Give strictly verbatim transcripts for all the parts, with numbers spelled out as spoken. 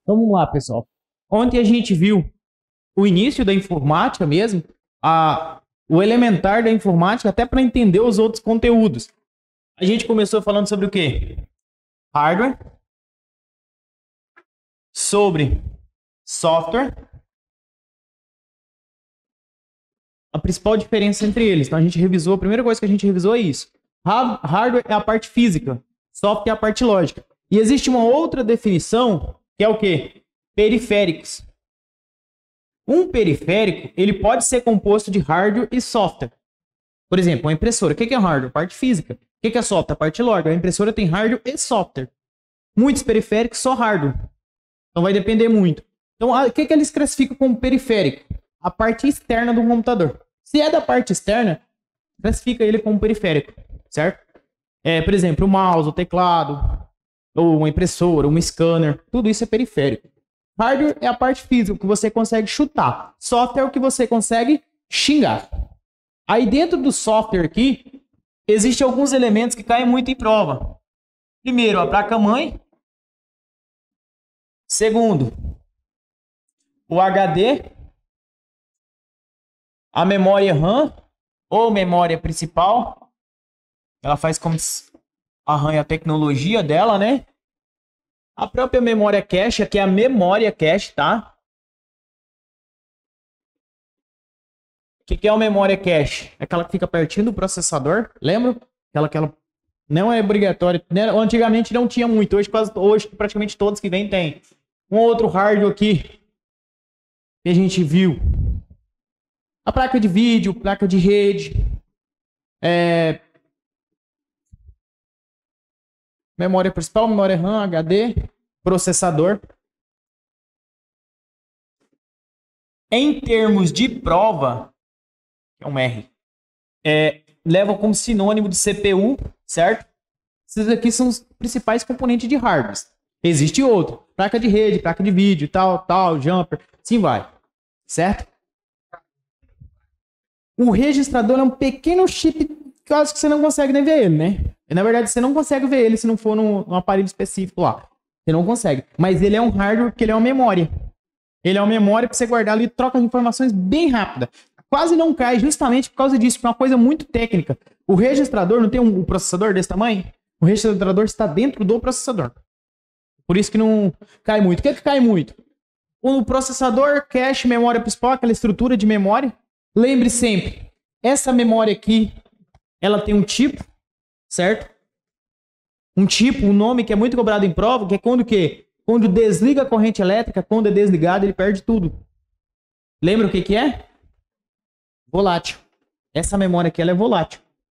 Então vamos lá, pessoal. Ontem a gente viu o início da informática mesmo, a, o elementar da informática, até para entender os outros conteúdos. A gente começou falando sobre o quê? Hardware, sobre software, a principal diferença entre eles. Então a gente revisou, a primeira coisa que a gente revisou é isso. Hardware é a parte física, software é a parte lógica. E existe uma outra definição, que é o quê? Periféricos. Um periférico, ele pode ser composto de hardware e software. Por exemplo, uma impressora. O que é hardware? Parte física. O que é software? Parte lógica. A impressora tem hardware e software. Muitos periféricos só hardware. Então vai depender muito. Então, o que, que eles classificam como periférico? A parte externa do computador. Se é da parte externa, classifica ele como periférico, certo? É, por exemplo, o mouse, o teclado, ou uma impressora, um scanner, tudo isso é periférico. Hardware é a parte física, que você consegue chutar. Software é o que você consegue xingar. Aí dentro do software aqui, existem alguns elementos que caem muito em prova. Primeiro, a placa-mãe. Segundo, o H D. A memória RAM, ou memória principal. Ela faz como se arranha a tecnologia dela, né? A própria memória cache, que é a memória cache, tá? O que, que é a memória cache? É aquela que fica pertinho do processador, lembra? Aquela que ela não é obrigatória. Né? Antigamente não tinha muito, hoje, quase, hoje praticamente todos que vêm tem. Um outro hardware aqui que a gente viu. A placa de vídeo, placa de rede. É... Memória principal, memória RAM, H D, processador. Em termos de prova, é um R, é, leva como sinônimo de C P U, certo? Esses aqui são os principais componentes de hardware. Existe outro, placa de rede, placa de vídeo, tal, tal, jumper, assim vai, certo? O registrador é um pequeno chip, quase que você não consegue nem ver ele, né? Na verdade, você não consegue ver ele se não for num, num aparelho específico lá. Você não consegue. Mas ele é um hardware porque ele é uma memória. Ele é uma memória para você guardar ali e troca informações bem rápida. Quase não cai justamente por causa disso, porque é uma coisa muito técnica. O registrador não tem um, um processador desse tamanho? O registrador está dentro do processador. Por isso que não cai muito. O que é que cai muito? O processador, cache, memória principal, aquela estrutura de memória. Lembre sempre, essa memória aqui, ela tem um tipo, certo? Um tipo, um nome que é muito cobrado em prova, que é quando o quê? Quando desliga a corrente elétrica, quando é desligado, ele perde tudo. Lembra o que que é? Volátil. Essa memória aqui, ela é volátil.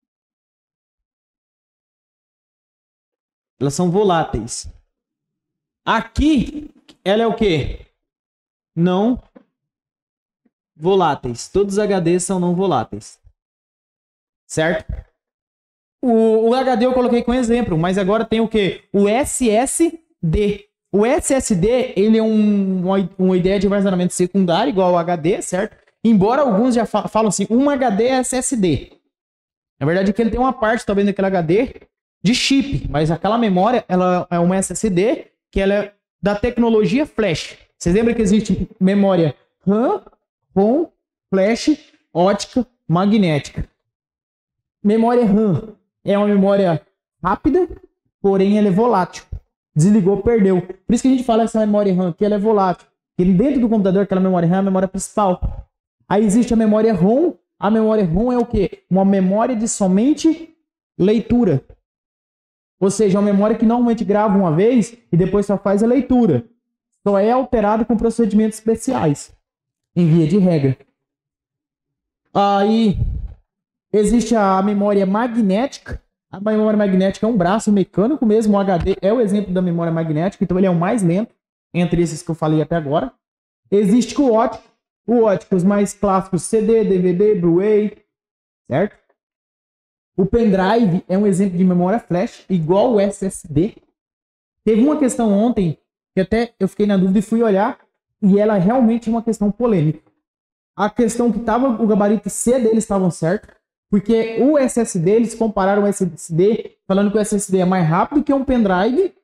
Elas são voláteis. Aqui, ela é o quê? Não voláteis. Todos os H Ds são não voláteis. Certo? O, o H D eu coloquei com exemplo, mas agora tem o quê? O S S D. O S S D, ele é um, uma, uma ideia de armazenamento secundário, igual ao H D, certo? Embora alguns já fa falam assim, um H D é S S D. Na verdade, aqui ele tem uma parte, talvez, daquele H D de chip, mas aquela memória, ela é uma S S D, que ela é da tecnologia flash. Vocês lembram que existe memória RAM, ROM, flash, ótica, magnética. Memória RAM é uma memória rápida, porém ela é volátil. Desligou, perdeu. Por isso que a gente fala essa memória RAM aqui, ela é volátil. Porque dentro do computador, aquela memória RAM é a memória principal. Aí existe a memória ROM. A memória ROM é o quê? Uma memória de somente leitura. Ou seja, uma memória que normalmente grava uma vez e depois só faz a leitura. Só é alterada com procedimentos especiais, em via de regra. Aí existe a memória magnética. A memória magnética é um braço mecânico mesmo. O H D é o exemplo da memória magnética, então ele é o mais lento entre esses que eu falei até agora. Existe o ótico. O ótico, os mais clássicos, C D, D V D, Blu-ray, certo? O pendrive é um exemplo de memória flash, igual o S S D. Teve uma questão ontem, que até eu fiquei na dúvida e fui olhar, e ela realmente é uma questão polêmica. A questão que tava, o gabarito C deles estavam certo, porque o S S D, eles compararam o S S D, falando que o S S D é mais rápido que um pendrive,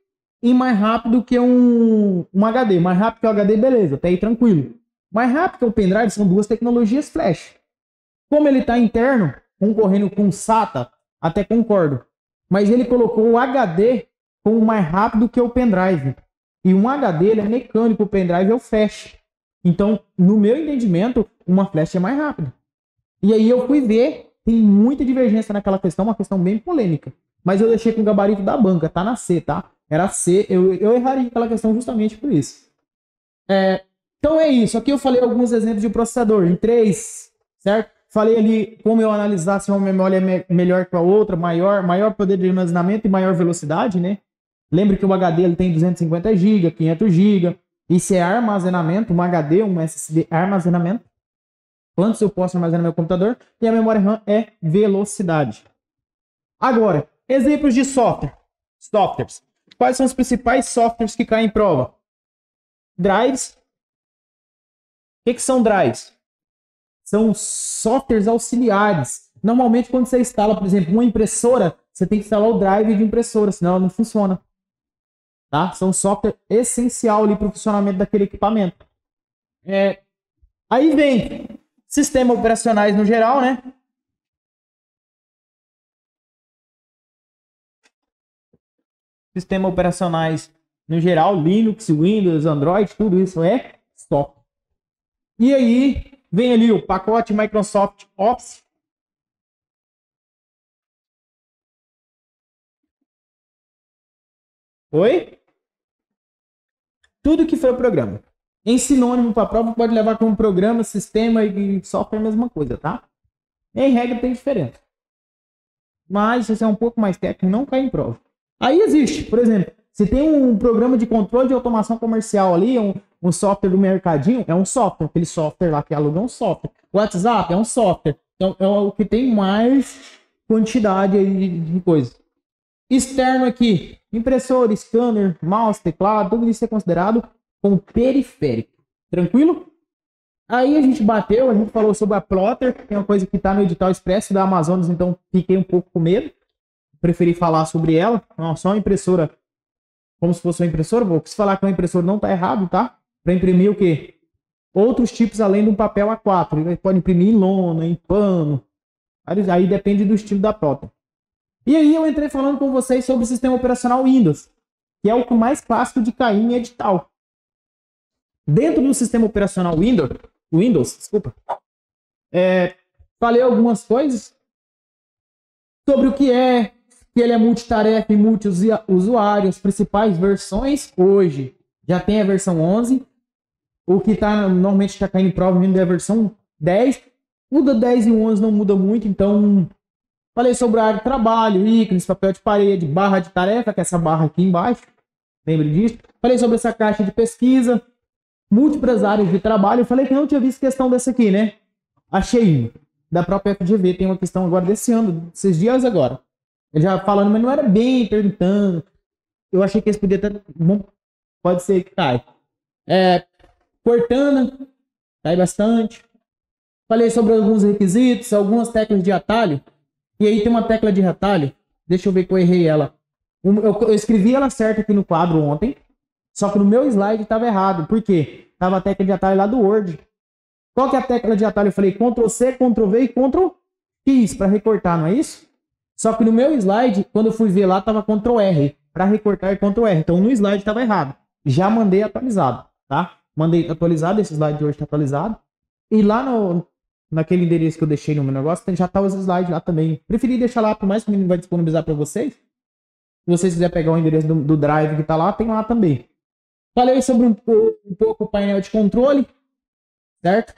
e mais rápido que um, um H D. Mais rápido que o H D, beleza, até aí tranquilo. Mais rápido que o pendrive são duas tecnologias flash. Como ele está interno, concorrendo com o SATA, até concordo. Mas ele colocou o H D como mais rápido que o pendrive. E um H D ele é mecânico, o pendrive é o flash. Então, no meu entendimento, uma flash é mais rápida. E aí eu fui ver, tem muita divergência naquela questão, uma questão bem polêmica. Mas eu deixei com o gabarito da banca, tá na C, tá? Era C, eu, eu erraria aquela questão justamente por isso. É, então é isso, aqui eu falei alguns exemplos de processador, em três, certo? Falei ali como eu analisar se uma memória é me melhor que a outra, maior, maior poder de armazenamento e maior velocidade, né? Lembre que o H D ele tem duzentos e cinquenta gigas, quinhentos gigas, isso é armazenamento, um H D, um S S D é armazenamento. Quantos eu posso armazenar no meu computador? E a memória RAM é velocidade. Agora, exemplos de software. Softwares. Quais são os principais softwares que caem em prova? Drives. O que, que são drives? São softwares auxiliares. Normalmente, quando você instala, por exemplo, uma impressora, você tem que instalar o drive de impressora, senão ela não funciona. Tá? São software essencial ali para o funcionamento daquele equipamento. É, aí vem sistemas operacionais no geral, né? Sistemas operacionais no geral, Linux, Windows, Android, tudo isso é software. E aí vem ali o pacote Microsoft Office. Oi? Tudo que foi o programa. Em sinônimo para a prova pode levar como programa, sistema e software a mesma coisa, tá? Em regra tem diferença. Mas se você é um pouco mais técnico, não cai em prova. Aí existe, por exemplo, se tem um programa de controle de automação comercial ali, um, um software do mercadinho, é um software. Aquele software lá que aluga é um software. O WhatsApp é um software. Então é o que tem mais quantidade aí de coisa. Externo aqui, impressor, scanner, mouse, teclado, tudo isso é considerado como periférico. Tranquilo? Aí a gente bateu, a gente falou sobre a Plotter, que é uma coisa que está no edital expresso da Amazonas, então fiquei um pouco com medo. Preferi falar sobre ela. Não, só uma impressora, como se fosse uma impressora. Vou se falar que uma impressora não está errado, tá? Para imprimir o quê? Outros tipos além de um papel A quatro. Ele pode imprimir em lona, em pano. Aí depende do estilo da Plotter. E aí eu entrei falando com vocês sobre o sistema operacional Windows, que é o mais clássico de cair em edital. Dentro do sistema operacional Windows, Windows, desculpa, é, falei algumas coisas sobre o que é, que ele é multitarefa e multiusuário, as principais versões hoje. Já tem a versão onze, o que tá, normalmente está caindo em prova vindo é a versão dez. O da dez e o onze não muda muito, então falei sobre a área de trabalho, ícones, papel de parede, barra de tarefa, que é essa barra aqui embaixo, lembre disso. Falei sobre essa caixa de pesquisa, múltiplas áreas de trabalho. Eu falei que não tinha visto questão dessa aqui, né? Achei da própria F G V, tem uma questão agora desse ano, esses dias agora. Ele já falando, mas não era bem perguntando. Eu achei que esse podia ter. Bom, pode ser que cai. É, Cortana, cai bastante. Falei sobre alguns requisitos, algumas teclas de atalho. E aí tem uma tecla de atalho. Deixa eu ver que eu errei ela. Eu, eu escrevi ela certa aqui no quadro ontem. Só que no meu slide estava errado. Por quê? Tava a tecla de atalho lá do Word. Qual que é a tecla de atalho? Eu falei control C, control V e control X para recortar, não é isso? Só que no meu slide, quando eu fui ver lá, tava control R para recortar e control R. Então no slide estava errado. Já mandei atualizado, tá? Mandei atualizado, esse slide de hoje está atualizado. E lá no, naquele endereço que eu deixei no meu negócio, já tá os slides lá também. Preferi deixar lá, por mais que o menino vai disponibilizar para vocês. Se vocês quiserem pegar o endereço do, do drive que tá lá, tem lá também. Falei sobre um, um pouco o painel de controle, certo?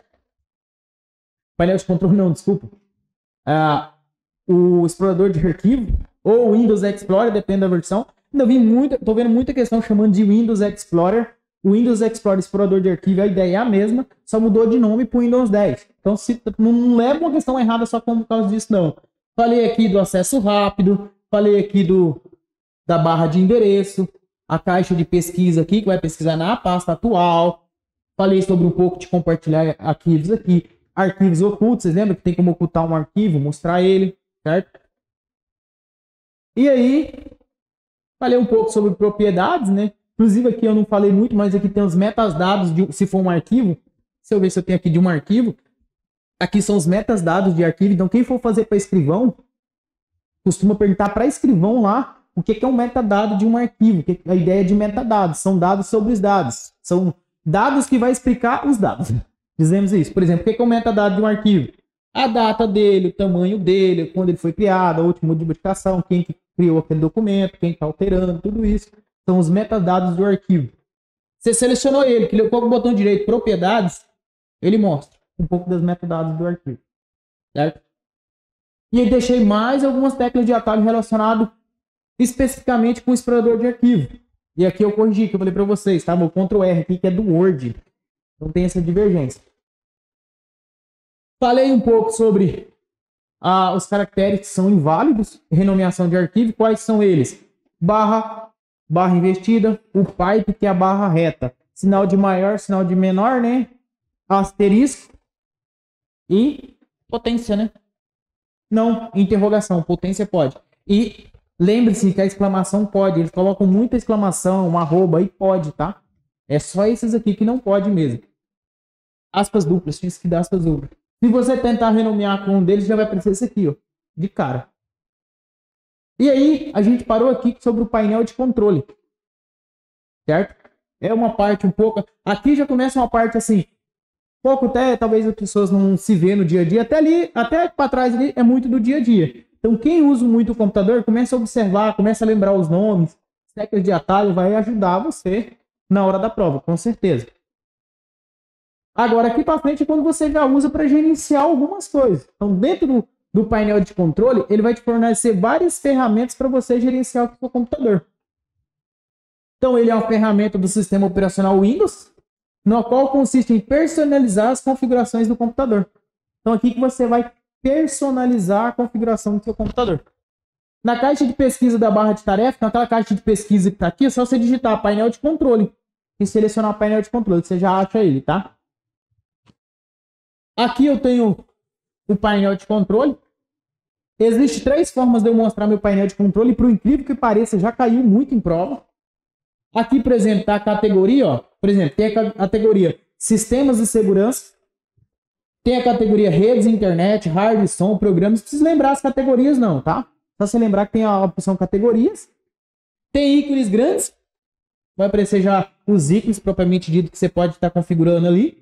Painel de controle não, desculpa. Ah, o explorador de arquivo, ou Windows Explorer, depende da versão. Ainda vi muita, tô vendo muita questão chamando de Windows Explorer. O Windows Explorer explorador de arquivo, a ideia é a mesma, só mudou de nome para o Windows dez. Então se, não leva uma questão errada só por causa disso, não. Falei aqui do acesso rápido, falei aqui do, da barra de endereço, a caixa de pesquisa aqui, que vai pesquisar na pasta atual. Falei sobre um pouco de compartilhar arquivos aqui. Arquivos ocultos, vocês lembram que tem como ocultar um arquivo, mostrar ele, certo? E aí, Falei um pouco sobre propriedades, né? Inclusive aqui eu não falei muito, mas aqui tem os metadados, de, se for um arquivo. Se eu ver se eu tenho aqui de um arquivo. Aqui são os metadados de arquivo. Então quem for fazer para escrivão, costuma perguntar para escrivão lá o que é um metadado de um arquivo. Que é a ideia de metadados. São dados sobre os dados. São dados que vai explicar os dados. Dizemos isso. Por exemplo, o que é um metadado de um arquivo? A data dele, o tamanho dele, quando ele foi criado, a última modificação, quem que criou aquele documento, quem está alterando, tudo isso. São os metadados do arquivo. Você selecionou ele, clicou com o botão direito, propriedades, ele mostra um pouco dos metadados do arquivo. Certo? E aí deixei mais algumas teclas de atalho relacionadas especificamente com o explorador de arquivo. E aqui eu corrigi, que eu falei para vocês, tá? O control R aqui, que é do Word. Então tem essa divergência. Falei um pouco sobre ah, os caracteres que são inválidos, renomeação de arquivo. Quais são eles? Barra, barra invertida, o pipe, que é a barra reta. Sinal de maior, sinal de menor, né? Asterisco e potência, né? Não, interrogação, potência pode. E lembre-se que a exclamação pode. Eles colocam muita exclamação, uma arroba e pode, tá? É só esses aqui que não pode mesmo. Aspas duplas, tinha que dar aspas duplas. Se você tentar renomear com um deles, já vai aparecer esse aqui, ó, de cara. E aí, a gente parou aqui sobre o painel de controle. Certo? É uma parte um pouco... Aqui já começa uma parte assim, pouco até, talvez as pessoas não se vê no dia a dia. Até ali, até para trás ali, é muito do dia a dia. Então, quem usa muito o computador, começa a observar, começa a lembrar os nomes, teclas de atalho, vai ajudar você na hora da prova, com certeza. Agora, aqui para frente é quando você já usa para gerenciar algumas coisas. Então, dentro do, do painel de controle, ele vai te fornecer várias ferramentas para você gerenciar o seu computador. Então, ele é uma ferramenta do sistema operacional Windows, no qual consiste em personalizar as configurações do computador. Então, aqui que você vai personalizar a configuração do seu computador. Na caixa de pesquisa da barra de tarefa, naquela caixa de pesquisa que está aqui, é só você digitar painel de controle e selecionar o painel de controle, você já acha ele, tá? Aqui eu tenho o painel de controle. Existem três formas de eu mostrar meu painel de controle. E, por incrível que pareça, já caiu muito em prova. Aqui, por exemplo, está a categoria. Ó, por exemplo, tem a categoria Sistemas de Segurança. Tem a categoria Redes, Internet, Hardware, Som, Programas. Não precisa lembrar as categorias não, tá? Só você lembrar que tem a opção Categorias. Tem ícones grandes. Vai aparecer já os ícones propriamente dito que você pode estar configurando ali.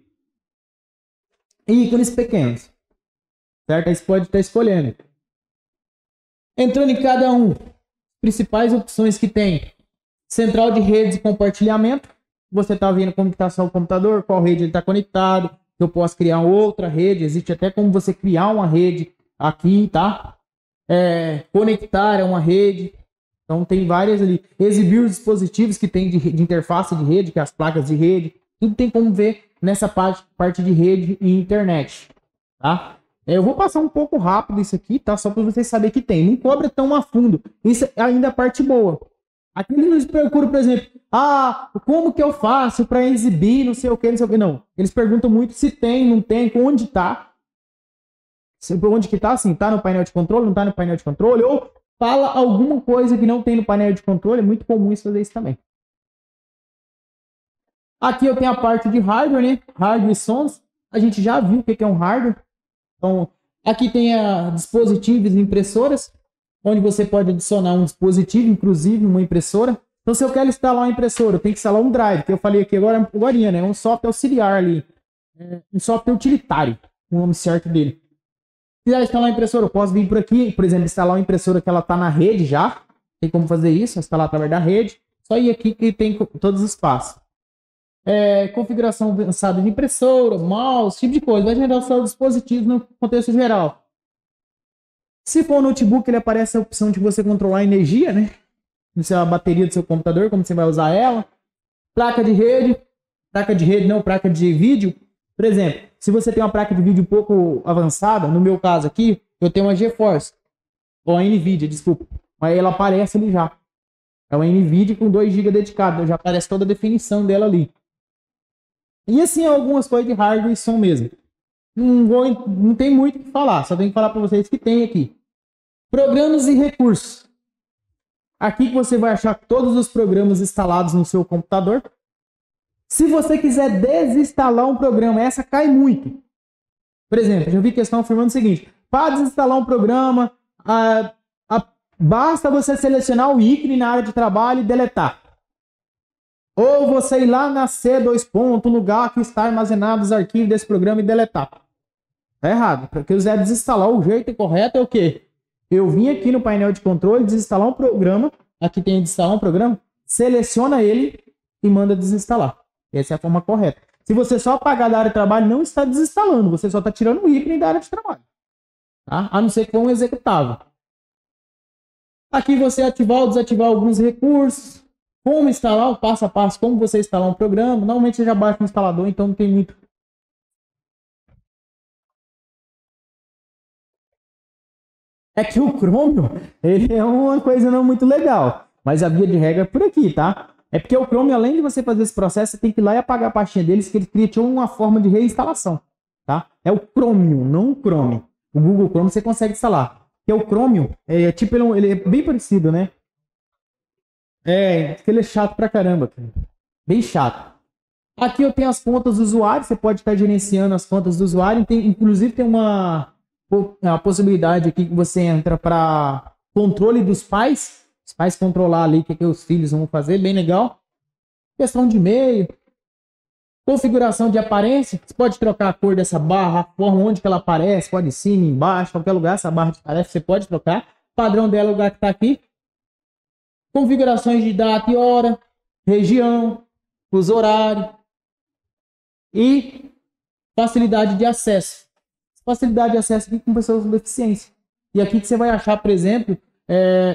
E ícones pequenos, certo? Aí você pode estar escolhendo. Entrando em cada um, principais opções que tem. Central de redes e compartilhamento. Você está vendo como está seu computador, qual rede ele está conectado. Eu posso criar outra rede. Existe até como você criar uma rede aqui, tá? É, conectar é uma rede. Então tem várias ali. Exibir os dispositivos que tem de, de interface de rede, que é as placas de rede. Tudo tem como ver nessa parte, parte de rede e internet, tá? Eu vou passar um pouco rápido isso aqui, tá? Só para vocês saberem que tem. Não cobra tão a fundo. Isso é ainda a parte boa. Aqui eles procuram, por exemplo, ah, como que eu faço para exibir, não sei o que, não sei o que. Não. Eles perguntam muito se tem, não tem, onde tá. Onde que tá, assim, tá no painel de controle, não tá no painel de controle, ou fala alguma coisa que não tem no painel de controle. É muito comum isso fazer isso também. Aqui eu tenho a parte de hardware, né? Hardware e sons. A gente já viu o que é um hardware. Então, aqui tem a dispositivos e impressoras, onde você pode adicionar um dispositivo, inclusive uma impressora. Então, se eu quero instalar uma impressora, eu tenho que instalar um drive, que eu falei aqui agora, agora né? Um software auxiliar ali. Um software utilitário, o nome certo dele. Se quiser instalar uma impressora, eu posso vir por aqui, por exemplo, instalar uma impressora que ela está na rede já. Tem como fazer isso, instalar através da rede. Só ir aqui que tem todos os passos. É, configuração avançada de impressora, mouse, tipo de coisa. Vai gerar o seu dispositivo no contexto geral. Se for um notebook, ele aparece a opção de você controlar a energia, né? A bateria do seu computador, como você vai usar ela. Placa de rede. Placa de rede, não, placa de vídeo. Por exemplo, se você tem uma placa de vídeo um pouco avançada, no meu caso aqui, eu tenho uma GeForce. Ou a NVIDIA, desculpa. Aí ela aparece ali já. É uma NVIDIA com dois gigas dedicado. Já aparece toda a definição dela ali. E assim, algumas coisas de hardware e som mesmo. Não, vou, não tem muito o que falar, só tenho que falar para vocês que tem aqui. Programas e recursos. Aqui que você vai achar todos os programas instalados no seu computador. Se você quiser desinstalar um programa, essa cai muito. Por exemplo, já vi questão afirmando o seguinte: para desinstalar um programa, a, a, basta você selecionar o ícone na área de trabalho e deletar. Ou você ir lá na C dois ponto, lugar que está armazenado os arquivos desse programa e deletar. Tá errado. Para que eu quiser desinstalar, o jeito correto é o quê? Eu vim aqui no painel de controle, desinstalar um programa. Aqui tem desinstalar um programa. Seleciona ele e manda desinstalar. Essa é a forma correta. Se você só apagar da área de trabalho, não está desinstalando. Você só está tirando o ícone da área de trabalho. Tá? A não ser que for um executável. Aqui você ativar ou desativar alguns recursos. Como instalar, o passo a passo, como você instalar um programa. Normalmente você já baixa no instalador, então não tem muito. É que o Chromium, ele é uma coisa não muito legal. Mas a via de regra é por aqui, tá? É porque o Chromium, além de você fazer esse processo, você tem que ir lá e apagar a pastinha deles, que ele cria uma forma de reinstalação, tá? É o Chromium, não o Chrome. O Google Chrome você consegue instalar. Porque o Chromium, é tipo, ele é bem parecido, né? É, ele é chato pra caramba, cara. Bem chato. Aqui eu tenho as contas do usuário, você pode estar gerenciando as contas do usuário. Tem, inclusive tem uma, uma possibilidade aqui que você entra para controle dos pais. Os pais controlar ali o que, que os filhos vão fazer, bem legal. Questão de e-mail. Configuração de aparência. Você pode trocar a cor dessa barra, a forma onde que ela aparece, pode em cima, embaixo, qualquer lugar, essa barra de tarefa você pode trocar. O padrão dela é o lugar que está aqui. Configurações de data e hora, região, uso horário e facilidade de acesso. Facilidade de acesso aqui com pessoas com deficiência. E aqui que você vai achar, por exemplo, é,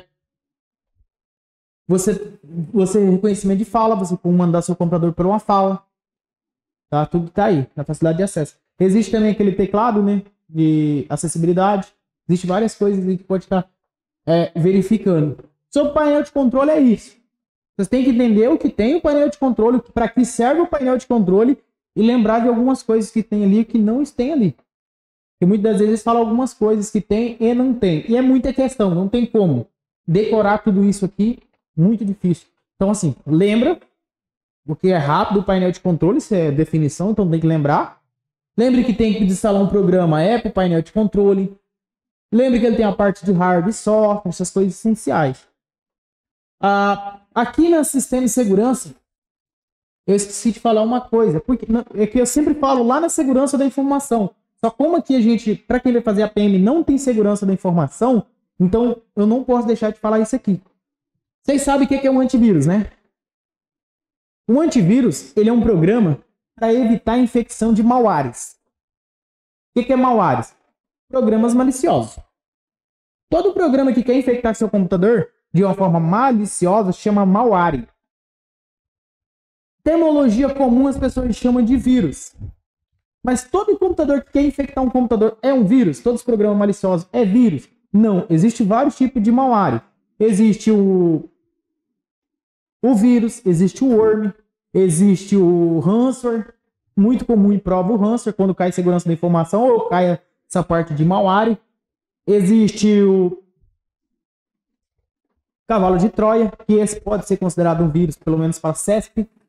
você, você reconhecimento de fala, você pode mandar seu computador por uma fala. Tá? Tudo está aí, na facilidade de acesso. Existe também aquele teclado, né, de acessibilidade. Existem várias coisas que pode estar é, verificando. Sobre o painel de controle é isso. Vocês têm que entender o que tem o painel de controle, para que serve o painel de controle e lembrar de algumas coisas que tem ali que não tem ali. Porque muitas das vezes fala algumas coisas que tem e não tem. E é muita questão, não tem como decorar tudo isso aqui, muito difícil. Então assim, lembra, porque é rápido o painel de controle, isso é definição, então tem que lembrar. Lembre que tem que instalar um programa é para o painel de controle. Lembre que ele tem a parte de hardware e software, essas coisas essenciais. Ah, aqui no sistema de segurança, eu esqueci de falar uma coisa, porque é que eu sempre falo lá na segurança da informação. Só como aqui a gente, para quem vai fazer a P M, não tem segurança da informação, então eu não posso deixar de falar isso aqui. Vocês sabem o que é um antivírus, né? Um antivírus, ele é um programa para evitar a infecção de malwares. O que é malwares? Programas maliciosos. Todo programa que quer infectar seu computador de uma forma maliciosa chama malware. Terminologia comum as pessoas chamam de vírus. Mas todo computador que quer infectar um computador é um vírus? Todos os programas maliciosos é vírus? Não, existe vários tipos de malware. Existe o, o vírus, existe o worm, existe o ransomware. Muito comum em prova o ransomware, quando cai segurança da informação ou cai essa parte de malware. Existe o cavalo de Troia, que esse pode ser considerado um vírus, pelo menos para C E S P.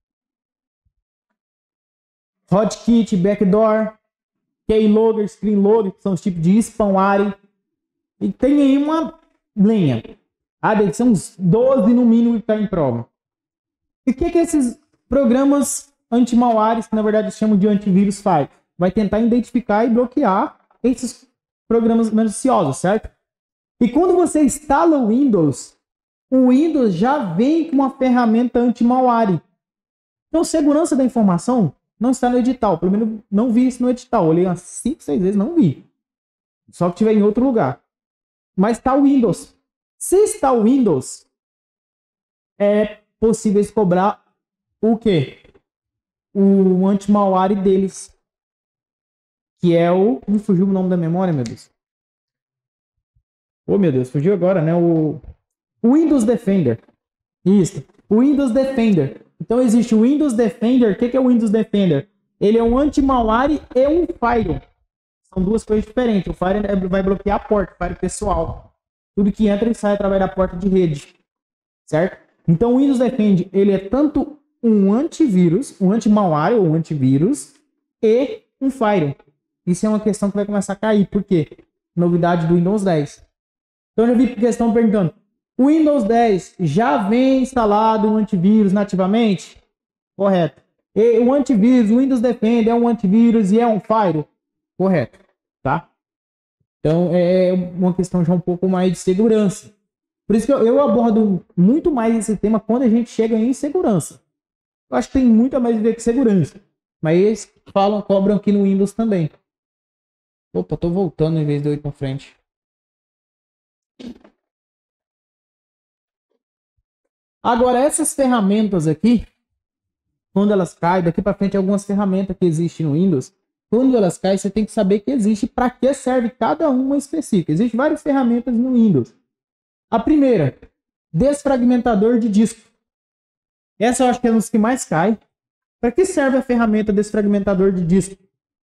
Hotkit, backdoor, keylogger, screenlogger, que são os tipos de spamware. E tem aí uma lenha. Ah, deve ser uns doze no mínimo que está em prova. E o que, que esses programas anti-malwares, que na verdade chamam de antivírus, faz? Vai tentar identificar e bloquear esses programas maliciosos, certo? E quando você instala o Windows, o Windows já vem com uma ferramenta anti-malware. Então, segurança da informação não está no edital. Pelo menos não vi isso no edital. Olhei umas cinco, seis vezes, não vi. Só que tiver em outro lugar. Mas está o Windows. Se está o Windows, é possível cobrar o quê? O anti-malware deles. Que é o... Me fugiu o nome da memória, meu Deus. Oh, meu Deus, fugiu agora, né? O, o Windows Defender. Isso. O Windows Defender. Então existe o Windows Defender. O que é o Windows Defender? Ele é um anti-malware e um firewall. São duas coisas diferentes. O firewall vai bloquear a porta, o firewall pessoal. Tudo que entra e sai através da porta de rede. certo? Então o Windows Defend, ele é tanto um antivírus, um anti-malware ou um antivírus e um firewall. Isso é uma questão que vai começar a cair. Por quê? Novidade do Windows dez. Então eu já vi questão perguntando, o Windows dez já vem instalado um antivírus nativamente? Correto. E o antivírus, o Windows Defend é um antivírus e é um firewall? Correto, tá? Então é uma questão já um pouco mais de segurança. Por isso que eu, eu abordo muito mais esse tema quando a gente chega em segurança. Eu acho que tem muito a mais a ver com segurança. Mas eles falam, cobram aqui no Windows também. Opa, tô voltando em vez de eu ir para frente. Agora, essas ferramentas aqui, quando elas caem, daqui para frente, algumas ferramentas que existem no Windows, quando elas caem, você tem que saber que existe, para que serve cada uma específica. Existem várias ferramentas no Windows. A primeira, desfragmentador de disco. Essa eu acho que é uma das que mais cai. Para que serve a ferramenta desfragmentador de disco?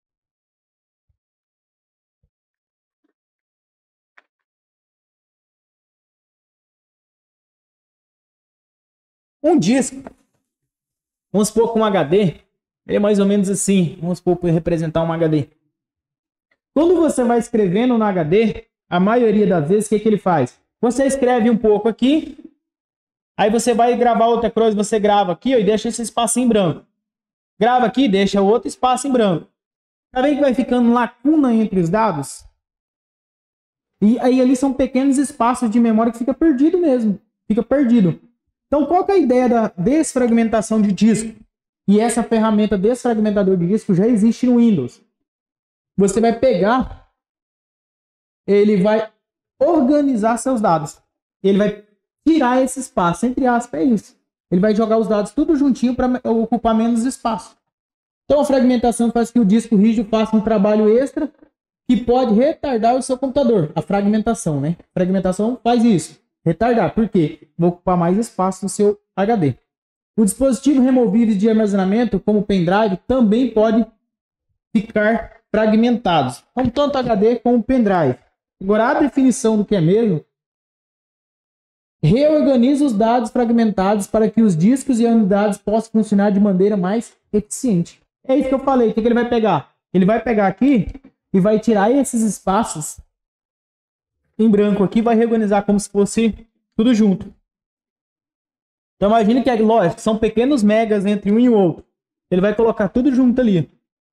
Um disco, vamos supor com um H D, ele é mais ou menos assim, vamos supor para representar um H D. Quando você vai escrevendo no H D, a maioria das vezes, o que, que ele faz? Você escreve um pouco aqui, aí você vai gravar outra coisa, você grava aqui ó, e deixa esse espaço em branco. Grava aqui, deixa outro espaço em branco. Tá vendo que vai ficando lacuna entre os dados? E aí ali são pequenos espaços de memória que fica perdido mesmo, fica perdido. Então, qual que é a ideia da desfragmentação de disco? E essa ferramenta desfragmentador de disco já existe no Windows. Você vai pegar, ele vai organizar seus dados. Ele vai tirar esse espaço, entre aspas, é isso. Ele vai jogar os dados tudo juntinho para ocupar menos espaço. Então, a fragmentação faz que o disco rígido faça um trabalho extra que pode retardar o seu computador. A fragmentação, né? A fragmentação faz isso. Retardar. Por quê? Vai ocupar mais espaço no seu H D. O dispositivo removível de armazenamento, como o pendrive, também pode ficar fragmentados. Então, tanto H D como o pendrive. Agora, a definição do que é mesmo, reorganiza os dados fragmentados para que os discos e unidades possam funcionar de maneira mais eficiente. É isso que eu falei. O que ele vai pegar? Ele vai pegar aqui e vai tirar esses espaços em branco aqui, vai reorganizar como se fosse tudo junto. Então imagine que, lógico, são pequenos megas entre um e o outro. Ele vai colocar tudo junto ali.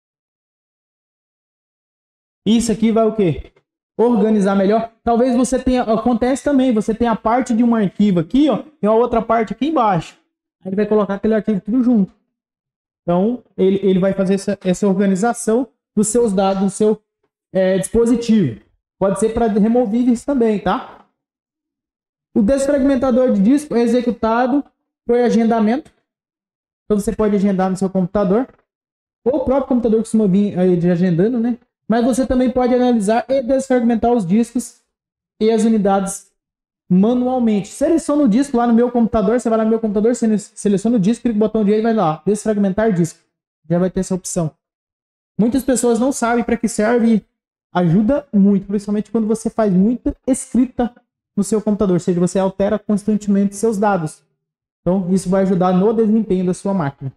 Isso aqui vai o quê? Organizar melhor. Talvez você tenha, acontece também, você tem a parte de um arquivo aqui, ó, e a outra parte aqui embaixo. Aí ele vai colocar aquele arquivo tudo junto. Então, ele, ele vai fazer essa, essa organização dos seus dados, do seu é, dispositivo. Pode ser para removíveis também, tá? O desfragmentador de disco é executado por agendamento. Então você pode agendar no seu computador. Ou o próprio computador costuma vir aí de agendando, né? Mas você também pode analisar e desfragmentar os discos e as unidades manualmente. Seleciona o disco lá no meu computador. Você vai lá no meu computador, seleciona o disco, clica no botão direito e vai lá. Desfragmentar disco. Já vai ter essa opção. Muitas pessoas não sabem para que serve. Ajuda muito, principalmente quando você faz muita escrita no seu computador, ou seja, você altera constantemente seus dados. Então, isso vai ajudar no desempenho da sua máquina.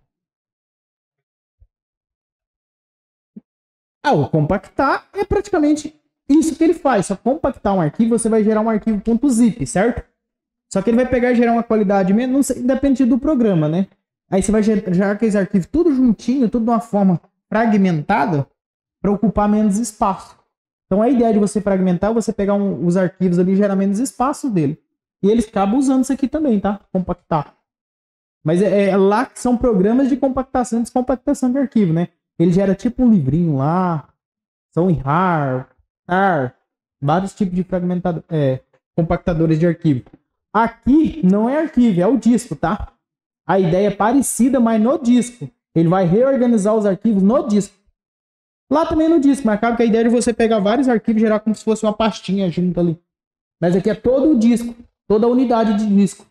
Ah, o compactar é praticamente isso que ele faz. Só compactar um arquivo, você vai gerar um arquivo .zip, certo? Só que ele vai pegar e gerar uma qualidade menos, não sei, depende do programa, né? Aí você vai gerar aqueles arquivos tudo juntinho, tudo de uma forma fragmentada, para ocupar menos espaço. Então a ideia de você fragmentar é você pegar um, os arquivos ali e gerar menos espaço dele. E eles acabam usando isso aqui também, tá? Compactar. Mas é, é lá que são programas de compactação e descompactação de arquivo, né? Ele gera tipo um livrinho lá. São em R A R, vários tipos de fragmentador, é, compactadores de arquivo. Aqui não é arquivo, é o disco, tá? A ideia é parecida, mas no disco. Ele vai reorganizar os arquivos no disco. Lá também no disco, mas acaba que a ideia é de você pegar vários arquivos e gerar como se fosse uma pastinha junto ali. Mas aqui é todo o disco, toda a unidade de disco.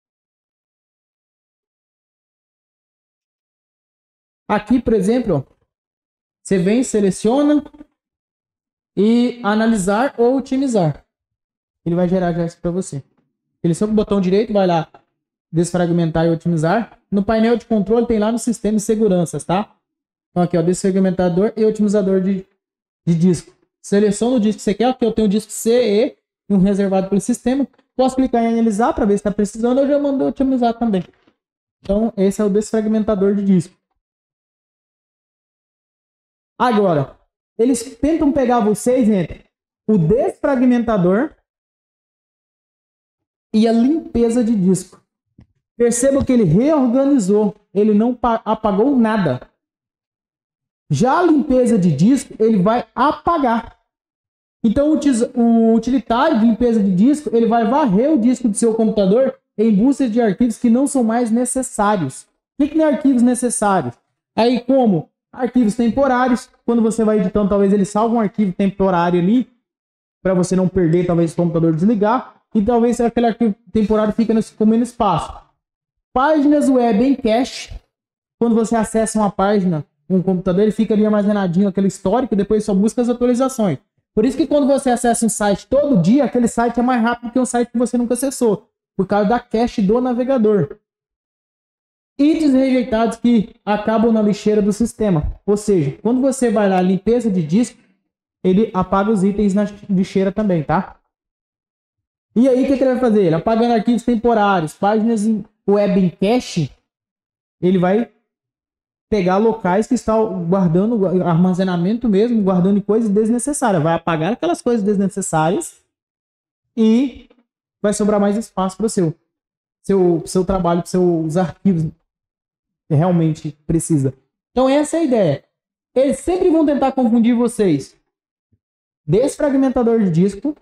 Aqui, por exemplo, ó, você vem, seleciona e analisar ou otimizar. Ele vai gerar já isso para você. Seleciona o botão direito, vai lá, desfragmentar e otimizar. No painel de controle tem lá no sistema de seguranças, tá? Então aqui, ó, desfragmentador e otimizador de, de disco. Seleciona o disco que você quer, aqui eu tenho um disco C E e um reservado pelo sistema. Posso clicar em analisar para ver se está precisando, eu já mando otimizar também. Então esse é o desfragmentador de disco. Agora, eles tentam pegar vocês entre o desfragmentador e a limpeza de disco. Perceba que ele reorganizou, ele não apagou nada. Já a limpeza de disco, ele vai apagar. Então o utilitário de limpeza de disco, ele vai varrer o disco do seu computador em busca de arquivos que não são mais necessários. O que é arquivos necessários? Aí como arquivos temporários, quando você vai editando, talvez ele salve um arquivo temporário ali, para você não perder, talvez o computador desligar, e talvez aquele arquivo temporário fique com menos espaço. Páginas web em cache, quando você acessa uma página, um computador, ele fica ali armazenadinho aquele histórico, e depois só busca as atualizações. Por isso que quando você acessa um site todo dia, aquele site é mais rápido que um site que você nunca acessou, por causa da cache do navegador. Itens rejeitados que acabam na lixeira do sistema. Ou seja, quando você vai lá limpeza de disco, ele apaga os itens na lixeira também, tá? E aí o que, que ele vai fazer? Ele apagando arquivos temporários, páginas web em cache, ele vai pegar locais que estão guardando armazenamento mesmo, guardando coisas desnecessárias. Vai apagar aquelas coisas desnecessárias e vai sobrar mais espaço para o seu, seu, seu trabalho, para seus arquivos que realmente precisa. Então essa é a ideia. Eles sempre vão tentar confundir vocês. Desfragmentador de disco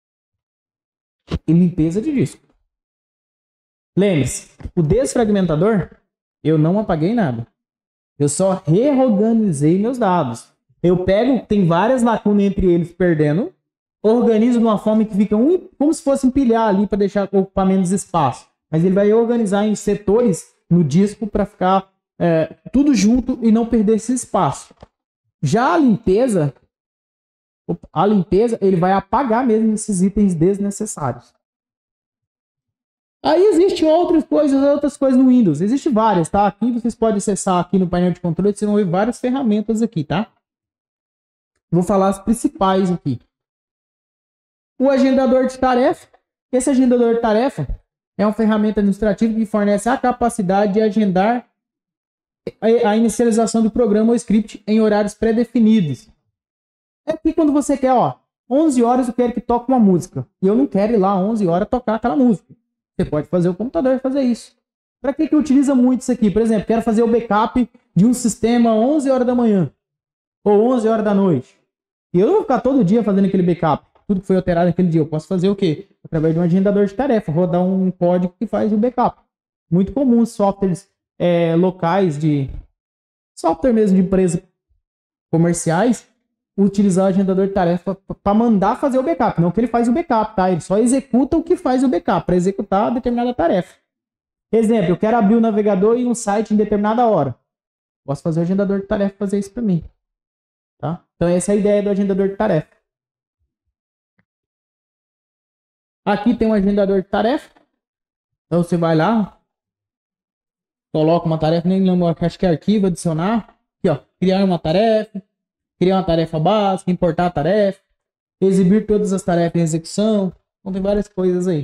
e limpeza de disco. Lembre-se, o desfragmentador, eu não apaguei nada. Eu só reorganizei meus dados. Eu pego, tem várias lacunas entre eles perdendo, organizo de uma forma que fica um, como se fosse empilhar ali para deixar ocupar menos espaço. Mas ele vai organizar em setores no disco para ficar é, tudo junto e não perder esse espaço. Já a limpeza, a limpeza, ele vai apagar mesmo esses itens desnecessários. Aí existem outras coisas, outras coisas no Windows. Existem várias, tá? Aqui vocês podem acessar aqui no painel de controle, vocês vão ver várias ferramentas aqui, tá? Vou falar as principais aqui. O agendador de tarefa. Esse agendador de tarefa é uma ferramenta administrativa que fornece a capacidade de agendar a inicialização do programa ou script em horários pré-definidos. É que quando você quer, ó, onze horas eu quero que toque uma música. E eu não quero ir lá onze horas tocar aquela música. Você pode fazer o computador fazer isso. Para que que utiliza muito isso aqui? Por exemplo, quero fazer o backup de um sistema onze horas da manhã. Ou onze horas da noite. E eu não vou ficar todo dia fazendo aquele backup. Tudo que foi alterado naquele dia. Eu posso fazer o quê? Através de um agendador de tarefa. Rodar um código que faz o backup. Muito comum softwares é, locais de... Software mesmo de empresas comerciais. Utilizar o agendador de tarefa para mandar fazer o backup. Não que ele faz o backup, tá? Ele só executa o que faz o backup. Para executar determinada tarefa. Exemplo, eu quero abrir o navegador e um site em determinada hora. Posso fazer o agendador de tarefa fazer isso para mim. Tá? Então essa é a ideia do agendador de tarefa. Aqui tem um agendador de tarefa. Então você vai lá, coloca uma tarefa, nem lembro, acho que é arquivo, adicionar. Aqui, ó, criar uma tarefa, criar uma tarefa básica, importar a tarefa, exibir todas as tarefas em execução. Então tem várias coisas aí.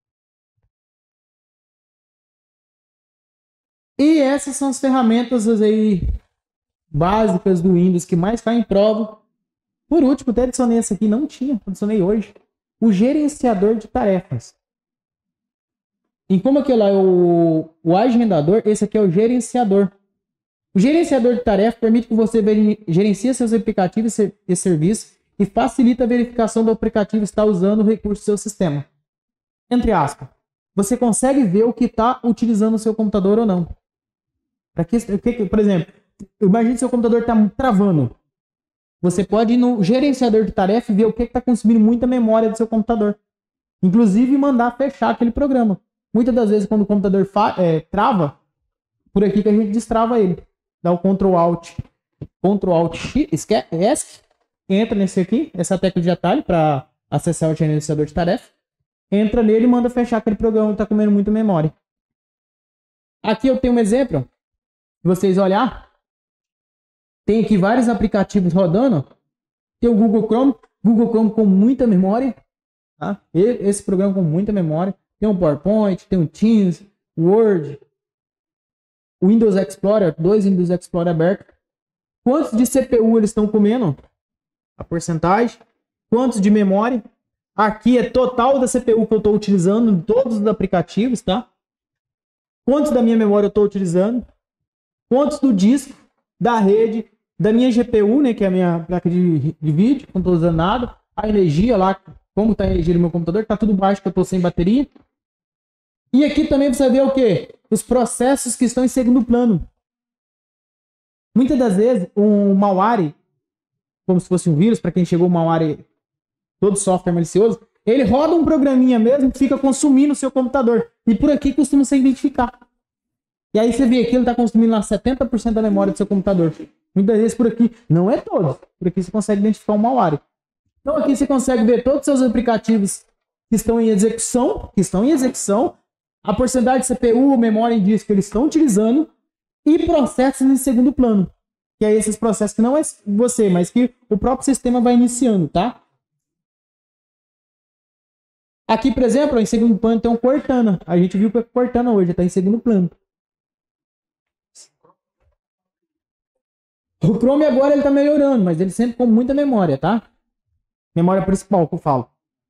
E essas são as ferramentas aí básicas do Windows que mais caem em prova. Por último, até adicionei essa aqui, não tinha, adicionei hoje. O gerenciador de tarefas. E como aquele lá é o, o agendador, esse aqui é o gerenciador. O gerenciador de tarefas permite que você gerencie seus aplicativos e serviços e facilita a verificação do aplicativo estar usando o recurso do seu sistema. Entre aspas, você consegue ver o que está utilizando o seu computador ou não. Pra que, por exemplo, imagine que seu computador está travando. Você pode ir no gerenciador de tarefas e ver o que está consumindo muita memória do seu computador. Inclusive mandar fechar aquele programa. Muitas das vezes quando o computador é, trava, por aqui que a gente destrava ele. Dá o Ctrl Alt, Ctrl Alt X, ESC, entra nesse aqui, essa tecla de atalho para acessar o gerenciador de tarefas. Entra nele e manda fechar aquele programa que está comendo muita memória. Aqui eu tenho um exemplo. Se vocês olhar, tem aqui vários aplicativos rodando. Tem o Google Chrome. Google Chrome com muita memória. Tá? Esse programa com muita memória. Tem o PowerPoint, tem o Teams, Word, o Windows Explorer, dois Windows Explorer abertos. Quantos de C P U eles estão comendo? A porcentagem. Quantos de memória? Aqui é total da C P U que eu estou utilizando em todos os aplicativos, tá? Quantos da minha memória eu estou utilizando? Quantos do disco, da rede, da minha G P U, né, que é a minha placa de, de vídeo, não estou usando nada. A energia lá, como está a energia do meu computador, está tudo baixo, que eu estou sem bateria. E aqui também você vê o quê? Os processos que estão em segundo plano. Muitas das vezes, um malware, como se fosse um vírus, para quem chegou o malware, todo software malicioso, ele roda um programinha mesmo que fica consumindo o seu computador. E por aqui costuma ser identificar. E aí você vê que ele está consumindo lá setenta por cento da memória do seu computador. Muitas vezes por aqui, não é todos, por aqui você consegue identificar um malware. Então aqui você consegue ver todos os seus aplicativos que estão em execução, que estão em execução, a porcentagem de C P U, memória em disco que eles estão utilizando e processos em segundo plano. Que é esses processos que não é você, mas que o próprio sistema vai iniciando, tá? Aqui, por exemplo, em segundo plano tem um Cortana. A gente viu que o Cortana hoje está em segundo plano. O Chrome agora ele está melhorando, mas ele sempre com muita memória, tá? Memória principal que eu falo.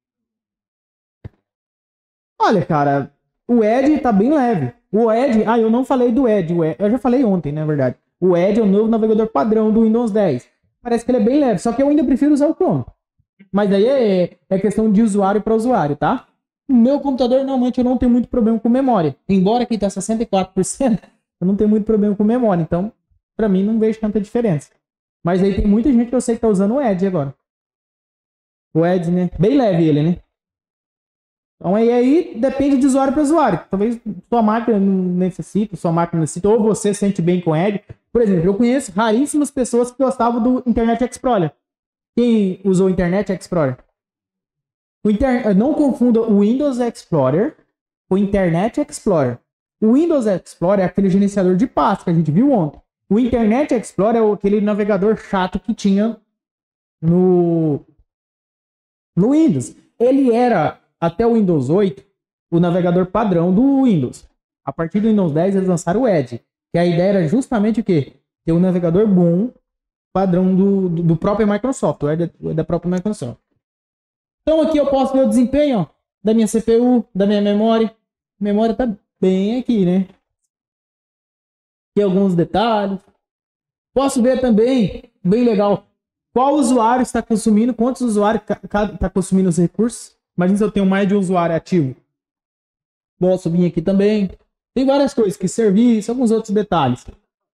Olha, cara, o Edge tá bem leve. O Edge, ah, eu não falei do Edge, o Edge eu já falei ontem, na verdade. O Edge é o novo navegador padrão do Windows dez. Parece que ele é bem leve, só que eu ainda prefiro usar o Chrome. Mas aí é, é questão de usuário para usuário, tá? No meu computador, normalmente, eu não tenho muito problema com memória. Embora aqui tá sessenta e quatro por cento, eu não tenho muito problema com memória. Então, para mim, não vejo tanta diferença. Mas aí tem muita gente que eu sei que tá usando o Edge agora. O Edge, né? Bem leve ele, né? Então aí, aí depende de usuário para usuário. Talvez sua máquina não necessite, sua máquina necessita, ou você sente bem com o Edge. Por exemplo, eu conheço raríssimas pessoas que gostavam do Internet Explorer. Quem usou o Internet Explorer? O Inter... Não confunda o Windows Explorer com o Internet Explorer. O Windows Explorer é aquele gerenciador de pastas que a gente viu ontem. O Internet Explorer é aquele navegador chato que tinha no, no Windows. Ele era, até o Windows oito, o navegador padrão do Windows. A partir do Windows dez, eles lançaram o Edge. Que a ideia era justamente o quê? Ter um navegador bom, padrão do, do, do próprio Microsoft, o Edge é da própria Microsoft. Então aqui eu posso ver o desempenho, ó, da minha C P U, da minha memória. A memória tá bem aqui, né? Tem alguns detalhes. Posso ver também, bem legal, qual usuário está consumindo, quantos usuários está consumindo os recursos. Imagina se eu tenho mais de um usuário ativo. Posso vir aqui também. Tem várias coisas, que serviço, alguns outros detalhes.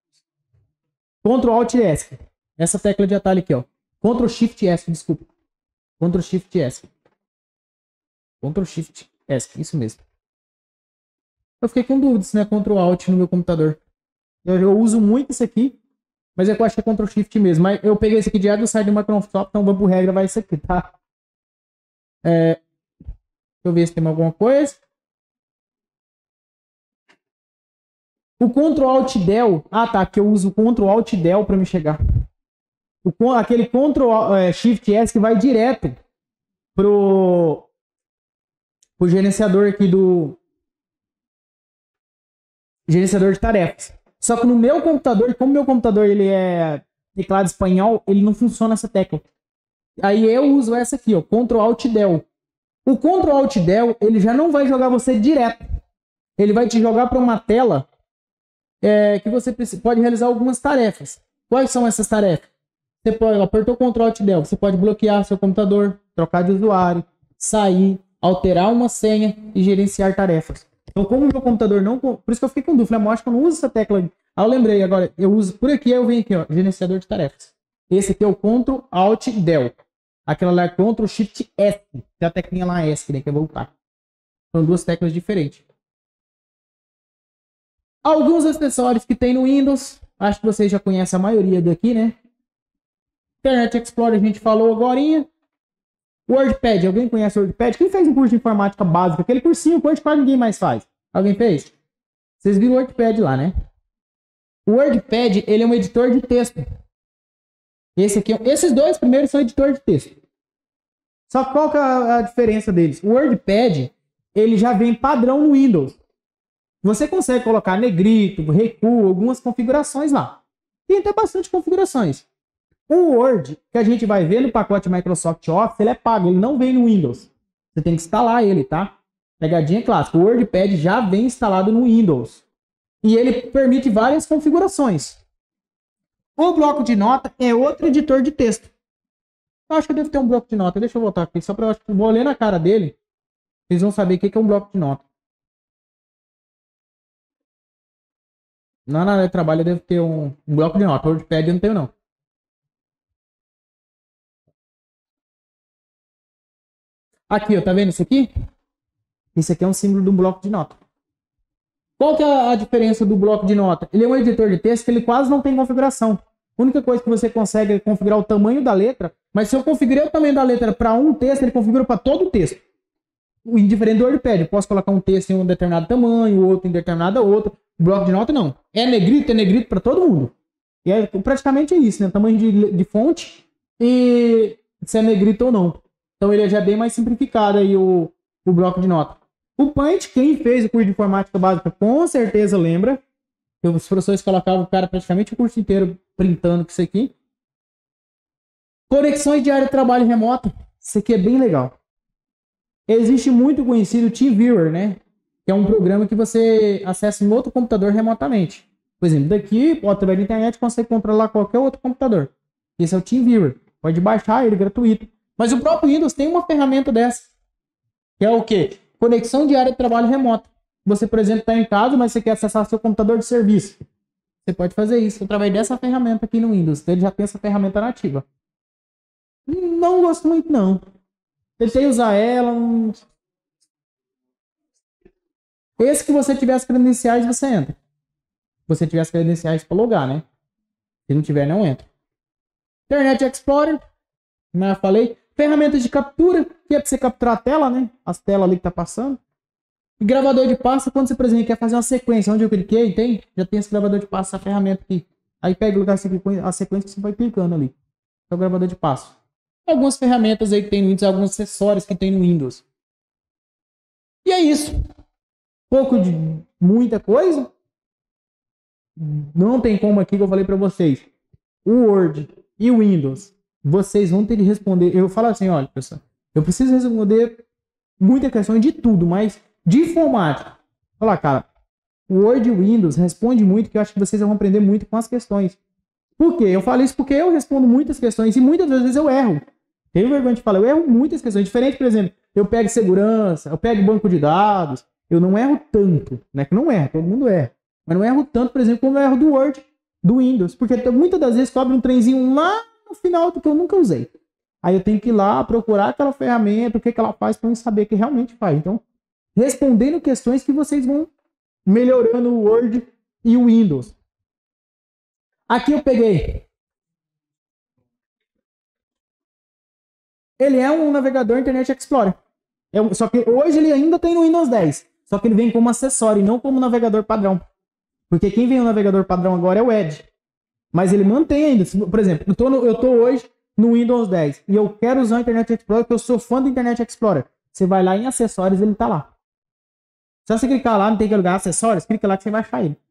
Ctrl Alt S. Essa tecla de atalho aqui, ó. Ctrl Shift S, desculpa. Ctrl Shift S. Ctrl Shift S, isso mesmo. Eu fiquei com dúvidas se não é Ctrl Alt no meu computador. Eu, eu uso muito isso aqui, mas eu acho que é Ctrl Shift mesmo. Mas eu peguei esse aqui direto do site do Microsoft, então vamos por regra, vai isso aqui, tá? É, deixa eu ver se tem alguma coisa. O Ctrl Alt Del. Ah, tá. Que eu uso o Ctrl Alt Del para me chegar. O, aquele Ctrl é, Shift S que vai direto pro, pro gerenciador aqui do gerenciador de tarefas. Só que no meu computador, como meu computador ele é teclado espanhol, ele não funciona essa tecla. Aí eu uso essa aqui, ó, Ctrl Alt Del. O Ctrl Alt Del, ele já não vai jogar você direto. Ele vai te jogar para uma tela é, que você pode realizar algumas tarefas. Quais são essas tarefas? Você pode, apertou o Ctrl Alt Del, você pode bloquear seu computador, trocar de usuário, sair, alterar uma senha e gerenciar tarefas. Então, como o meu computador não... Por isso que eu fiquei com dúvida. Eu acho que eu não uso essa tecla. Ah, eu lembrei agora. Eu uso por aqui, eu venho aqui, ó, gerenciador de tarefas. Esse aqui é o Ctrl Alt Del. Aquela lá é Ctrl Shift S. Tem a teclinha lá S, né, que é voltar. São duas teclas diferentes. Alguns acessórios que tem no Windows. Acho que vocês já conhecem a maioria daqui, né? Internet Explorer a gente falou agorinha. WordPad, alguém conhece o WordPad? Quem fez um curso de informática básica? Aquele cursinho que hoje quase ninguém mais faz. Alguém fez? Vocês viram o WordPad lá, né? O WordPad, ele é um editor de texto. Esse aqui, esses dois primeiros são editor de texto. Só que qual que é a diferença deles? O WordPad, ele já vem padrão no Windows. Você consegue colocar negrito, recuo, algumas configurações lá. Tem até bastante configurações. O Word, que a gente vai ver no pacote Microsoft Office, ele é pago, ele não vem no Windows. Você tem que instalar ele, tá? Pegadinha clássica. O WordPad já vem instalado no Windows. E ele permite várias configurações. O bloco de nota é outro editor de texto. Eu acho que eu devo ter um bloco de nota. Deixa eu voltar aqui, só para eu acho que vou ler na cara dele. Vocês vão saber o que é um bloco de nota. Lá na área de trabalho eu devo ter um, um bloco de nota. O WordPad eu não tenho, não. Aqui, ó, tá vendo isso aqui? Isso aqui é um símbolo de um bloco de nota. Qual que é a diferença do bloco de nota? Ele é um editor de texto que ele quase não tem configuração. A única coisa que você consegue é configurar o tamanho da letra, mas se eu configurei o tamanho da letra para um texto, ele configura para todo o texto. Indiferente do WordPad, eu posso colocar um texto em um determinado tamanho, outro em determinado outro. O bloco de nota não. É negrito, é negrito para todo mundo. E é praticamente isso, né? Tamanho de, de fonte e se é negrito ou não. Então ele é já bem mais simplificado aí o, o bloco de nota. O Paint, quem fez o curso de informática básica com certeza lembra. Que os professores colocavam o cara praticamente o curso inteiro printando com isso aqui. Conexões de área de trabalho remota. Isso aqui é bem legal. Existe muito conhecido o TeamViewer, né? Que é um programa que você acessa em outro computador remotamente. Por exemplo, daqui, através da internet, consegue controlar qualquer outro computador. Esse é o TeamViewer. Pode baixar ele gratuito. Mas o próprio Windows tem uma ferramenta dessa. Que é o quê? Conexão de área de trabalho remota. Você, por exemplo, está em casa, mas você quer acessar seu computador de serviço. Você pode fazer isso através dessa ferramenta aqui no Windows. Ele já tem essa ferramenta nativa. Não gosto muito, não. Tentei usar ela. Não... Esse que você tiver as credenciais, você entra. Se você tiver as credenciais para logar, né? Se não tiver, não entra. Internet Explorer. Como eu falei. Ferramentas de captura, que é para você capturar a tela, né? As telas ali que tá passando. E gravador de pasta, quando você, por exemplo, quer fazer uma sequência, onde eu cliquei, tem? Já tem esse gravador de pasta, essa ferramenta aqui. Aí pega o lugar, a sequência que você vai clicando ali. É o gravador de pasta. Algumas ferramentas aí que tem no Windows, alguns acessórios que tem no Windows. E é isso. Pouco de muita coisa. Não tem como aqui que eu falei para vocês. O Word e o Windows, vocês vão ter que responder. Eu falo assim, olha, pessoal, eu preciso responder muita questão de tudo, mas de informática. Olha lá, cara, o Word e o Windows responde muito, que eu acho que vocês vão aprender muito com as questões. Por quê? Eu falo isso porque eu respondo muitas questões e muitas vezes eu erro. Tenho vergonha de falar, eu erro muitas questões. Diferente, por exemplo, eu pego segurança, eu pego banco de dados, eu não erro tanto, né? Que não erra, todo mundo erra. Mas não erro tanto, por exemplo, como eu erro do Word, do Windows, porque muitas das vezes cobre um trenzinho lá no final do que eu nunca usei. Aí eu tenho que ir lá procurar aquela ferramenta, o que, que ela faz para eu saber que realmente faz. Então, respondendo questões que vocês vão melhorando o Word e o Windows. Aqui eu peguei. Ele é um navegador Internet Explorer. É um, só que hoje ele ainda tem no Windows dez. Só que ele vem como acessório e não como navegador padrão. Porque quem vem no navegador padrão agora é o Edge. Mas ele mantém ainda. Por exemplo, eu tô, no, eu tô hoje no Windows dez e eu quero usar o Internet Explorer porque eu sou fã do Internet Explorer. Você vai lá em acessórios, ele tá lá. Se você clicar lá, não tem que lugar acessórios, clica lá que você vai achar ele.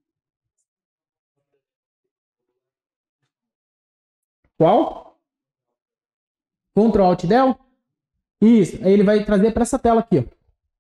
Qual? Ctrl Alt Del? Isso, aí ele vai trazer para essa tela aqui, ó.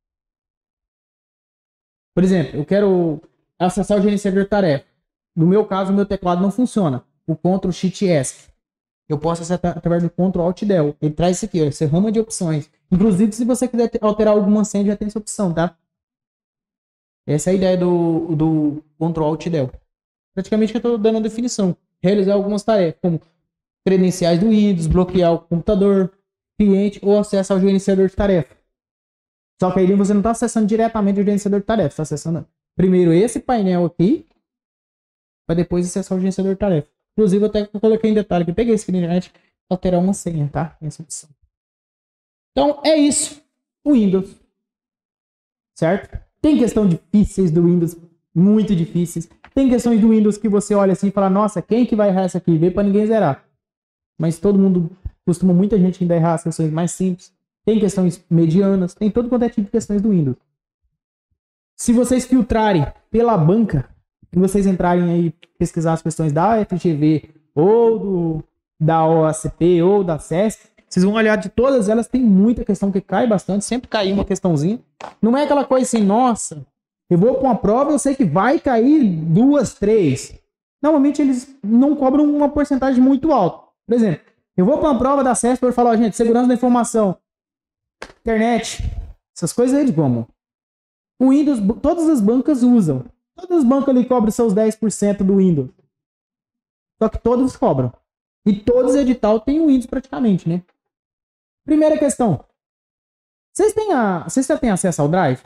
Por exemplo, eu quero acessar o gerenciador de tarefa. No meu caso, o meu teclado não funciona. O Ctrl Shift S. Eu posso acessar através do Ctrl Alt Del. Ele traz isso aqui, ó, essa rama de opções. Inclusive, se você quiser alterar alguma senha, já tem essa opção, tá? Essa é a ideia do, do Ctrl Alt Del. Praticamente que eu estou dando a definição. Realizar algumas tarefas, como credenciais do Windows, bloquear o computador, cliente ou acesso ao gerenciador de tarefa. Só que aí você não está acessando diretamente o gerenciador de tarefa. Está acessando primeiro esse painel aqui, para depois acessar o gerenciador de tarefa. Inclusive, eu até coloquei em detalhe que peguei esse aqui na internet, alterar uma senha, tá? Essa opção. Então, é isso. O Windows. Certo? Tem questão difíceis do Windows muito difíceis. Tem questões do Windows que você olha assim e fala, nossa, quem que vai errar essa aqui? Vê para ninguém zerar. Mas todo mundo, costuma muita gente ainda errar as questões mais simples. Tem questões medianas, tem todo quanto é tipo de questões do Windows. Se vocês filtrarem pela banca, e vocês entrarem aí pesquisar as questões da F G V, ou do, da O A C P, ou da S E S, vocês vão olhar de todas elas, tem muita questão que cai bastante, sempre cai uma questãozinha. Não é aquela coisa assim, nossa, eu vou para uma prova e eu sei que vai cair duas, três. Normalmente eles não cobram uma porcentagem muito alta. Por exemplo, eu vou para uma prova da S E S para falar, gente, segurança da informação, internet, essas coisas eles vão. O Windows, todas as bancas usam. Todas as bancas ali cobram seus dez por cento do Windows. Só que todos cobram. E todos os edital tem o Windows praticamente, né? Primeira questão. Vocês têm a, vocês já têm acesso ao Drive?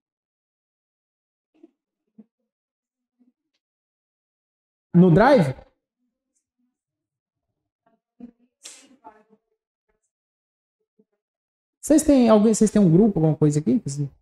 No Drive? Vocês têm alguém, vocês têm um grupo, alguma coisa aqui?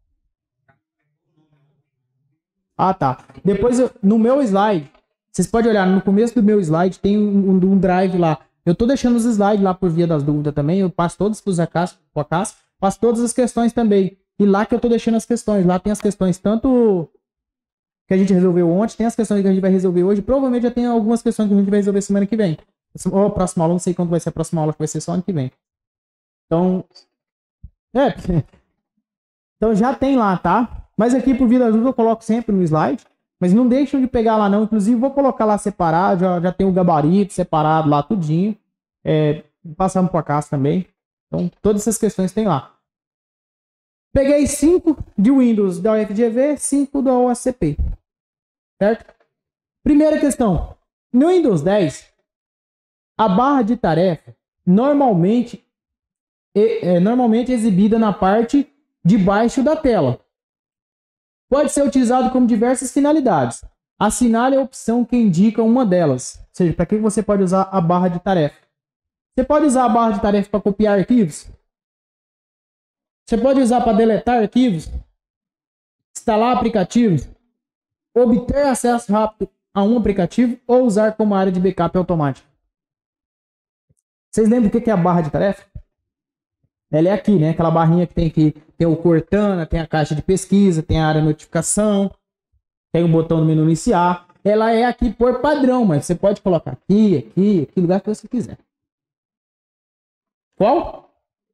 Ah, tá. Depois, eu, no meu slide, vocês podem olhar, no começo do meu slide tem um, um, um drive lá. Eu tô deixando os slides lá por via das dúvidas também. Eu passo todos para a casa, passo todas as questões também. E lá que eu tô deixando as questões. Lá tem as questões tanto que a gente resolveu ontem, tem as questões que a gente vai resolver hoje. Provavelmente já tem algumas questões que a gente vai resolver semana que vem. Ou a próxima aula, não sei quando vai ser a próxima aula, que vai ser só ano que vem. Então, é. Então já tem lá, tá? Mas aqui por via das dúvidas eu coloco sempre no slide. Mas não deixam de pegar lá não. Inclusive vou colocar lá separado. Já, já tem o gabarito separado lá tudinho. É, passamos para casa também. Então todas essas questões tem lá. Peguei cinco de Windows da U F G V, cinco da O A C P. Certo? Primeira questão. No Windows dez, a barra de tarefa normalmente é, é normalmente exibida na parte de baixo da tela. Pode ser utilizado como diversas finalidades. Assinale a opção que indica uma delas. Ou seja, para que você pode usar a barra de tarefa? Você pode usar a barra de tarefa para copiar arquivos? Você pode usar para deletar arquivos? Instalar aplicativos? Obter acesso rápido a um aplicativo ou usar como área de backup automático? Vocês lembram o que é a barra de tarefa? Ela é aqui, né? Aquela barrinha que tem aqui, tem o Cortana, tem a caixa de pesquisa, tem a área de notificação, tem o botão do menu iniciar. Ela é aqui por padrão, mas você pode colocar aqui, aqui, aqui, lugar que você quiser. Qual?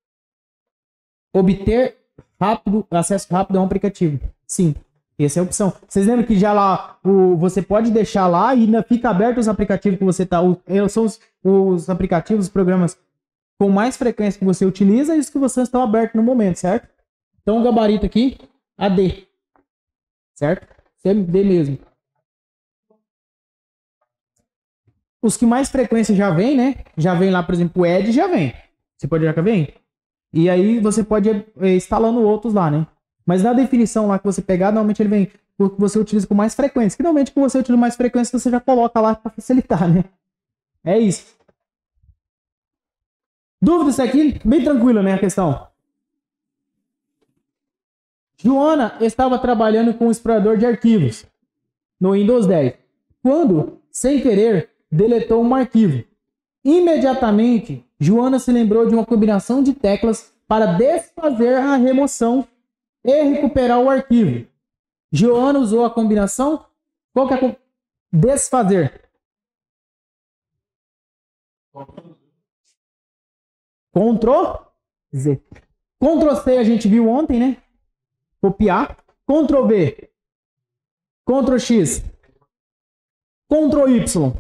Obter rápido, acesso rápido a um aplicativo. Sim, essa é a opção. Vocês lembram que já lá, o, você pode deixar lá e ainda fica aberto os aplicativos que você está... São os, os aplicativos, os programas com mais frequência que você utiliza e os que vocês estão abertos no momento, certo? Então o gabarito aqui, A D. Certo? C D mesmo. Os que mais frequência já vem, né? Já vem lá, por exemplo, o Edge já vem. Você pode olhar que vem? E aí você pode ir instalando outros lá, né? Mas na definição lá que você pegar, normalmente ele vem o que você utiliza com mais frequência. Que normalmente, quando você utiliza mais frequência, você já coloca lá para facilitar, né? É isso. Dúvidas aqui? Bem tranquilo, né, a questão. Joana estava trabalhando com um explorador de arquivos no Windows dez. Quando, sem querer, deletou um arquivo. Imediatamente, Joana se lembrou de uma combinação de teclas para desfazer a remoção e recuperar o arquivo. Joana usou a combinação. Qual que é a com... desfazer? Ctrl Z. Ctrl C a gente viu ontem, né? Copiar. Ctrl V. Ctrl X. Ctrl Y.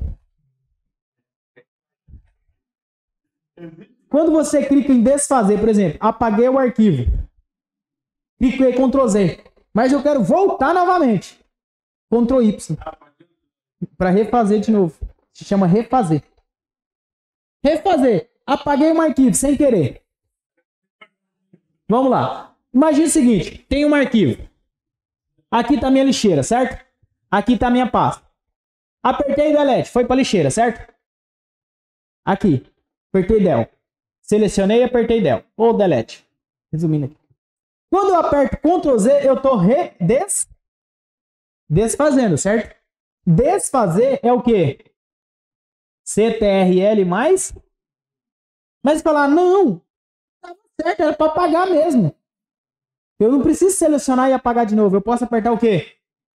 Quando você clica em desfazer, por exemplo, apaguei o arquivo. Cliquei Ctrl Z. Mas eu quero voltar novamente. Ctrl Y. Para refazer de novo. Se chama refazer. Refazer. Apaguei um arquivo sem querer. Vamos lá. Imagina o seguinte. Tem um arquivo. Aqui está minha lixeira, certo? Aqui está minha pasta. Apertei delete. Foi para a lixeira, certo? Aqui. Apertei del. Selecionei e apertei del. Ou delete. Resumindo aqui. Quando eu aperto Ctrl Z, eu estou des... Desfazendo, certo? Desfazer é o quê? C T R L mais... Mas falar, não, tá certo, era para apagar mesmo. Eu não preciso selecionar e apagar de novo. Eu posso apertar o quê?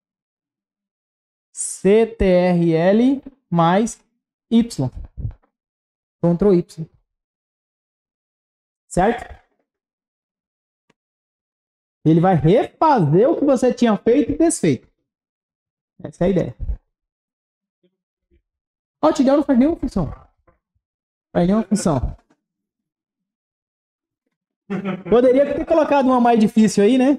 C T R L mais Y. Ctrl Y. Certo? Ele vai refazer o que você tinha feito e desfeito. Essa é a ideia. Ó, o Tidal não faz nenhuma função. Faz nenhuma função. Poderia ter colocado uma mais difícil aí, né?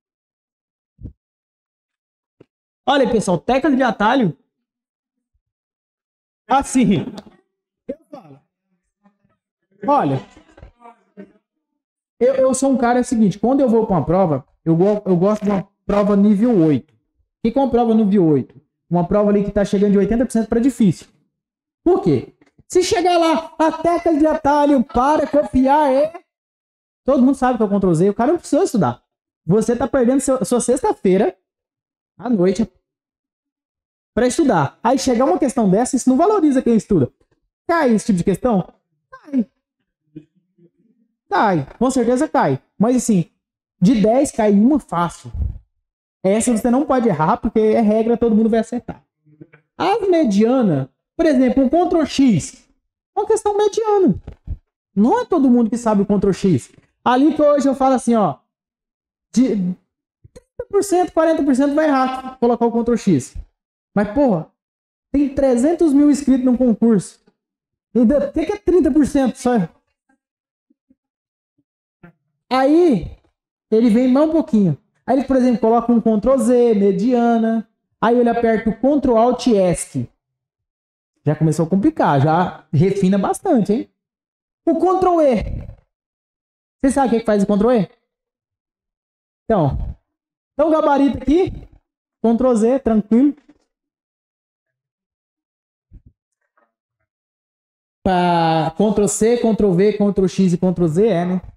Olha, pessoal, tecla de atalho. Assim. Eu falo. Olha. Eu, eu sou um cara é o seguinte, quando eu vou para uma prova, eu, eu gosto de uma prova nível oito. O que é uma prova nível oito? Uma prova ali que está chegando de oitenta por cento para difícil. Por quê? Se chegar lá, a tecla de atalho para copiar é... Todo mundo sabe que é o Ctrl Z, o cara não precisa estudar. Você está perdendo seu, sua sexta-feira à noite para estudar. Aí chegar uma questão dessa, isso não valoriza quem estuda. Cai esse tipo de questão? Cai. Cai, com certeza cai. Mas assim, de dez cai uma fácil. Essa você não pode errar, porque é regra, todo mundo vai acertar. As medianas, por exemplo, um Ctrl X, é uma questão mediana. Não é todo mundo que sabe o Ctrl X. Ali que hoje eu falo assim, ó, de trinta por cento, quarenta por cento vai errar colocar o Ctrl X. Mas, porra, tem trezentos mil inscritos no concurso. O que é trinta por cento só? Aí, ele vem mais um pouquinho. Aí ele, por exemplo, coloca um Ctrl Z, mediana. Aí ele aperta o Ctrl Alt ESC. Já começou a complicar, já refina bastante, hein? O Ctrl E. Você sabe o que, é que faz o Ctrl E? Então, então o gabarito aqui, Ctrl Z, tranquilo. Para Ctrl C, Ctrl V, Ctrl X e Ctrl Z é, né?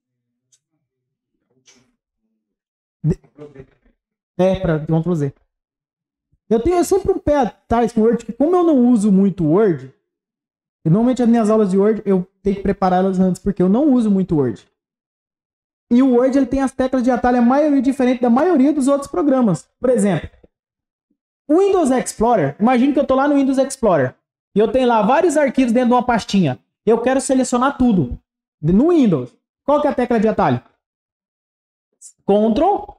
É, para Ctrl Z. Eu tenho sempre um pé atrás com o Word, que como eu não uso muito Word, e normalmente as minhas aulas de Word eu tenho que prepará-las antes, porque eu não uso muito Word. E o Word ele tem as teclas de atalho, a maioria diferente da maioria dos outros programas. Por exemplo, o Windows Explorer, imagina que eu estou lá no Windows Explorer, e eu tenho lá vários arquivos dentro de uma pastinha. Eu quero selecionar tudo no Windows. Qual que é a tecla de atalho? Ctrl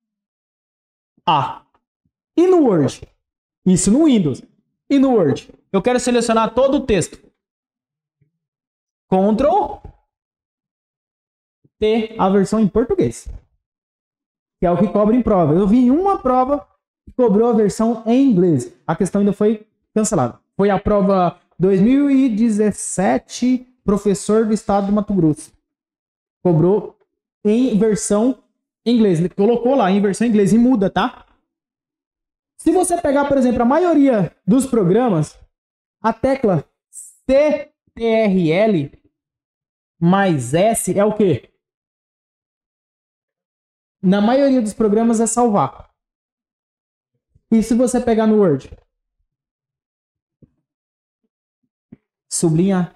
A. E no Word? Isso no Windows. E no Word? Eu quero selecionar todo o texto. Ctrl T, a versão em português. Que é o que cobra em prova. Eu vi uma prova que cobrou a versão em inglês. A questão ainda foi cancelada. Foi a prova dois mil e dezessete, professor do estado de Mato Grosso. Cobrou em versão em inglês. Ele colocou lá em versão em inglês e muda, tá? Se você pegar, por exemplo, a maioria dos programas, a tecla C T R L mais S é o quê? Na maioria dos programas é salvar. E se você pegar no Word? Sublinhar.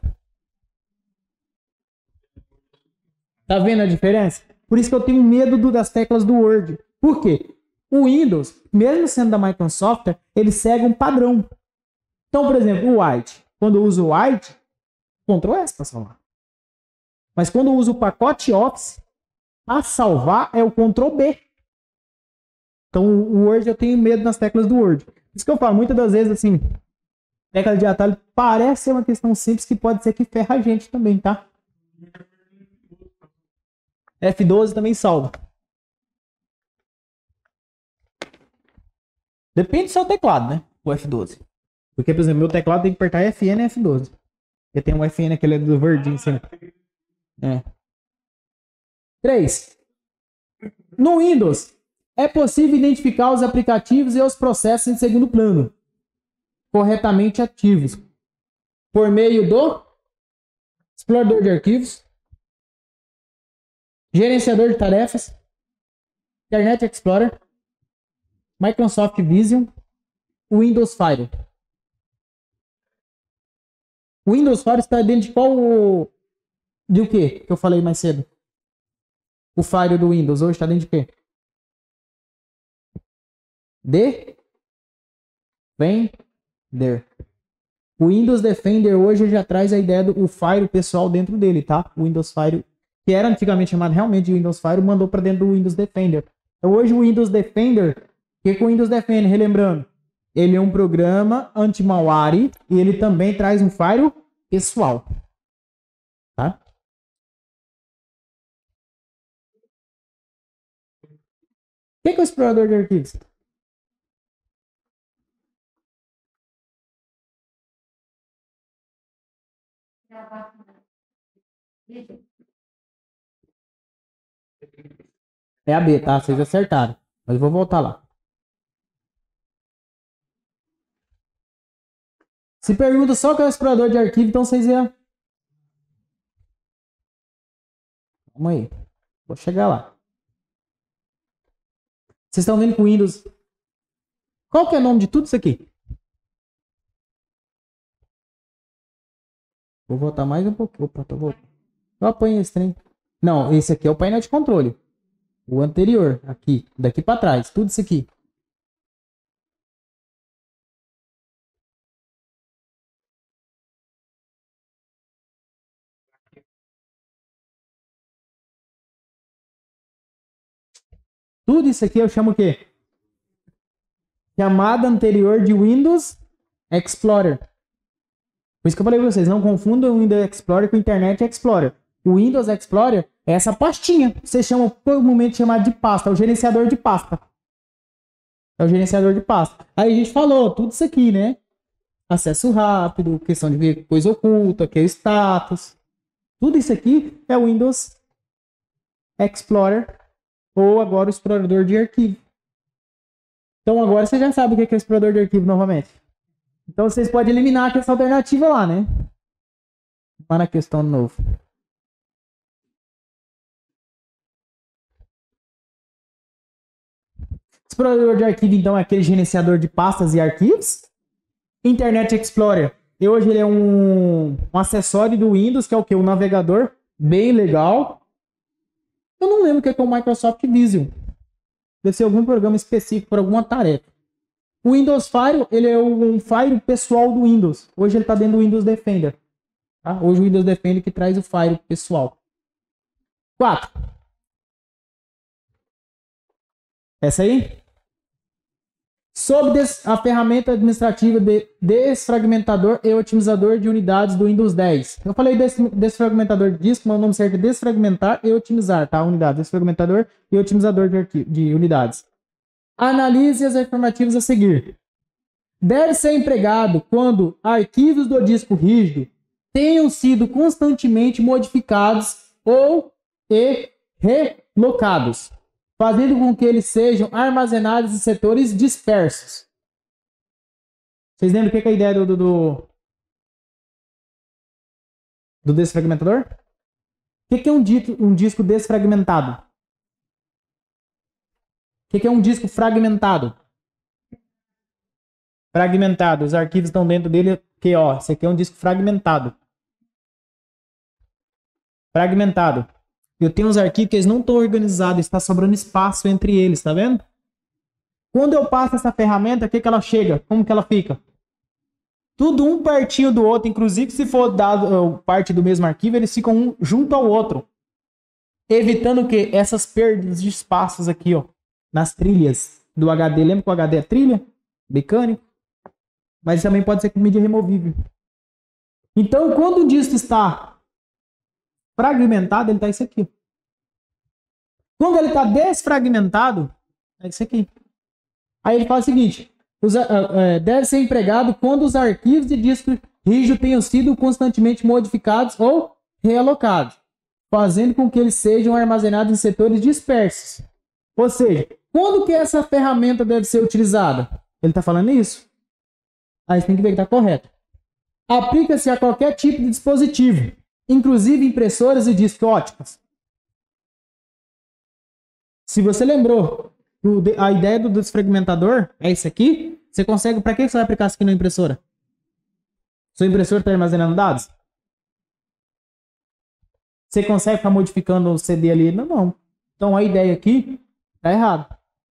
Tá vendo a diferença? Por isso que eu tenho medo do, das teclas do Word. Por quê? O Windows, mesmo sendo da Microsoft, ele segue um padrão. Então, por exemplo, o Wide. Quando eu uso o Wide, Ctrl S para salvar. Mas quando eu uso o pacote Office, para salvar é o Ctrl B. Então, o Word, eu tenho medo nas teclas do Word. Por isso que eu falo, muitas das vezes, assim, tecla de atalho parece ser uma questão simples que pode ser que ferra a gente também, tá? F doze também salva. Depende do seu teclado, né? O F doze. Porque, por exemplo, meu teclado tem que apertar F N e F doze. Porque tem um F N, aquele do verdinho, assim. É. três. No Windows, é possível identificar os aplicativos e os processos em segundo plano corretamente ativos por meio do explorador de arquivos, gerenciador de tarefas, Internet Explorer, Microsoft Vision, Windows Fire. O Windows Fire está dentro de qual... De o quê que eu falei mais cedo? O Fire do Windows hoje está dentro de quê? Defender. O Windows Defender hoje já traz a ideia do o Fire pessoal dentro dele, tá? O Windows Fire, que era antigamente chamado realmente de Windows Fire, mandou para dentro do Windows Defender. Então hoje o Windows Defender, o que é o Windows Defender? Relembrando, ele é um programa anti-malware e ele também traz um Fire pessoal, tá? O que é o explorador de arquivos? É a B, tá? Vocês acertaram. Mas eu vou voltar lá. Se pergunta só qual é o explorador de arquivo, então vocês iam... Calma aí. Vou chegar lá. Vocês estão vendo com o Windows... Qual que é o nome de tudo isso aqui? Vou voltar mais um pouquinho. Opa, tô voltando. Eu apanho esse trem. Não, esse aqui é o painel de controle. O anterior, aqui. Daqui para trás. Tudo isso aqui. Tudo isso aqui eu chamo o quê? Chamada anterior de Windows Explorer. Por isso que eu falei para vocês, não confundam o Windows Explorer com o Internet Explorer. O Windows Explorer é essa pastinha. Vocês chamam comumente chamado de pasta. É o gerenciador de pasta. É o gerenciador de pasta. Aí a gente falou tudo isso aqui, né? Acesso rápido, questão de ver coisa oculta, que é o status. Tudo isso aqui é o Windows Explorer ou agora o explorador de arquivo. Então agora você já sabe o que é o explorador de arquivo novamente. Então vocês podem eliminar essa alternativa lá, né? Lá na questão de novo. Explorador de arquivo, então, é aquele gerenciador de pastas e arquivos. Internet Explorer. E hoje ele é um, um acessório do Windows, que é o que? Um navegador bem legal. Eu não lembro o que é o Microsoft Vision. Deve ser algum programa específico para alguma tarefa. O Windows Fire, ele é um Fire pessoal do Windows. Hoje ele está dentro do Windows Defender. Tá? Hoje o Windows Defender que traz o Fire pessoal. quatro. Essa aí? Sobre a ferramenta administrativa de desfragmentador e otimizador de unidades do Windows dez. Eu falei desse desfragmentador de disco, mas o nome certo é desfragmentar e otimizar, tá? Unidade, desfragmentador e otimizador de, arquivo, de unidades. Analise as informativas a seguir. Deve ser empregado quando arquivos do disco rígido tenham sido constantemente modificados ou e relocados, fazendo com que eles sejam armazenados em setores dispersos. Vocês lembram o que é a ideia do, do, do, do desfragmentador? O que é um, dito, um disco desfragmentado? O que é um disco fragmentado? Fragmentado. Os arquivos estão dentro dele. Que, ó, esse aqui é um disco fragmentado. Fragmentado. Eu tenho uns arquivos que eles não estão organizados. Está sobrando espaço entre eles, tá vendo? Quando eu passo essa ferramenta, o que, que ela chega? Como que ela fica? Tudo um pertinho do outro. Inclusive, se for dado uh, parte do mesmo arquivo, eles ficam um junto ao outro. Evitando o quê? Essas perdas de espaços aqui, ó. Nas trilhas do H D. Lembra que o H D é trilha? Mecânico. Mas também pode ser com mídia removível. Então, quando o disco está fragmentado, ele está isso aqui. Quando ele está desfragmentado, é isso aqui. Aí ele fala o seguinte. Os, uh, uh, deve ser empregado quando os arquivos de disco rígido tenham sido constantemente modificados ou realocados, fazendo com que eles sejam armazenados em setores dispersos. Ou seja, quando que essa ferramenta deve ser utilizada? Ele está falando isso? Aí você tem que ver que está correto. Aplica-se a qualquer tipo de dispositivo, inclusive impressoras e discos óticos. Se você lembrou, o de- a ideia do desfragmentador é isso aqui. Você consegue... Para que você vai aplicar isso aqui na impressora? Sua impressora está armazenando dados? Você consegue ficar modificando o C D ali? Não, não. Então a ideia aqui tá errada.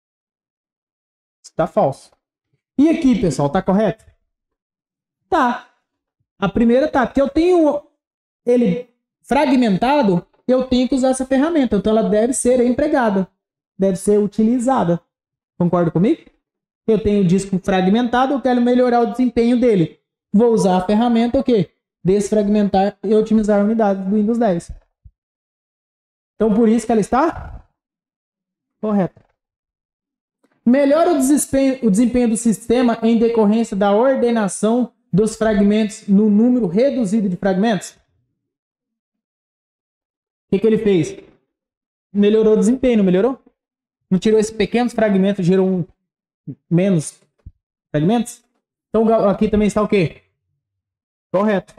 Está falso. E aqui, pessoal, tá correto? Tá. A primeira tá, porque eu tenho ele fragmentado, eu tenho que usar essa ferramenta. Então ela deve ser empregada. Deve ser utilizada. Concorda comigo? Eu tenho o disco fragmentado, eu quero melhorar o desempenho dele. Vou usar a ferramenta o quê? Desfragmentar e otimizar unidades do Windows dez. Então por isso que ela está correta. Melhora o desempenho, o desempenho do sistema em decorrência da ordenação dos fragmentos no número reduzido de fragmentos? O que, que ele fez? Melhorou o desempenho, não melhorou? Não tirou esses pequenos fragmentos, gerou um menos fragmentos? Então aqui também está o quê? Correto.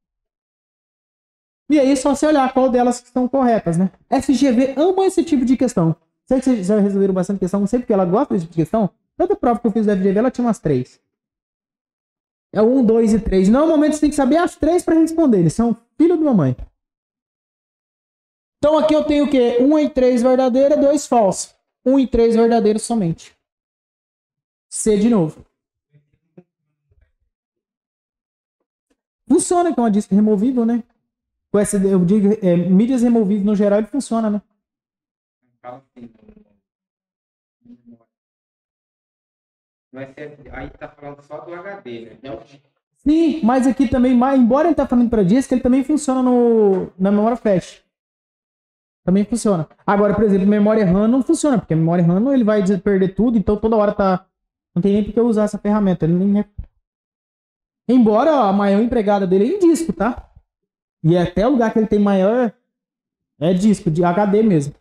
E aí só se olhar qual delas estão corretas, né? F G V ama esse tipo de questão. Sei que vocês já resolveram bastante questão, não sei porque ela gosta desse tipo de questão. Toda prova que eu fiz do F G V, ela tinha umas três. É um, dois e três. Normalmente você tem que saber as três para responder. Eles são filho de mamãe. Então aqui eu tenho o quê? um e três verdadeira, dois falso. um e três verdadeiro somente. C de novo. Funciona, que é uma disco removível, né? O S D, eu digo, é, mídias removíveis no geral, ele funciona, né? Aí tá falando só do H D, né? Sim, mas aqui também, embora ele tá falando para disco, ele também funciona no, na memória flash. Também funciona. Agora, por exemplo, memória RAM não funciona, porque a memória RAM ele vai perder tudo, então toda hora tá... Não tem nem por que eu usar essa ferramenta. Ele nem é... Embora a maior empregada dele é em disco, tá? E até o lugar que ele tem maior é disco, de H D mesmo.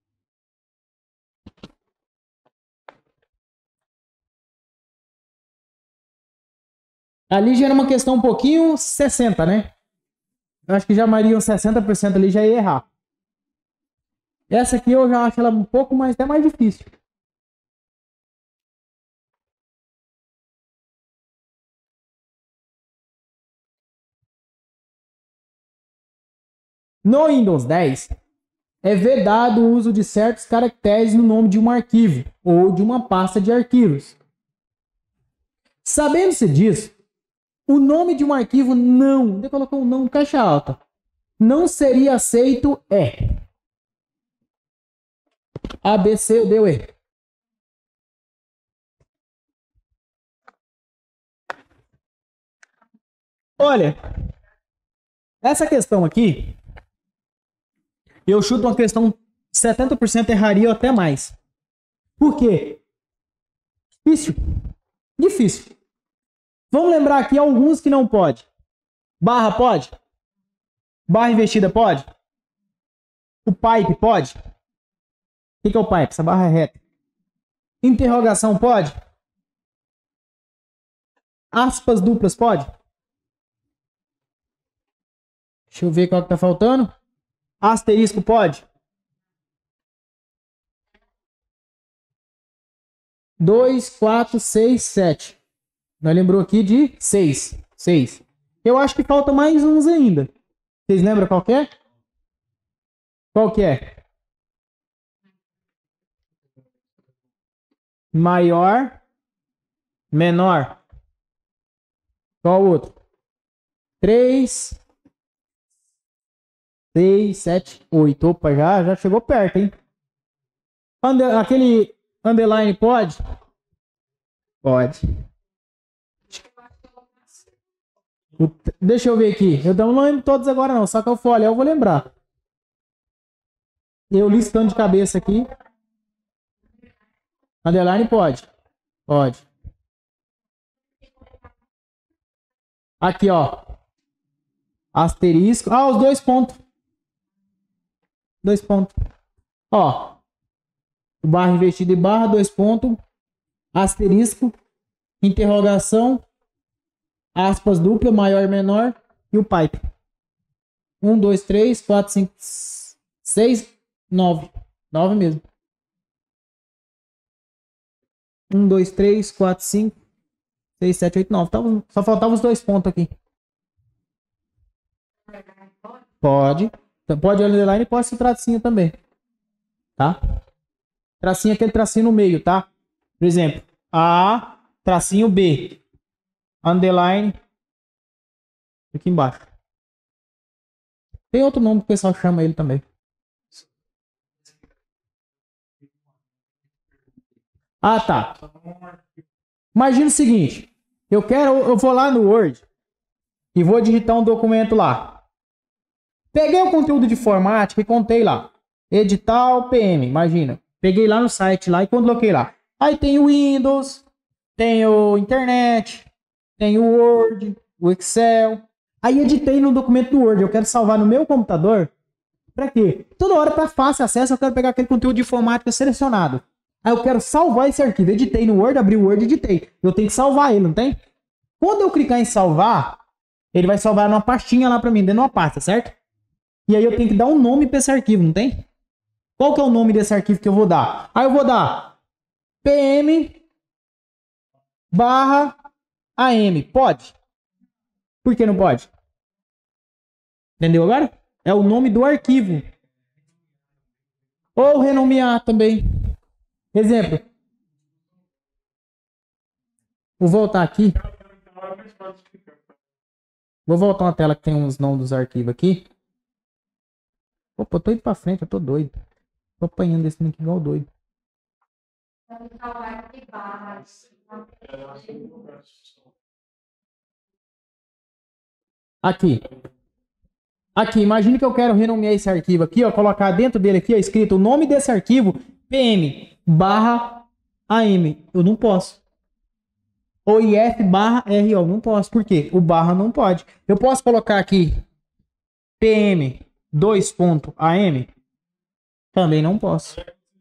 Ali já era uma questão um pouquinho sessenta, né? Eu acho que já Maria sessenta por cento ali já ia errar. Essa aqui eu já acho ela um pouco mais, até mais difícil. No Windows dez, é vedado o uso de certos caracteres no nome de um arquivo ou de uma pasta de arquivos. Sabendo-se disso, o nome de um arquivo não, ele colocou um não caixa alta, não seria aceito é A, B, C, D ou E. Olha, essa questão aqui, eu chuto uma questão setenta por cento erraria ou até mais. Por quê? Difícil. Difícil. Vamos lembrar aqui alguns que não pode. Barra pode? Barra investida pode? O pipe pode? O que é o pipe? Essa barra é reta. Interrogação pode? Aspas duplas pode? Deixa eu ver qual que tá faltando. Asterisco pode? dois, quatro, seis, sete. Nós lembrou aqui de seis. seis. Eu acho que falta mais uns ainda. Vocês lembram qual que é? Qual que é? Maior, menor. Qual o outro? três, seis, sete, oito. Opa, já, já chegou perto, hein? Under, aquele underline pode? Pode. Deixa eu ver aqui. Eu não lembro todos agora não, só que eu for olhar eu vou lembrar. Eu listando de cabeça aqui. Underline pode. Pode. Aqui, ó. Asterisco. Ah, os dois pontos. Dois pontos. Ó. Barra invertida e barra, dois pontos. Asterisco. Interrogação. Aspas dupla, maior e menor. E o pipe. Um, dois, três, quatro, cinco, seis, nove. Nove mesmo. um, dois, três, quatro, cinco, seis, sete, oito, nove. Tava, só faltavam os dois pontos aqui. Pode. Pode underline e pode ser tracinho também. Tá? Tracinho é aquele tracinho no meio, tá? Por exemplo, A, tracinho B. Underline. Aqui embaixo. Tem outro nome que o pessoal chama ele também. Ah, tá. Imagina o seguinte. Eu quero, eu vou lá no Word e vou digitar um documento lá. Peguei o conteúdo de informática e contei lá. Edital P M, imagina. Peguei lá no site lá e coloquei lá. Aí tem o Windows, tem o internet, tem o Word, o Excel. Aí editei no documento do Word. Eu quero salvar no meu computador. Pra quê? Toda hora tá fácil acesso. Eu quero pegar aquele conteúdo de informática selecionado. Aí eu quero salvar esse arquivo. Editei no Word, abri o Word e editei. Eu tenho que salvar ele, não tem? Quando eu clicar em salvar, ele vai salvar numa pastinha lá pra mim, dentro de uma pasta, certo? E aí eu tenho que dar um nome pra esse arquivo, não tem? Qual que é o nome desse arquivo que eu vou dar? Aí eu vou dar P M barra A M. Pode? Por que não pode? Entendeu agora? É o nome do arquivo. Ou renomear também. Exemplo. Vou voltar aqui. Vou voltar uma tela que tem uns nomes dos arquivos aqui. Opa, eu tô indo pra frente, eu tô doido. Tô apanhando esse link igual doido. Aqui. Aqui, imagine que eu quero renomear esse arquivo aqui, ó, colocar dentro dele aqui, ó, escrito o nome desse arquivo, P M barra A M. Eu não posso. Ou I F barra R O. Não posso. Por quê? O barra não pode. Eu posso colocar aqui P M dois ponto A M? Também não posso.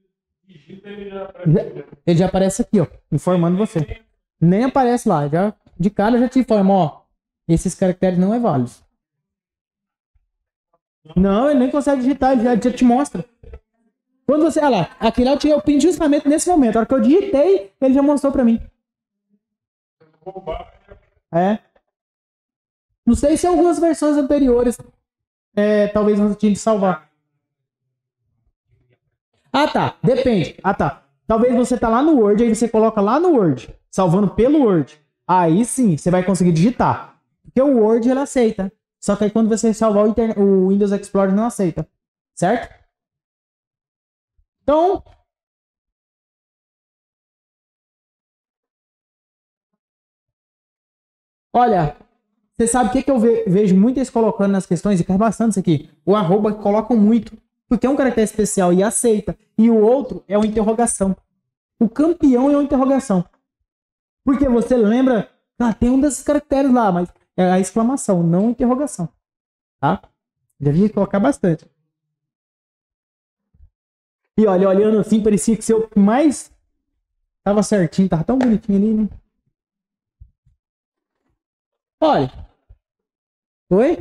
Ele já aparece aqui, ó, informando você. Nem aparece lá. Já, de cara já te informa, ó. Esses caracteres não é válidos. Não, ele nem consegue digitar, ele já, já te mostra. Quando você, olha lá, aqui lá eu tirei o pin justamente nesse momento. A hora que eu digitei, ele já mostrou pra mim. É. Não sei se algumas versões anteriores é, talvez você tinha de salvar. Ah, tá. Depende. Ah, tá. Talvez você tá lá no Word, aí você coloca lá no Word, salvando pelo Word. Aí sim, você vai conseguir digitar. Porque o Word, ele aceita. Só que aí quando você salvar o, internet, o Windows Explorer não aceita. Certo? Então... Olha, você sabe o que, que eu ve vejo muitas colocando nas questões, e cai bastante isso aqui. O arroba colocam muito, porque é um caractere especial e aceita. E o outro é uma interrogação. O campeão é uma interrogação. Porque você lembra... Ah, tem um desses caracteres lá, mas é a exclamação, não a interrogação. Tá? Devia colocar bastante. E olha, olhando assim, parecia que seu mais... Tava certinho, tava tão bonitinho ali, né? Olha. Oi?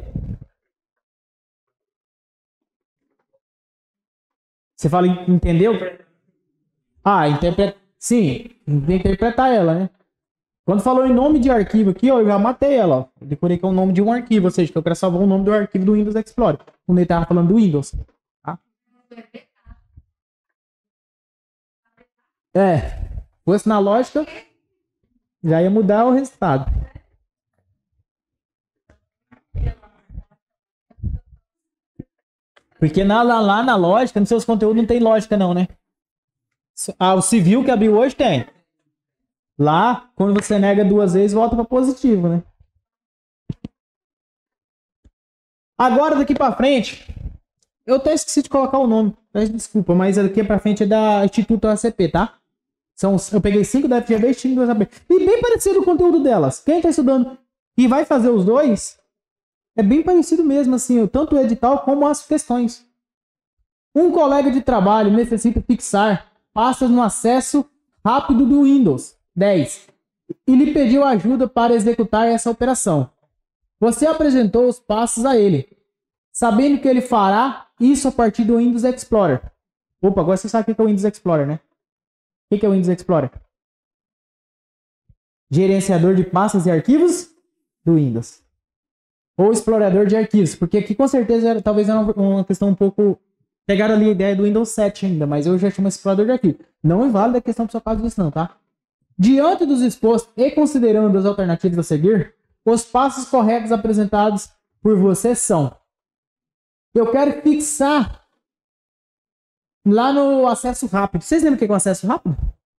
Você fala, entendeu? Ah, interpreta. Sim, interpretar ela, né? Quando falou em nome de arquivo aqui, ó, eu já matei ela, ó. Eu decorei que é o nome de um arquivo, ou seja, que eu quero salvar o nome do arquivo do Windows Explorer. Quando ele tava falando do Windows. Tá? É. Fosse na lógica, já ia mudar o resultado. Porque na, lá, lá na lógica, nos seus conteúdos não tem lógica não, né? Ah, o civil que abriu hoje tem. Lá, quando você nega duas vezes, volta para positivo, né? Agora, daqui para frente, eu até esqueci de colocar o nome. Peço desculpa, mas daqui para frente é da Instituto A C P, tá? São, eu peguei cinco da F G V e cinco da A C P. E bem parecido o conteúdo delas. Quem está estudando e vai fazer os dois, é bem parecido mesmo, assim, tanto o edital como as questões. Um colega de trabalho necessita fixar pastas no acesso rápido do Windows dez e lhe pediu ajuda para executar essa operação. Você apresentou os passos a ele, sabendo que ele fará isso a partir do Windows Explorer. Opa, agora você sabe o que é o Windows Explorer, né? O que é o Windows Explorer? Gerenciador de pastas e arquivos do Windows. Ou explorador de arquivos, porque aqui com certeza era, talvez era uma questão um pouco... Pegaram ali a ideia do Windows sete ainda, mas eu já chamo explorador de arquivos. Não é válida a questão do seu caso disso não, tá? Diante dos expostos e considerando as alternativas a seguir, os passos corretos apresentados por você são: eu quero fixar lá no acesso rápido. Vocês lembram o que é o acesso rápido?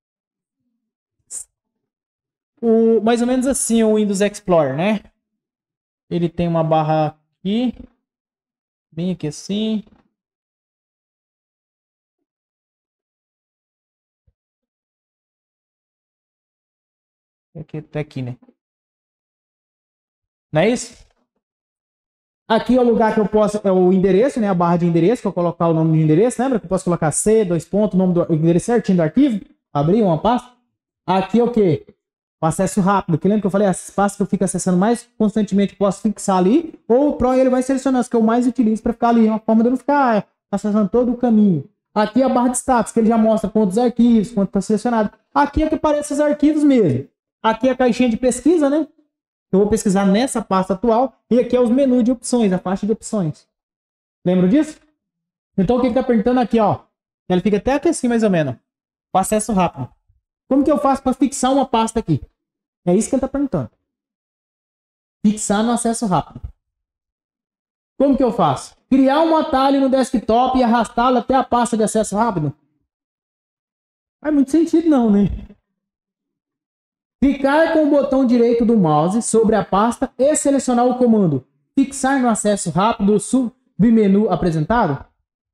O, mais ou menos assim o Windows Explorer, né? Ele tem uma barra aqui, bem aqui assim. Aqui, até aqui, né? Não é isso? Aqui é o lugar que eu posso, é o endereço, né? A barra de endereço, que eu colocar o nome do endereço, lembra? Que eu posso colocar C, dois pontos, o nome do o endereço certinho do arquivo, abrir uma pasta. Aqui é o quê? O acesso rápido, que lembra que eu falei, as pastas que eu fico acessando mais constantemente, eu posso fixar ali, ou o Pro ele vai selecionar as que eu mais utilizo para ficar ali, uma forma de eu não ficar acessando todo o caminho. Aqui é a barra de status, que ele já mostra quantos arquivos, quanto está selecionado. Aqui é que aparecem os arquivos mesmo. Aqui é a caixinha de pesquisa, né? Eu vou pesquisar nessa pasta atual. E aqui é os menus de opções, a faixa de opções. Lembra disso? Então o que ele está perguntando aqui, ó? Ele fica até aqui assim, mais ou menos. O acesso rápido. Como que eu faço para fixar uma pasta aqui? É isso que ele está perguntando. Fixar no acesso rápido. Como que eu faço? Criar um atalho no desktop e arrastá-lo até a pasta de acesso rápido? Não faz muito sentido não, né? Clicar com o botão direito do mouse sobre a pasta e selecionar o comando fixar no acesso rápido do submenu apresentado.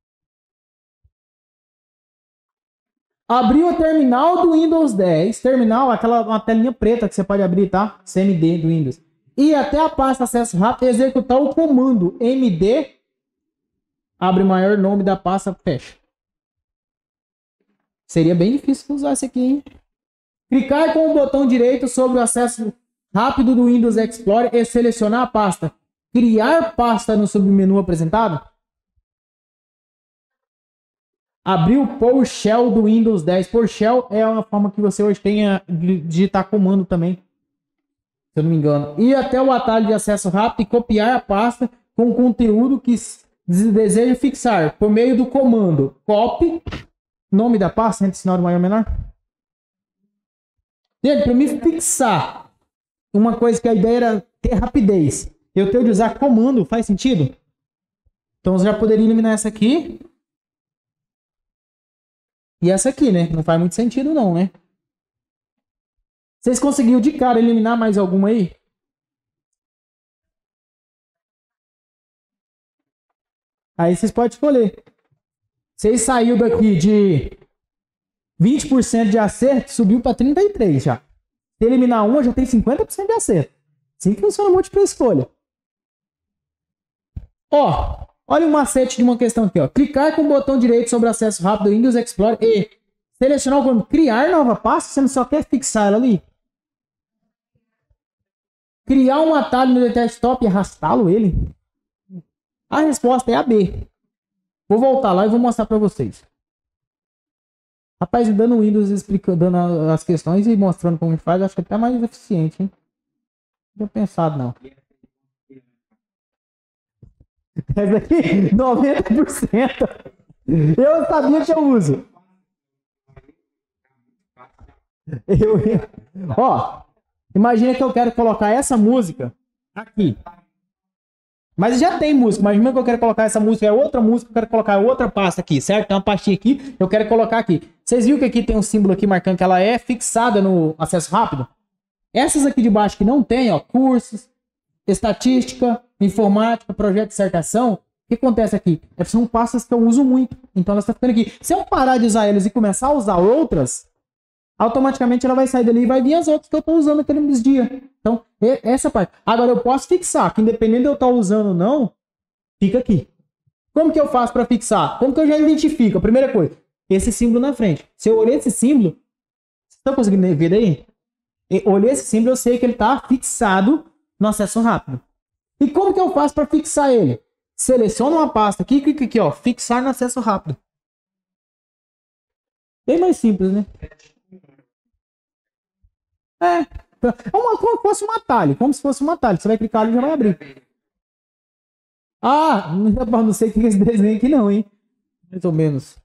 Abrir o terminal do Windows dez. Terminal, aquela uma telinha preta que você pode abrir, tá? C M D do Windows. E até a pasta acesso rápido executar o comando M D. Abre maior nome da pasta, fecha. Seria bem difícil usar isso aqui, hein? Clicar com o botão direito sobre o acesso rápido do Windows Explorer e selecionar a pasta. Criar pasta no submenu apresentado. Abrir o PowerShell do Windows dez. PowerShell é uma forma que você hoje tem de digitar comando também, se eu não me engano. Ir até o atalho de acesso rápido e copiar a pasta com o conteúdo que deseja fixar por meio do comando copy, nome da pasta, entre sinal de maior ou menor. Gente, para me fixar uma coisa que a ideia era ter rapidez, eu tenho de usar comando, faz sentido? Então eu já poderia eliminar essa aqui. E essa aqui, né? Não faz muito sentido não, né? Vocês conseguiram de cara eliminar mais alguma aí? Aí vocês podem escolher. Vocês saiu daqui de vinte por cento de acerto, subiu para trinta e três já. Se eliminar uma, já tem cinquenta por cento de acerto. Assim que funciona múltipla escolha. Ó, olha o macete de uma questão aqui, ó. Clicar com o botão direito sobre o acesso rápido do Windows Explorer e selecionar o comando criar nova pasta, você não só quer fixar ela ali. Criar um atalho no desktop e arrastá-lo ele. A resposta é a B. Vou voltar lá e vou mostrar para vocês. Rapaz, dando o Windows, explicando, dando as questões e mostrando como faz, acho que é até mais eficiente, hein? Não tinha pensado, não. Essa aqui, noventa por cento. Eu sabia que eu uso. Eu, ó, imagina que eu quero colocar essa música aqui. Mas já tem música. Imagina que eu quero colocar essa música, é outra música, eu quero colocar outra pasta aqui, certo? Tem uma pastinha aqui, eu quero colocar aqui. Vocês viram que aqui tem um símbolo aqui marcando que ela é fixada no acesso rápido? Essas aqui de baixo que não tem, ó, cursos, estatística, informática, projeto de dissertação. O que acontece aqui? São pastas que eu uso muito. Então elas estão ficando aqui. Se eu parar de usar elas e começar a usar outras, automaticamente ela vai sair dali e vai vir as outras que eu estou usando naqueles dias. Então, essa parte. Agora eu posso fixar, que independente de eu estar usando ou não, fica aqui. Como que eu faço para fixar? Como que eu já identifico? A primeira coisa, esse símbolo na frente. Se eu olhar esse símbolo, vocês estão conseguindo ver daí? Eu olhei esse símbolo, eu sei que ele está fixado no acesso rápido. E como que eu faço para fixar ele? Seleciono uma pasta aqui, clique aqui, ó, fixar no acesso rápido. Bem mais simples, né? É, É uma, como se fosse um atalho, como se fosse um atalho. Você vai clicar ali e já vai abrir. Ah, não sei o que é esse desenho aqui não, hein? Mais ou menos.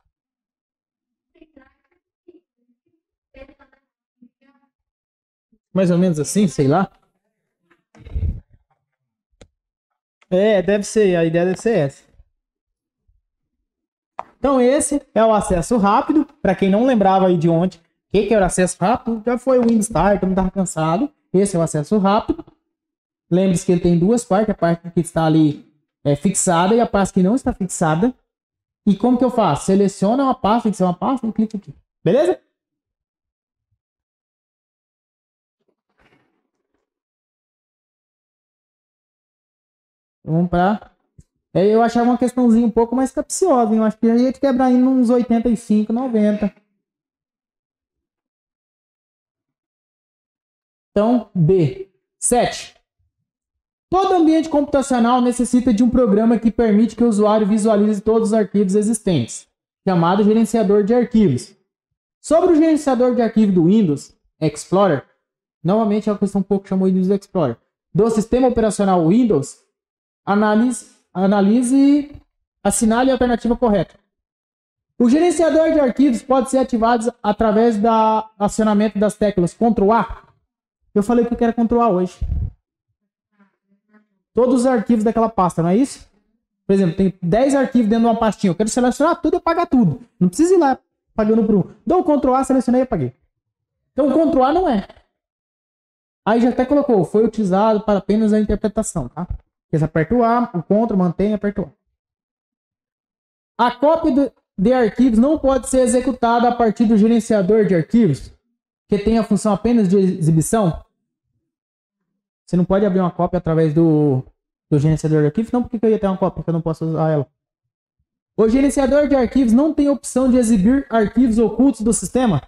Mais ou menos assim, sei lá. É, deve ser, a ideia deve ser essa. Então esse é o acesso rápido, para quem não lembrava aí de ontem, o que, que era acesso rápido, já foi o Windows Start, todo mundo estava cansado. Esse é o acesso rápido. Lembre-se que ele tem duas partes, a parte que está ali é, fixada e a parte que não está fixada. E como que eu faço? Seleciona uma pasta, fixar uma pasta e clica aqui. Beleza? Vamos para... Eu achava uma questãozinha um pouco mais capciosa, hein? Eu acho que já ia te quebrar aí uns oitenta e cinco, noventa. Então, B. sete. Todo ambiente computacional necessita de um programa que permite que o usuário visualize todos os arquivos existentes, chamado gerenciador de arquivos. Sobre o gerenciador de arquivos do Windows Explorer, novamente é uma questão um pouco que chamou Windows Explorer, do sistema operacional Windows, analise, analise e assinale a alternativa correta. O gerenciador de arquivos pode ser ativado através do acionamento das teclas control A. Eu falei que eu quero control A hoje. Todos os arquivos daquela pasta, não é isso? Por exemplo, tem dez arquivos dentro de uma pastinha. Eu quero selecionar tudo e apagar tudo. Não precisa ir lá apagando por um. Dou o control A, selecionei e apaguei. Então o control A não é. Aí já até colocou, foi utilizado para apenas a interpretação, tá? Você aperta o A, o control, mantém, aperta o A. A cópia de arquivos não pode ser executada a partir do gerenciador de arquivos, que tem a função apenas de exibição. Você não pode abrir uma cópia através do, do gerenciador de arquivos? Não, porque eu ia ter uma cópia, porque eu não posso usar ela. O gerenciador de arquivos não tem opção de exibir arquivos ocultos do sistema?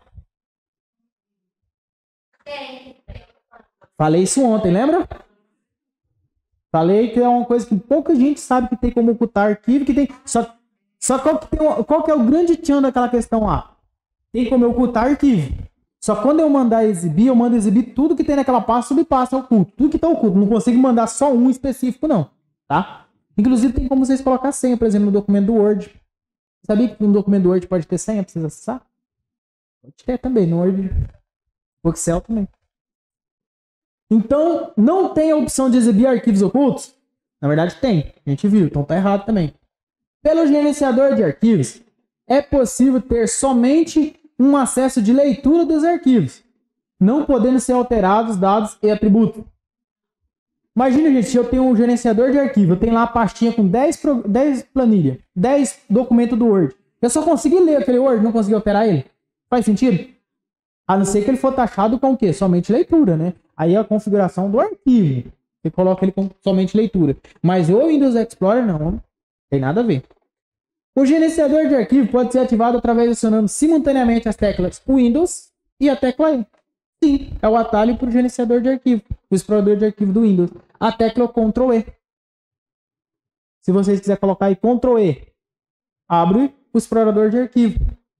Falei isso ontem, lembra? Falei que é uma coisa que pouca gente sabe que tem como ocultar arquivo, que tem... Só, só qual, que tem, qual que é o grande tchan daquela questão lá? Tem como ocultar arquivo. Só quando eu mandar exibir, eu mando exibir tudo que tem naquela pasta, subpasta oculto. Tudo que está oculto. Não consigo mandar só um específico, não. Tá? Inclusive, tem como vocês colocar senha, por exemplo, no documento do Word. Sabia que um documento do Word pode ter senha para vocês acessar? Pode ter também, no Word. No Excel também. Então, não tem a opção de exibir arquivos ocultos? Na verdade, tem. A gente viu, então tá errado também. Pelo gerenciador de arquivos, é possível ter somente um acesso de leitura dos arquivos, não podendo ser alterados dados e atributos. Imagina, gente, se eu tenho um gerenciador de arquivo, eu tenho lá a pastinha com dez, dez planilhas, dez documentos do Word. Eu só consegui ler aquele Word, não consegui alterar ele. Faz sentido? A não ser que ele for taxado com o quê? Somente leitura, né? Aí é a configuração do arquivo. Você coloca ele com somente leitura. Mas o Windows Explorer não, não tem nada a ver. O gerenciador de arquivo pode ser ativado através de acionando simultaneamente as teclas Windows e a tecla E. Sim, é o atalho para o gerenciador de arquivo, o explorador de arquivo do Windows. A tecla control E. Se vocês quiserem colocar aí control E, abre o explorador de arquivo.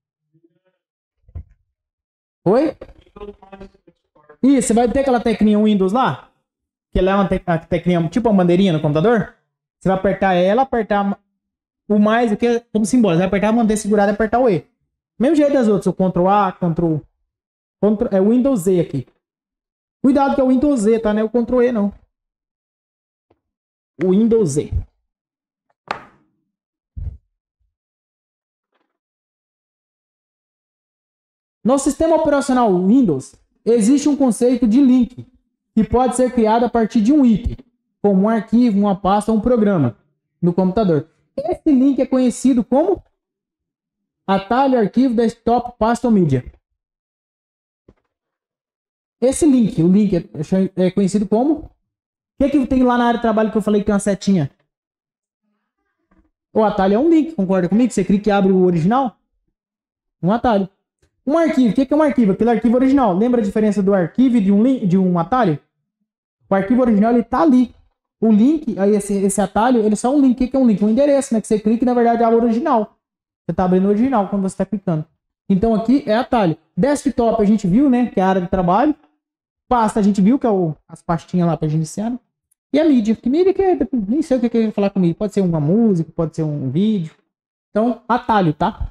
Oi? Isso, você vai ter aquela teclinha Windows lá? Que ela é uma teclinha tipo uma bandeirinha no computador? Você vai apertar ela, apertar o mais, o que é como simbólico. Você vai apertar, manter segurado e apertar o E. Mesmo jeito das outras, o Ctrl A, Ctrl... Ctrl é Windows Z aqui. Cuidado que é o Windows Z, tá? Não é o Ctrl E, não. O Windows Z. No sistema operacional Windows, existe um conceito de link, que pode ser criado a partir de um item, como um arquivo, uma pasta ou um programa, no computador. Esse link é conhecido como atalho, arquivo, desktop, pasta ou mídia. Esse link, o link é, é conhecido como... O que, que tem lá na área de trabalho que eu falei que tem uma setinha? O atalho é um link, concorda comigo? Você clica e abre o original? Um atalho. Um arquivo, o que, que é um arquivo? Aquele arquivo original. Lembra a diferença do arquivo e de um, link, de um atalho? O arquivo original, ele tá ali. O link, aí esse, esse atalho, ele é só um link. O que é um link? Um endereço, né? Que você clica e na verdade abre o original. Você está abrindo o original quando você está clicando. Então aqui é atalho. Desktop a gente viu, né? Que é a área de trabalho. Pasta, a gente viu que é o, as pastinhas lá para gerenciar. Né? E a mídia. Que mídia que é, nem sei o que é falar com mídia. Pode ser uma música, pode ser um vídeo. Então, atalho, tá?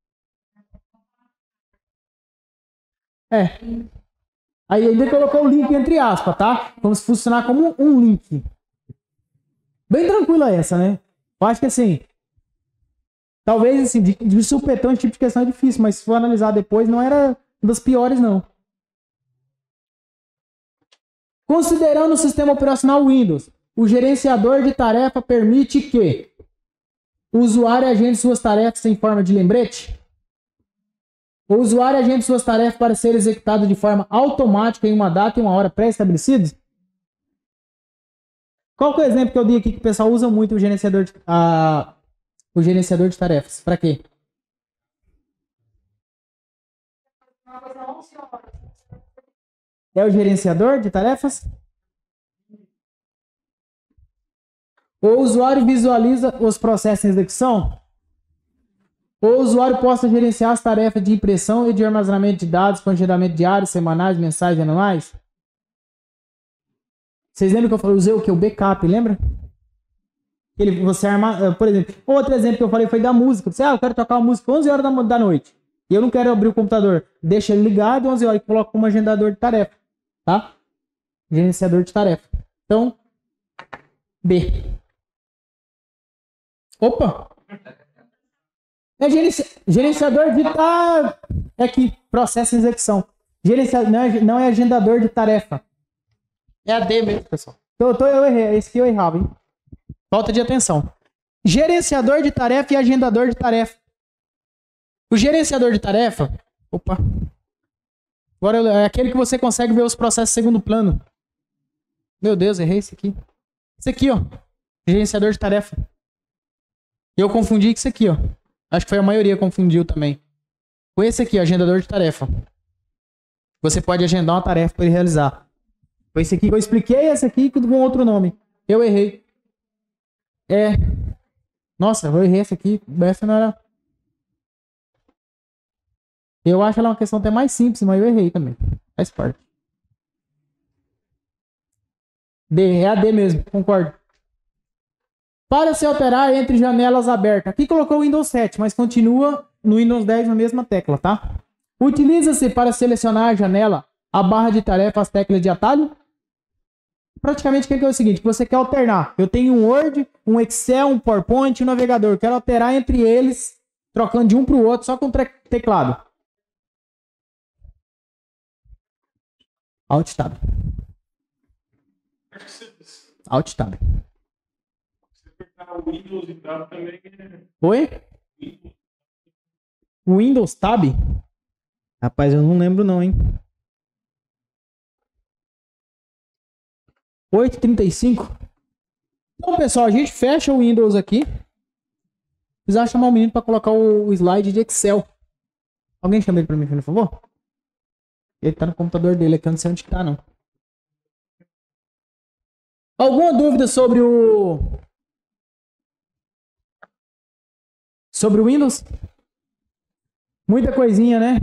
É. Aí ainda colocou o link entre aspas, tá? Como se funcionar como um link. Bem tranquila essa, né? Eu acho que assim, talvez assim, de, de supetão esse tipo de questão é difícil, mas se for analisar depois, não era das piores, não. Considerando o sistema operacional Windows, o gerenciador de tarefa permite que o usuário agende suas tarefas em forma de lembrete. O usuário agende suas tarefas para ser executado de forma automática em uma data e uma hora pré-estabelecidos. Qual que é o exemplo que eu dei aqui que o pessoal usa muito o gerenciador de, a, o gerenciador de tarefas? Para quê? É o gerenciador de tarefas? O usuário visualiza os processos em execução? O usuário possa gerenciar as tarefas de impressão e de armazenamento de dados com agendamento diário, semanais, mensais e anuais? Vocês lembram que eu falei, usei o que? O backup, lembra? Ele, você arma, por exemplo, outro exemplo que eu falei foi da música. Você, ah, eu quero tocar uma música onze horas da, da noite. E eu não quero abrir o computador. Deixa ele ligado onze horas e coloco como agendador de tarefa. Tá? Gerenciador de tarefa. Então, B. Opa! É gerenci... gerenciador de tarefa. É aqui, processo de execução. Gerenciador, não, é, não é agendador de tarefa. É a D mesmo, pessoal. Tô, tô, eu errei. Esse aqui eu errava, hein? Falta de atenção. Gerenciador de tarefa e agendador de tarefa. O gerenciador de tarefa... Opa. Agora é aquele que você consegue ver os processos em segundo plano. Meu Deus, errei esse aqui. Esse aqui, ó. Gerenciador de tarefa. Eu confundi com esse aqui, ó. Acho que foi a maioria que confundiu também. Com esse aqui, agendador de tarefa. Você pode agendar uma tarefa para ele realizar. Foi esse aqui que eu expliquei, esse aqui com outro nome. Eu errei. É. Nossa, eu errei esse aqui. Essa não era... Eu acho ela uma questão até mais simples, mas eu errei também. Faz parte. D, é a D mesmo, concordo. Para se alterar entre janelas abertas. Aqui colocou o Windows sete, mas continua no Windows dez na mesma tecla, tá? Utiliza-se para selecionar a janela a barra de tarefa, as teclas de atalho. Praticamente o que é o seguinte, você quer alternar. Eu tenho um Word, um Excel, um PowerPoint, um navegador. Quero alterar entre eles, trocando de um para o outro, só com o teclado. Alt Tab. Alt Tab. Oi? Windows Tab? Rapaz, eu não lembro não, hein? oito trinta e cinco. Então, pessoal, a gente fecha o Windows aqui. Precisava chamar o menino para colocar o slide de Excel. Alguém chama ele para mim, por favor? Ele tá no computador dele aqui, eu não sei onde tá, não. Alguma dúvida sobre o... Sobre o Windows? Muita coisinha, né?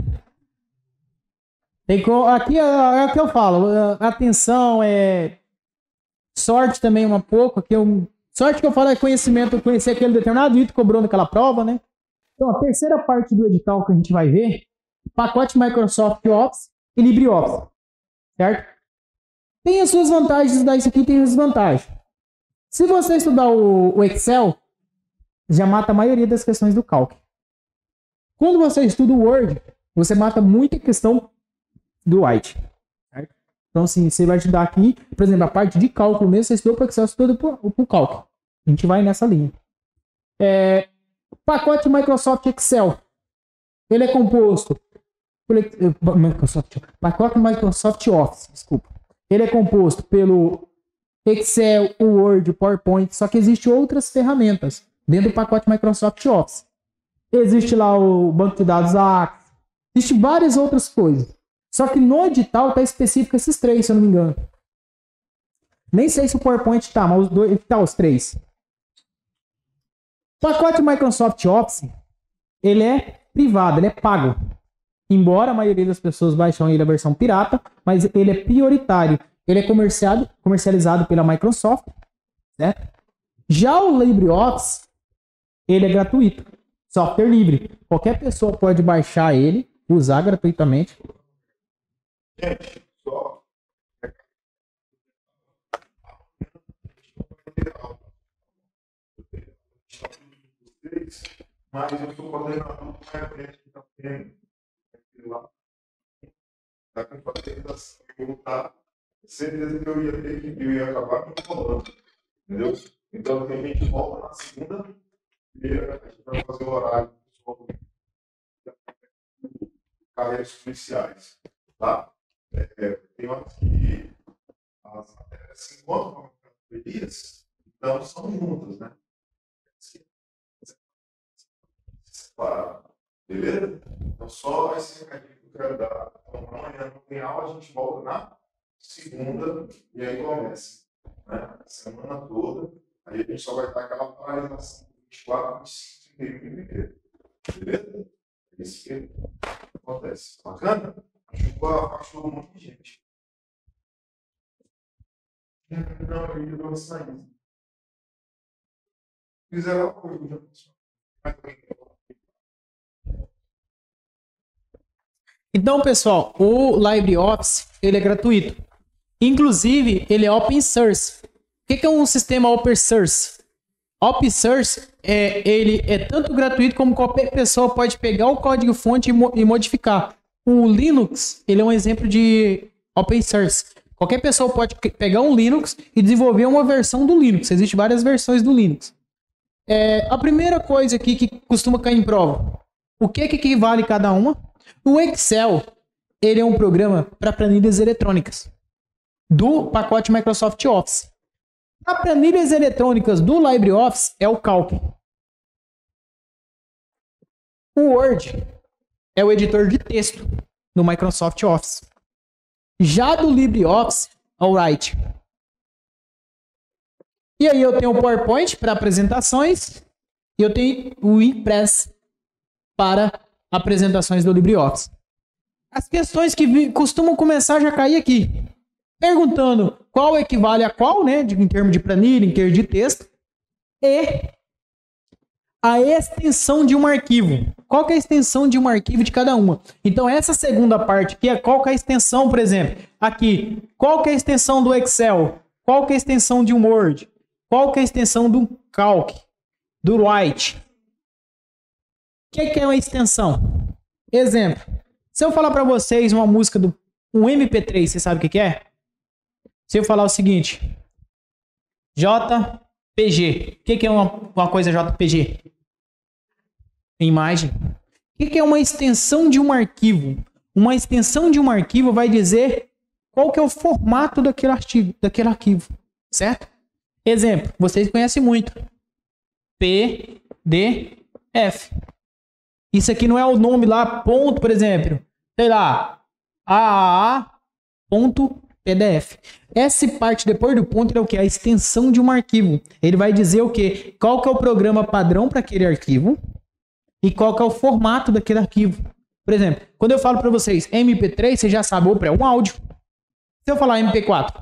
Tem co... Aqui é, é o que eu falo. Atenção, é... Sorte também uma pouco. Aqui eu... Sorte que eu falo é conhecimento. Conhecer aquele determinado item que cobrou naquela prova, né? Então, a terceira parte do edital que a gente vai ver, pacote Microsoft Office e LibreOffice, certo? Tem as suas vantagens, isso aqui tem as desvantagens. Se você estudar o, o Excel, já mata a maioria das questões do cálculo. Quando você estuda o Word, você mata muita questão do White. Certo? Então, assim, você vai estudar aqui, por exemplo, a parte de cálculo mesmo, você estudou para o Excel, você estudou para o cálculo. A gente vai nessa linha. É, pacote Microsoft Excel. Ele é composto... Microsoft, pacote Microsoft Office, desculpa. Ele é composto pelo Excel, o Word, o PowerPoint, só que existem outras ferramentas dentro do pacote Microsoft Office. Existe lá o banco de dados Access, existem várias outras coisas. Só que no edital está específico esses três, se eu não me engano. Nem sei se o PowerPoint está, mas os dois, tá os três. O pacote Microsoft Office, ele é privado, ele é pago. embora a maioria das pessoas baixam ele a versão pirata, mas ele é prioritário. Ele é comerciado, comercializado pela Microsoft, certo? Já o LibreOffice, ele é gratuito, software livre. Qualquer pessoa pode baixar ele, usar gratuitamente. Gente, só. Mas eu sou coordenador do evento que está tendo lá. Está com facilitação e voltar. Certeza que eu ia ter que eu ia acabar me falando. Entendeu? Então, a gente volta na segunda e a gente vai fazer o horário carreiras policiais. Tá? É, tem aqui as matérias enquanto categorias, então são juntas, né? Beleza? Então, só esse recadinho que eu quero dar. Então, amanhã não tem aula, a gente volta na segunda e aí começa. Né? A semana toda, aí a gente só vai estar aquela paralisação de vinte e quatro, vinte e cinco, trinta e um e primeiro. Beleza? É isso que acontece. Bacana? Ajudou, ajudou um monte de gente. Não, eu ia dar uma saída. Fizeram a coisa, Então, pessoal, o LibreOffice, ele é gratuito. Inclusive, ele é open source. O que é um sistema open source? Open source, é, ele é tanto gratuito como qualquer pessoa pode pegar o código-fonte e, mo e modificar. O Linux, ele é um exemplo de open source. Qualquer pessoa pode pegar um Linux e desenvolver uma versão do Linux. Existem várias versões do Linux. É, a primeira coisa aqui que costuma cair em prova. O que, que equivale cada uma? O Excel, ele é um programa para planilhas eletrônicas do pacote Microsoft Office. Para planilhas eletrônicas do LibreOffice é o Calc. O Word é o editor de texto no Microsoft Office. Já do LibreOffice é o Write. E aí eu tenho o PowerPoint para apresentações e eu tenho o Impress para apresentações do LibreOffice. As questões que costumam começar já cair aqui. Perguntando qual equivale a qual, né? Em termos de planilha, em termos de texto. E a extensão de um arquivo. Qual que é a extensão de um arquivo de cada uma? Então, essa segunda parte aqui é qual que é a extensão, por exemplo. Aqui, qual que é a extensão do Excel? Qual que é a extensão de um Word? Qual que é a extensão do Calc? Do Write? O que, que é uma extensão? Exemplo. Se eu falar para vocês uma música do um M P três, você sabe o que, que é? Se eu falar o seguinte. J P G. O que, que é uma, uma coisa J P G? Imagem. O que, que é uma extensão de um arquivo? Uma extensão de um arquivo vai dizer qual que é o formato daquele artigo, daquele arquivo. Certo? Exemplo. Vocês conhecem muito. P D F. Isso aqui não é o nome lá, ponto, por exemplo. Sei lá. A A ponto P D F. Essa parte depois do ponto é o que? A extensão de um arquivo. Ele vai dizer o quê? Qual que é o programa padrão para aquele arquivo e qual que é o formato daquele arquivo. Por exemplo, quando eu falo para vocês M P três, você já sabe, opa, é um áudio. Se eu falar M P quatro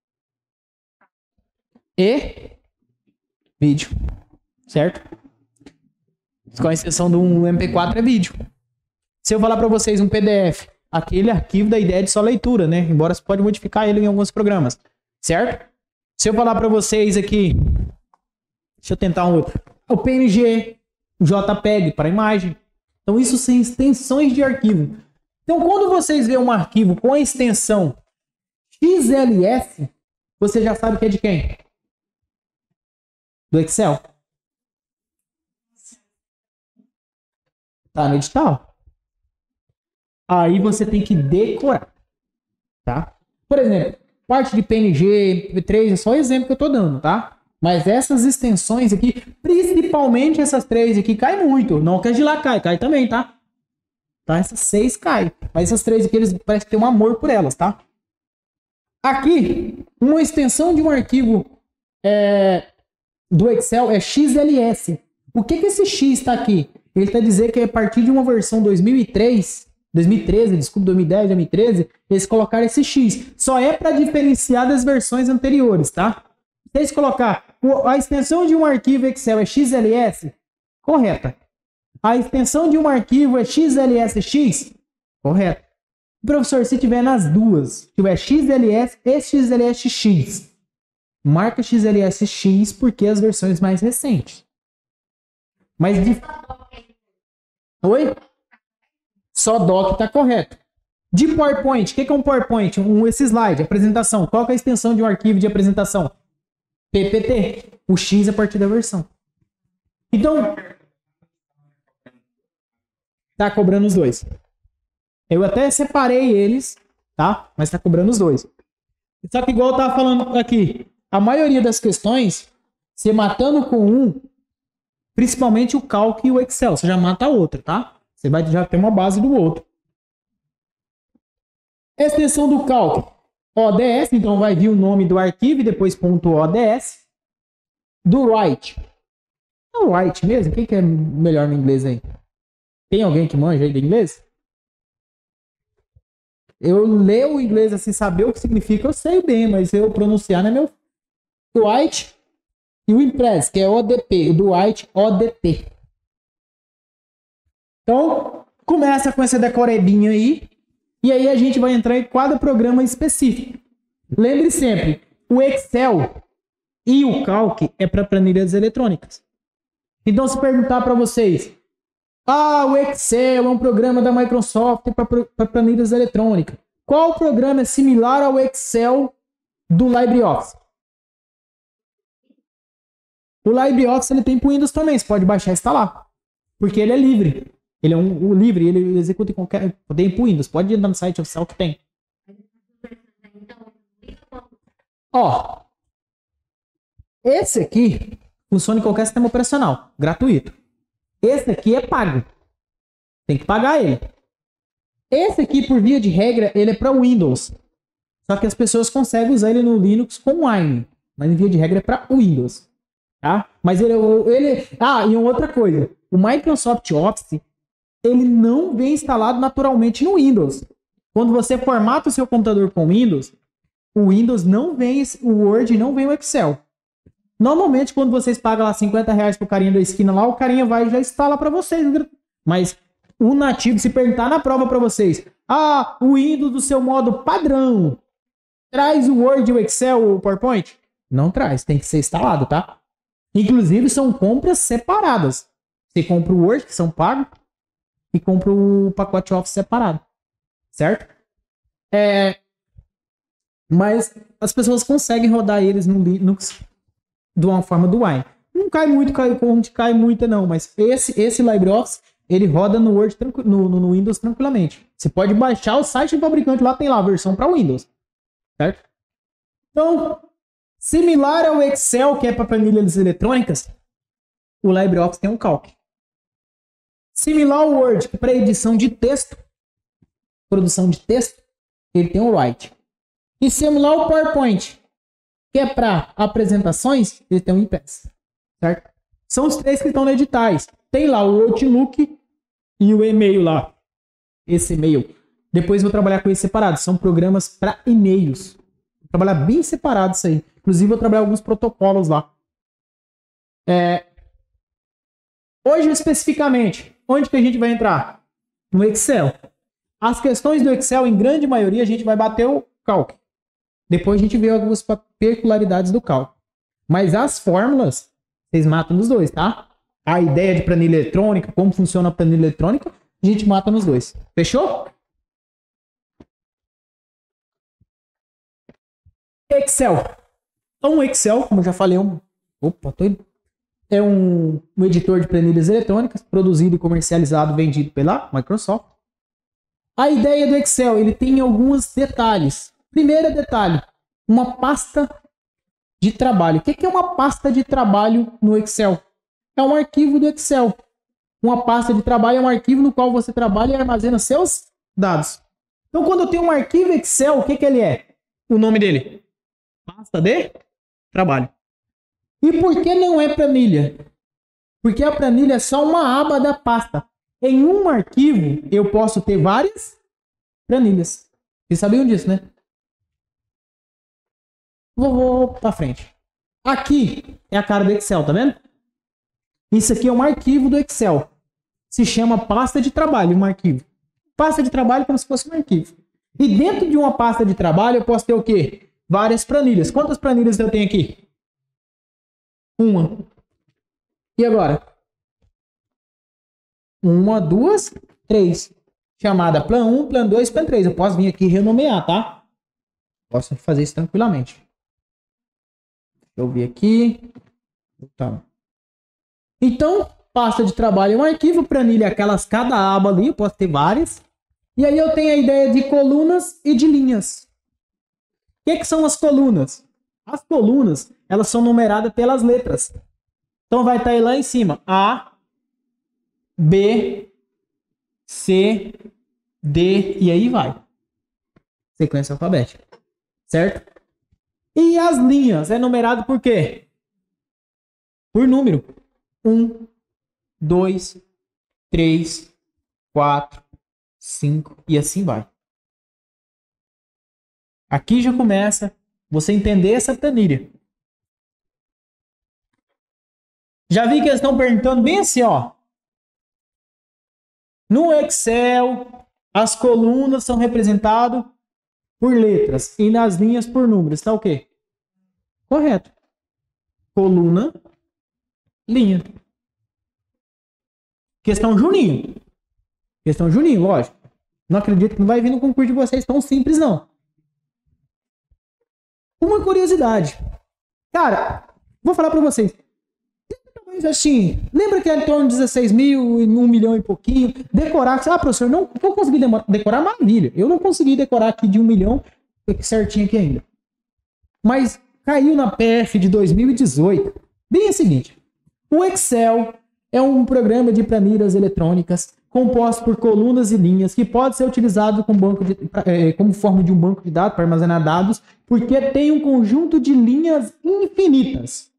e vídeo, certo? Com a extensão do M P quatro é vídeo. Se eu falar para vocês um P D F, aquele arquivo da ideia de só leitura, né? Embora você pode modificar ele em alguns programas, certo? Se eu falar para vocês aqui, deixa eu tentar um outro, o P N G, o JPEG para imagem. Então isso são extensões de arquivo. Então quando vocês vêem um arquivo com a extensão X L S, você já sabe que é de quem? Do Excel. Tá no edital. Aí você tem que decorar. Tá? Por exemplo, parte de P N G, M P três, é só o exemplo que eu tô dando, tá? Mas essas extensões aqui, principalmente essas três aqui, cai muito. Não que as de lá cai, cai também, tá? Tá? Essas seis cai. Mas essas três aqui, eles parecem ter um amor por elas, tá? Aqui, uma extensão de um arquivo é, do Excel é X L S. O que que esse X está aqui? Ele está dizendo que é a partir de uma versão dois mil e três, dois mil e treze, desculpa, dois mil e dez, dois mil e treze, eles colocaram esse X. Só é para diferenciar das versões anteriores, tá? Se eles colocar a extensão de um arquivo Excel é X L S, correta. A extensão de um arquivo é X L S X, correto. Professor, se tiver nas duas, tiver X L S e X L S X, marca X L S X porque é as versões mais recentes. Mas de... Oi? Só doc tá correto. De PowerPoint, o que, que é um PowerPoint? Um, esse slide, apresentação. Qual que é a extensão de um arquivo de apresentação? P P T. O X a partir da versão. Então, tá cobrando os dois. Eu até separei eles, tá? Mas tá cobrando os dois. Só que igual eu tava falando aqui, a maioria das questões, você matando com um, principalmente o Calc e o Excel, você já mata a outra, tá? Você vai já ter uma base do outro. Extensão do Calc, O D S, então vai vir o nome do arquivo e depois ponto .ods. Do Write. É o Write mesmo? Quem que é melhor no inglês aí? Tem alguém que manja aí de inglês? Eu leio o inglês assim, saber o que significa, eu sei bem, mas eu pronunciar não é meu. O Write e o Impress, que é O D P. O do Write, O D T. Então, começa com essa decorebinha aí. E aí a gente vai entrar em cada programa específico. Lembre sempre, o Excel e o Calc é para planilhas eletrônicas. Então, se perguntar para vocês, ah, o Excel é um programa da Microsoft para planilhas eletrônicas. Qual programa é similar ao Excel do LibreOffice? O LibreOffice ele tem para o Windows também, você pode baixar e instalar. Porque ele é livre. Ele é um, um livre, ele executa em qualquer... Tem para o Windows, pode ir no site oficial que tem. Ó, esse aqui funciona em qualquer sistema operacional, gratuito. Esse aqui é pago. Tem que pagar ele. Esse aqui, por via de regra, ele é para Windows. Só que as pessoas conseguem usar ele no Linux com Wine. Mas, em via de regra, é para Windows. Tá? Mas ele, ele... Ah, e uma outra coisa. O Microsoft Office, ele não vem instalado naturalmente no Windows. Quando você formata o seu computador com Windows, o Windows não vem o Word, não vem o Excel. Normalmente, quando vocês pagam lá cinquenta reais pro carinha da esquina lá, o carinha vai e já instala para vocês. Mas o nativo, se perguntar na prova para vocês, ah, o Windows do seu modo padrão, traz o Word, o Excel, o PowerPoint? Não traz, tem que ser instalado, tá? Inclusive, são compras separadas. Você compra o Word, que são pagos, e compra o pacote Office separado. Certo? É... Mas as pessoas conseguem rodar eles no Linux de uma forma do Wine. Não cai muito, cai, onde cai muita não, mas esse, esse LibreOffice, ele roda no Word no, no Windows tranquilamente. Você pode baixar o site do fabricante, lá tem lá a versão para Windows. Certo? Então, similar ao Excel, que é para planilhas eletrônicas, o LibreOffice tem um Calc. Similar ao Word, que é para edição de texto, produção de texto, ele tem um Write. E similar ao PowerPoint, que é para apresentações, ele tem um Impress. Certo? São os três que estão no editais. Tem lá o Outlook e o e-mail lá. Esse e-mail. Depois vou trabalhar com eles separados. São programas para e-mails. Vou trabalhar bem separado isso aí. Inclusive vou trabalhar alguns protocolos lá. É... Hoje especificamente, onde que a gente vai entrar? No Excel. As questões do Excel, em grande maioria, a gente vai bater o Calc. Depois a gente vê algumas peculiaridades do Calc. Mas as fórmulas, vocês matam nos dois, tá? A ideia de planilha eletrônica, como funciona a planilha eletrônica, a gente mata nos dois. Fechou? Excel. Então o Excel, como eu já falei, é um... Opa, tô indo. É um, um editor de planilhas eletrônicas, produzido e comercializado, vendido pela Microsoft. A ideia do Excel, ele tem alguns detalhes. Primeiro detalhe, uma pasta de trabalho. O que é uma pasta de trabalho no Excel? É um arquivo do Excel. Uma pasta de trabalho é um arquivo no qual você trabalha e armazena seus dados. Então, quando eu tenho um arquivo Excel, o que, que ele é? O nome dele? Pasta de trabalho. E por que não é planilha? Porque a planilha é só uma aba da pasta. Em um arquivo, eu posso ter várias planilhas. Vocês sabiam disso, né? Vou, vou para frente. Aqui é a cara do Excel, tá vendo? Isso aqui é um arquivo do Excel. Se chama pasta de trabalho, um arquivo. Pasta de trabalho como se fosse um arquivo. E dentro de uma pasta de trabalho eu posso ter o quê? Várias planilhas. Quantas planilhas eu tenho aqui? Uma. E agora? Uma, duas, três. Chamada plan um, plan dois, plan três. Eu posso vir aqui e renomear, tá? Posso fazer isso tranquilamente. Deixa eu ver aqui. Então, então pasta de trabalho é um arquivo, planilha é aquelas, cada aba ali, eu posso ter várias. E aí eu tenho a ideia de colunas e de linhas. O que, que são as colunas? As colunas, elas são numeradas pelas letras. Então vai estar aí lá em cima. A, B, C, D, e aí vai. Sequência alfabética. Certo? E as linhas, é numerado por quê? Por número. Um, dois, três, quatro, cinco, e assim vai. Aqui já começa você entender essa planilha. Já vi que eles estão perguntando bem assim, ó. No Excel, as colunas são representadas por letras e nas linhas por números. Tá o quê? Correto. Coluna, linha. Questão Juninho. Questão Juninho, lógico. Não acredito que não vai vir no concurso de vocês tão simples, não. Uma curiosidade. Cara, vou falar pra vocês. Assim, lembra que é em torno de dezesseis mil, um milhão e pouquinho? Decorar. Ah, professor, não vou conseguir decorar, maravilha. Eu não consegui decorar aqui de um milhão certinho aqui ainda. Mas caiu na P F de dois mil e dezoito. Bem o seguinte. O Excel é um programa de planilhas eletrônicas composto por colunas e linhas que pode ser utilizado como, banco de, eh, como forma de um banco de dados para armazenar dados, porque tem um conjunto de linhas infinitas.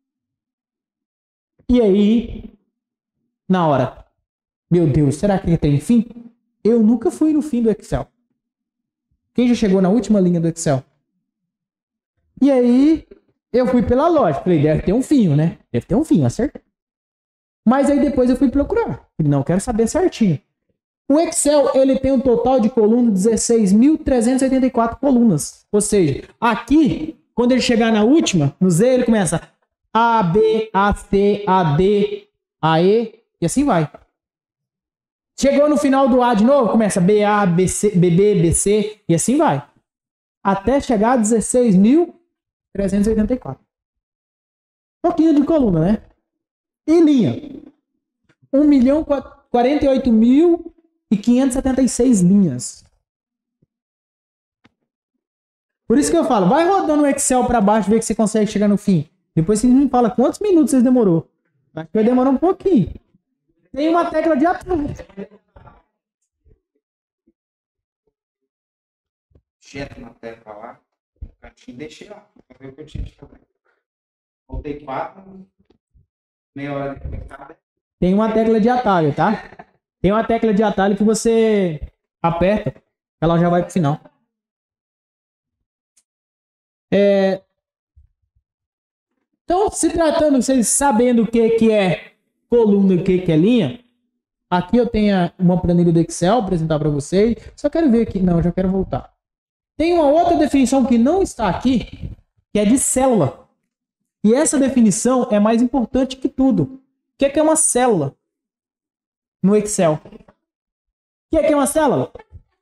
E aí, na hora, meu Deus, será que tem fim? Eu nunca fui no fim do Excel. Quem já chegou na última linha do Excel? E aí, eu fui pela lógica. Falei, deve ter um fim, né? Deve ter um fim, acertei. Mas aí depois eu fui procurar. Falei, não, quero saber certinho. O Excel, ele tem um total de colunas de dezesseis mil trezentas e oitenta e quatro colunas. Ou seja, aqui, quando ele chegar na última, no Z, ele começa A, B, A, C, A, D, A, E, e assim vai. Chegou no final do A de novo, começa B, A, B, C, B, B, B, C, e assim vai. Até chegar a dezesseis mil trezentos e oitenta e quatro. Um pouquinho de coluna, né? E linha. um milhão quarenta e oito mil e quinhentos e setenta e seis linhas. Por isso que eu falo, vai rodando o Excel para baixo, ver que você consegue chegar no fim. Depois você me fala quantos minutos você demorou. Acho que vai demorar um pouquinho. Tem uma tecla de atalho. Direto na tecla lá. Cantinho, deixei lá. Pra ver o que eu tinha de fazer. Voltei quatro. Meia hora de conectada. Tem uma tecla de atalho, tá? Tem uma tecla de atalho que você aperta, ela já vai pro final. É... Então, se tratando, vocês sabendo o que, que é coluna e o que, que é linha, aqui eu tenho uma planilha do Excel para apresentar para vocês. Só quero ver aqui. Não, já quero voltar. Tem uma outra definição que não está aqui, que é de célula. E essa definição é mais importante que tudo. O que é, que é uma célula no Excel? O que é, que é uma célula?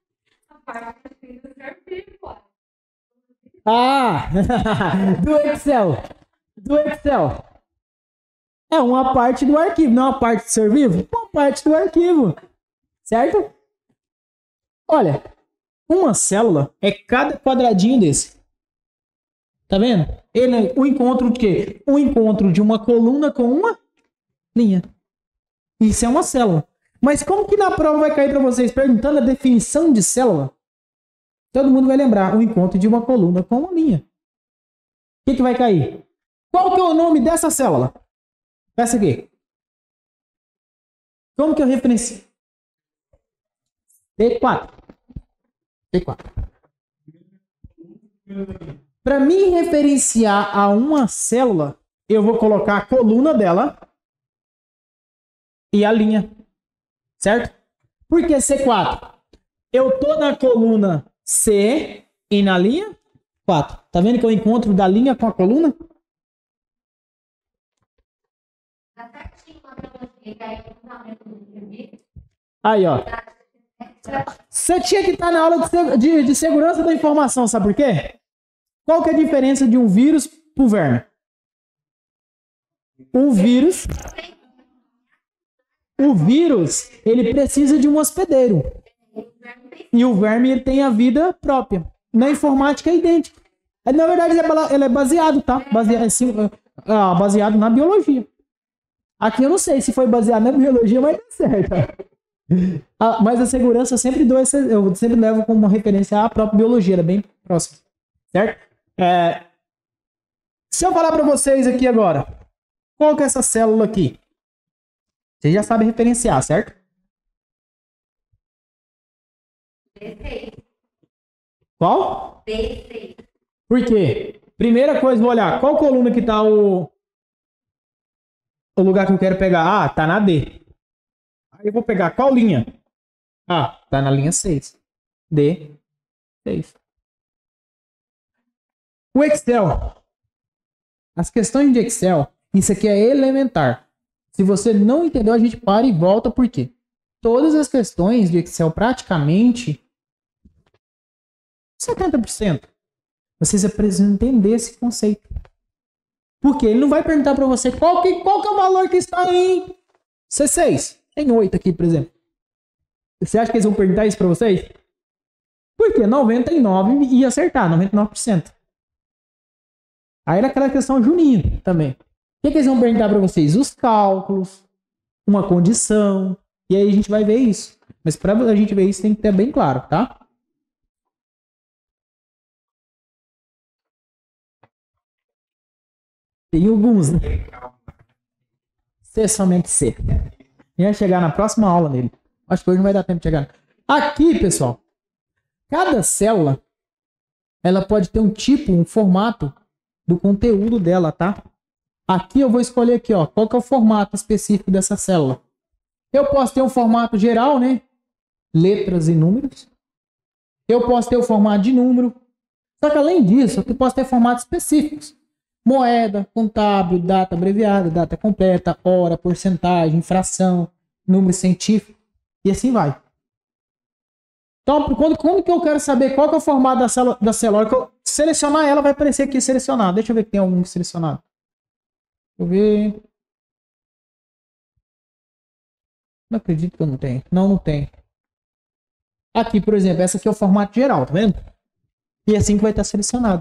Ah, do Excel. Do Excel. É uma parte do arquivo, não é uma parte do ser vivo? Uma parte do arquivo. Certo? Olha, uma célula é cada quadradinho desse. Tá vendo? Ele é o encontro de quê? O encontro de uma coluna com uma linha. Isso é uma célula. Mas como que na prova vai cair para vocês perguntando a definição de célula? Todo mundo vai lembrar o encontro de uma coluna com uma linha. O que, que vai cair? Qual que é o nome dessa célula? Essa aqui. Como que eu referencio? T quatro. T quatro. Para me referenciar a uma célula, eu vou colocar a coluna dela e a linha. Certo? Por que C quatro? Eu tô na coluna C e na linha quatro. Tá vendo que eu encontro da linha com a coluna? Aí, ó. Você tinha que estar na aula de, seg- de, de segurança da informação, sabe por quê? Qual que é a diferença de um vírus pro verme? O vírus... O vírus, ele precisa de um hospedeiro. E o verme, ele tem a vida própria. Na informática é idêntico. Na verdade, ele é bala- ele é baseado, tá? Baseado, é sim, ah, baseado na biologia. Aqui eu não sei se foi baseado na biologia, mas tá certo. Ah, mas a segurança eu sempre dou essa, eu sempre levo como uma referência à própria biologia, ela é bem próxima. Certo? É, se eu falar para vocês aqui agora, qual que é essa célula aqui? Vocês já sabem referenciar, certo? Qual? Por quê? Primeira coisa, vou olhar. Qual coluna que tá o... o lugar que eu quero pegar? Ah, tá na D. Aí eu vou pegar qual linha? Ah, tá na linha seis. D, seis. O Excel. As questões de Excel, isso aqui é elementar. Se você não entendeu, a gente para e volta, por quê? Todas as questões de Excel, praticamente, setenta por cento, vocês precisam entender esse conceito. Porque ele não vai perguntar para você qual que, qual que é o valor que está em C seis. Tem oito aqui, por exemplo. Você acha que eles vão perguntar isso para vocês? Porque noventa e nove por cento ia acertar, noventa e nove por cento. Aí era aquela questão juninho também. O que, que eles vão perguntar para vocês? Os cálculos, uma condição, e aí a gente vai ver isso. Mas para a gente ver isso tem que ter bem claro, tá? Tem alguns, né? C, somente C. Ia chegar na próxima aula dele. Acho que hoje não vai dar tempo de chegar. Aqui, pessoal, cada célula, ela pode ter um tipo, um formato do conteúdo dela, tá? Aqui eu vou escolher aqui, ó, qual que é o formato específico dessa célula. Eu posso ter um formato geral, né? Letras e números. Eu posso ter o formato de número. Só que além disso, eu posso ter formatos específicos. Moeda, contábil, data abreviada, data completa, hora, porcentagem, fração, número científico e assim vai. Então, quando, quando que eu quero saber qual que é o formato da célula, da célula, que eu selecionar ela, vai aparecer aqui selecionado. Deixa eu ver que tem algum selecionado. Deixa eu ver. Não acredito que eu não tenho. Não, não tem. Aqui, por exemplo, essa aqui é o formato geral, tá vendo? E é assim que vai estar selecionado.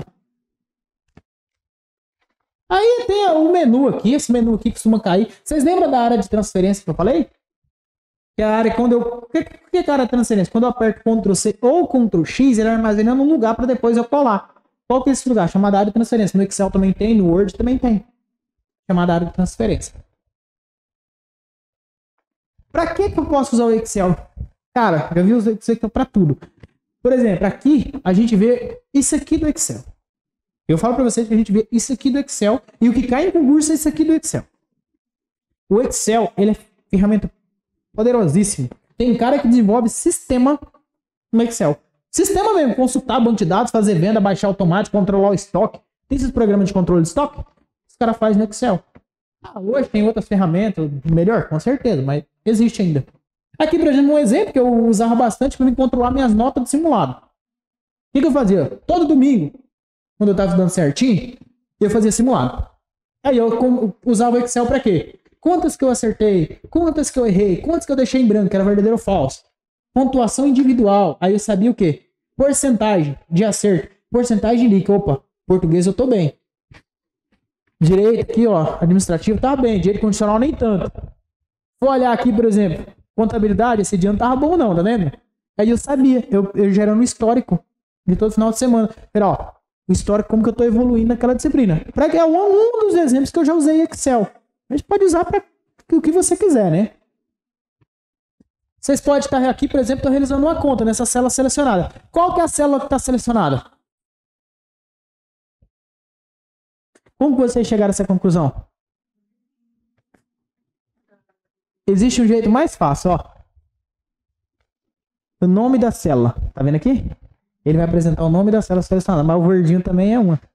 Aí tem o menu aqui, esse menu aqui costuma cair. Vocês lembram da área de transferência que eu falei? Que a área, quando eu... O que, que é a área de transferência? Quando eu aperto control C ou control X, ele armazena num lugar para depois eu colar. Qual que é esse lugar? Chamada área de transferência. No Excel também tem, no Word também tem. Chamada área de transferência. Para que que eu posso usar o Excel? Cara, já vi o Excel para tudo. Por exemplo, aqui a gente vê isso aqui do Excel. Eu falo para vocês que a gente vê isso aqui do Excel e o que cai em concurso é isso aqui do Excel. O Excel, ele é ferramenta poderosíssima. Tem cara que desenvolve sistema no Excel. Sistema mesmo, consultar banco de dados, fazer venda, baixar automático, controlar o estoque. Tem esses programas de controle de estoque? Os caras fazem no Excel. Ah, hoje tem outras ferramentas, melhor, com certeza, mas existe ainda. Aqui, por exemplo, um exemplo que eu usava bastante para me controlar minhas notas de simulado. O que, que eu fazia? Todo domingo, quando eu estava estudando certinho, eu fazia simulado. Aí eu usava o Excel para quê? Quantas que eu acertei, quantas que eu errei, quantas que eu deixei em branco, que era verdadeiro ou falso. Pontuação individual. Aí eu sabia o quê? Porcentagem de acerto, porcentagem de líquido. Opa, português eu tô bem. Direito aqui, ó, administrativo tá bem, direito condicional nem tanto. Vou olhar aqui, por exemplo, contabilidade, esse dia não tava bom não, tá vendo? Aí eu sabia, eu, eu gerando um histórico de todo final de semana. Pera, ó, o histórico, como que eu tô evoluindo naquela disciplina. Pra que é um, um dos exemplos que eu já usei em Excel. A gente pode usar para o que você quiser, né? Vocês podem estar aqui, por exemplo, estou realizando uma conta nessa célula selecionada. Qual que é a célula que está selecionada? Como vocês chegaram a essa conclusão? Existe um jeito mais fácil, ó. O nome da célula. Tá vendo aqui? Ele vai apresentar o nome da célula selecionada, mas o verdinho também é uma.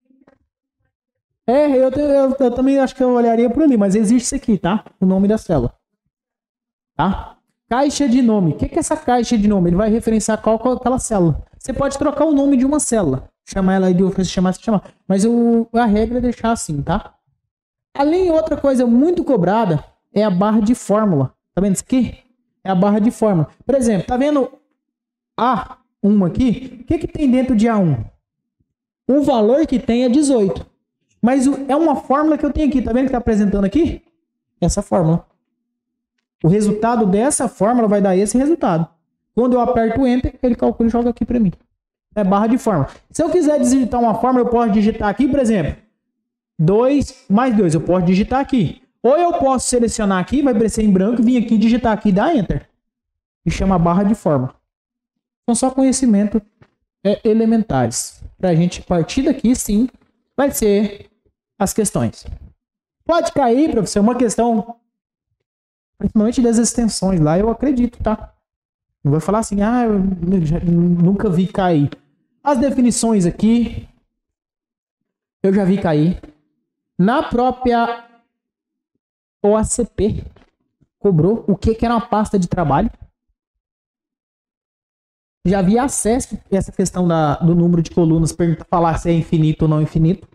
É, eu, eu, eu também acho que eu olharia por ali, mas existe isso aqui, tá? O nome da célula. Tá? Caixa de nome. O que é essa caixa de nome? Ele vai referenciar qual, qual aquela célula. Você pode trocar o nome de uma célula. Chamar ela de você chamar, se chamar. Mas o, a regra é deixar assim, tá? Além, outra coisa muito cobrada é a barra de fórmula. Tá vendo isso aqui? É a barra de fórmula. Por exemplo, tá vendo A um aqui? O que que tem dentro de A um? O valor que tem é dezoito. Mas o, é uma fórmula que eu tenho aqui. Tá vendo que tá apresentando aqui? Essa fórmula. O resultado dessa fórmula vai dar esse resultado. Quando eu aperto o Enter, ele calcula e joga aqui para mim. É barra de fórmula. Se eu quiser digitar uma fórmula, eu posso digitar aqui, por exemplo, dois mais dois. Eu posso digitar aqui. Ou eu posso selecionar aqui, vai aparecer em branco, vir aqui, digitar aqui e dar Enter. E chama barra de fórmula. São só conhecimentos é, elementares. Para a gente partir daqui, sim, vai ser as questões. Pode cair, professor, uma questão, principalmente das extensões lá, eu acredito, tá? Não vou falar assim, ah, eu nunca vi cair. As definições aqui, eu já vi cair. Na própria O A C P, cobrou o que, que era uma pasta de trabalho. Já vi acesso a essa questão da, do número de colunas, para falar se é infinito ou não infinito.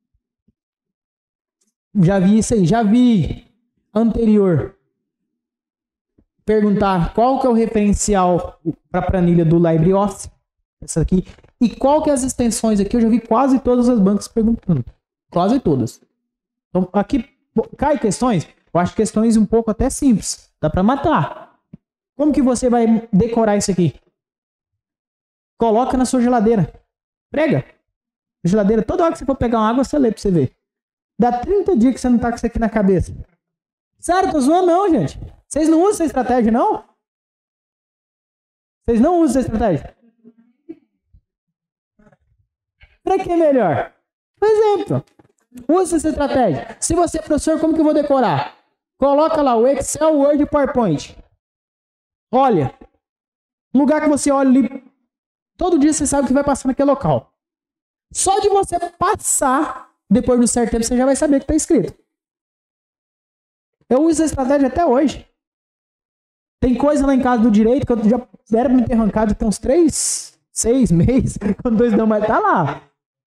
Já vi isso aí. Já vi anterior perguntar qual que é o referencial para a planilha do LibreOffice. Essa aqui. E qual que é as extensões aqui. Eu já vi quase todas as bancas perguntando. Quase todas. Então, aqui cai questões. Eu acho questões um pouco até simples. Dá para matar. Como que você vai decorar isso aqui? Coloca na sua geladeira. Prega. Geladeira. Toda hora que você for pegar uma água, você lê para você ver. Dá trinta dias que você não tá com isso aqui na cabeça. Sério, tô zoando não, gente. Vocês não usam essa estratégia, não? Vocês não usam essa estratégia? Para que melhor? Por exemplo, usa essa estratégia. Se você é professor, como que eu vou decorar? Coloca lá o Excel, Word e PowerPoint. Olha. Lugar que você olha ali. Todo dia você sabe que vai passar naquele local. Só de você passar, depois de um certo tempo, você já vai saber o que está escrito. Eu uso essa estratégia até hoje. Tem coisa lá em casa do direito que eu já era para me ter arrancado tem uns três, seis meses, quando dois não mais tá lá.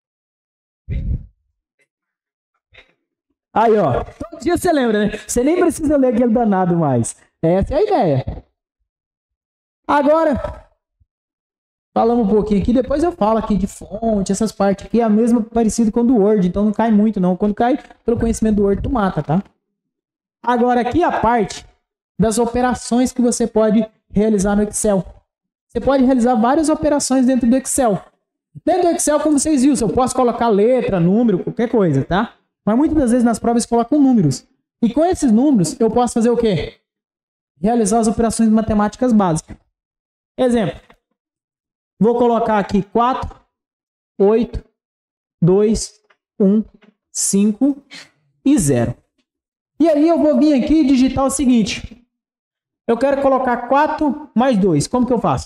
Aí, ó. Todo dia você lembra, né? Você nem precisa ler aquele danado mais. Essa é a ideia. Agora, falamos um pouquinho aqui, depois eu falo aqui de fonte, essas partes aqui, é a mesma parecida com o do Word, então não cai muito não. Quando cai, pelo conhecimento do Word, tu mata, tá? Agora aqui a parte das operações que você pode realizar no Excel. Você pode realizar várias operações dentro do Excel. Dentro do Excel, como vocês viram, eu posso colocar letra, número, qualquer coisa, tá? Mas muitas das vezes nas provas colocam números. E com esses números, eu posso fazer o quê? Realizar as operações matemáticas básicas. Exemplo. Vou colocar aqui quatro, oito, dois, um, cinco e zero. E aí eu vou vir aqui e digitar o seguinte. Eu quero colocar quatro mais dois. Como que eu faço?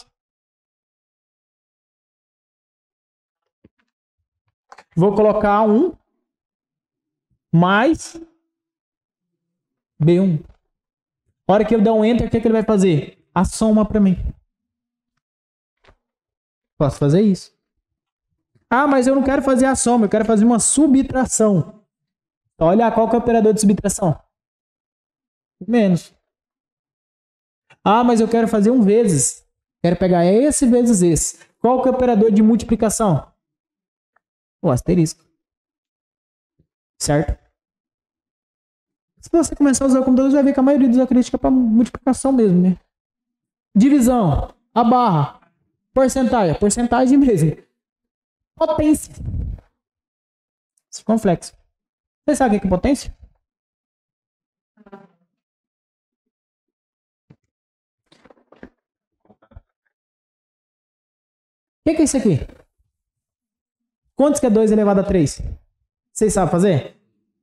Vou colocar um mais B um. A hora que eu der um Enter, o que, que ele vai fazer? A soma para mim. Posso fazer isso. Ah, mas eu não quero fazer a soma, eu quero fazer uma subtração. Então, olha qual que é o operador de subtração. Menos. Ah, mas eu quero fazer um vezes. Quero pegar esse vezes esse. Qual que é o operador de multiplicação? O asterisco. Certo? Se você começar a usar o computador, você vai ver que a maioria dos acríticos é para multiplicação mesmo, né? Divisão. A barra. Porcentagem. Porcentagem mesmo. Potência. Circunflexo. Você sabe o que é potência? que, que é isso aqui? Quantos que é dois elevado a três? Vocês sabem fazer?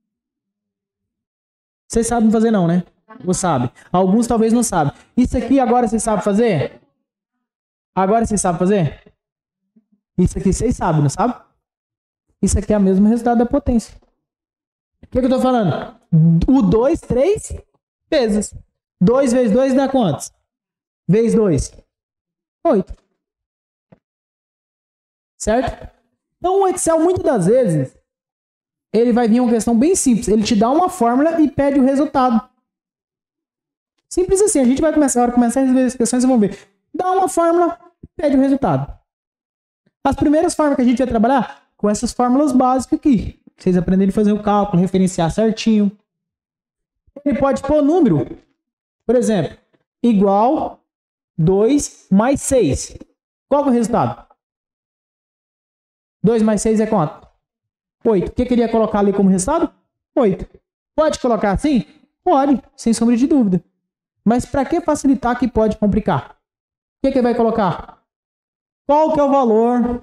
Vocês sabem fazer não, né? Ou sabem? Alguns talvez não sabem. Isso aqui agora vocês sabem fazer? Agora vocês sabem fazer? Isso aqui vocês sabem, não sabem? Isso aqui é o mesmo resultado da potência. O que, que eu tô falando? O dois, três vezes. dois vezes dois dá quantos? Vezes dois. oito. Certo? Então o Excel, muitas das vezes, ele vai vir uma questão bem simples. Ele te dá uma fórmula e pede o resultado. Simples assim. A gente vai começar, a hora que começar a resolver as questões, vocês vão ver. Dá uma fórmula, pede o resultado. As primeiras fórmulas que a gente vai trabalhar com essas fórmulas básicas aqui. Vocês aprenderem a fazer o cálculo, referenciar certinho. Ele pode pôr número. Por exemplo, igual dois mais seis. Qual que é o resultado? dois mais seis é quanto? oito. O que eu queria colocar ali como resultado? oito. Pode colocar assim? Pode, sem sombra de dúvida. Mas para que facilitar que pode complicar? O que, que ele vai colocar? Qual que é o valor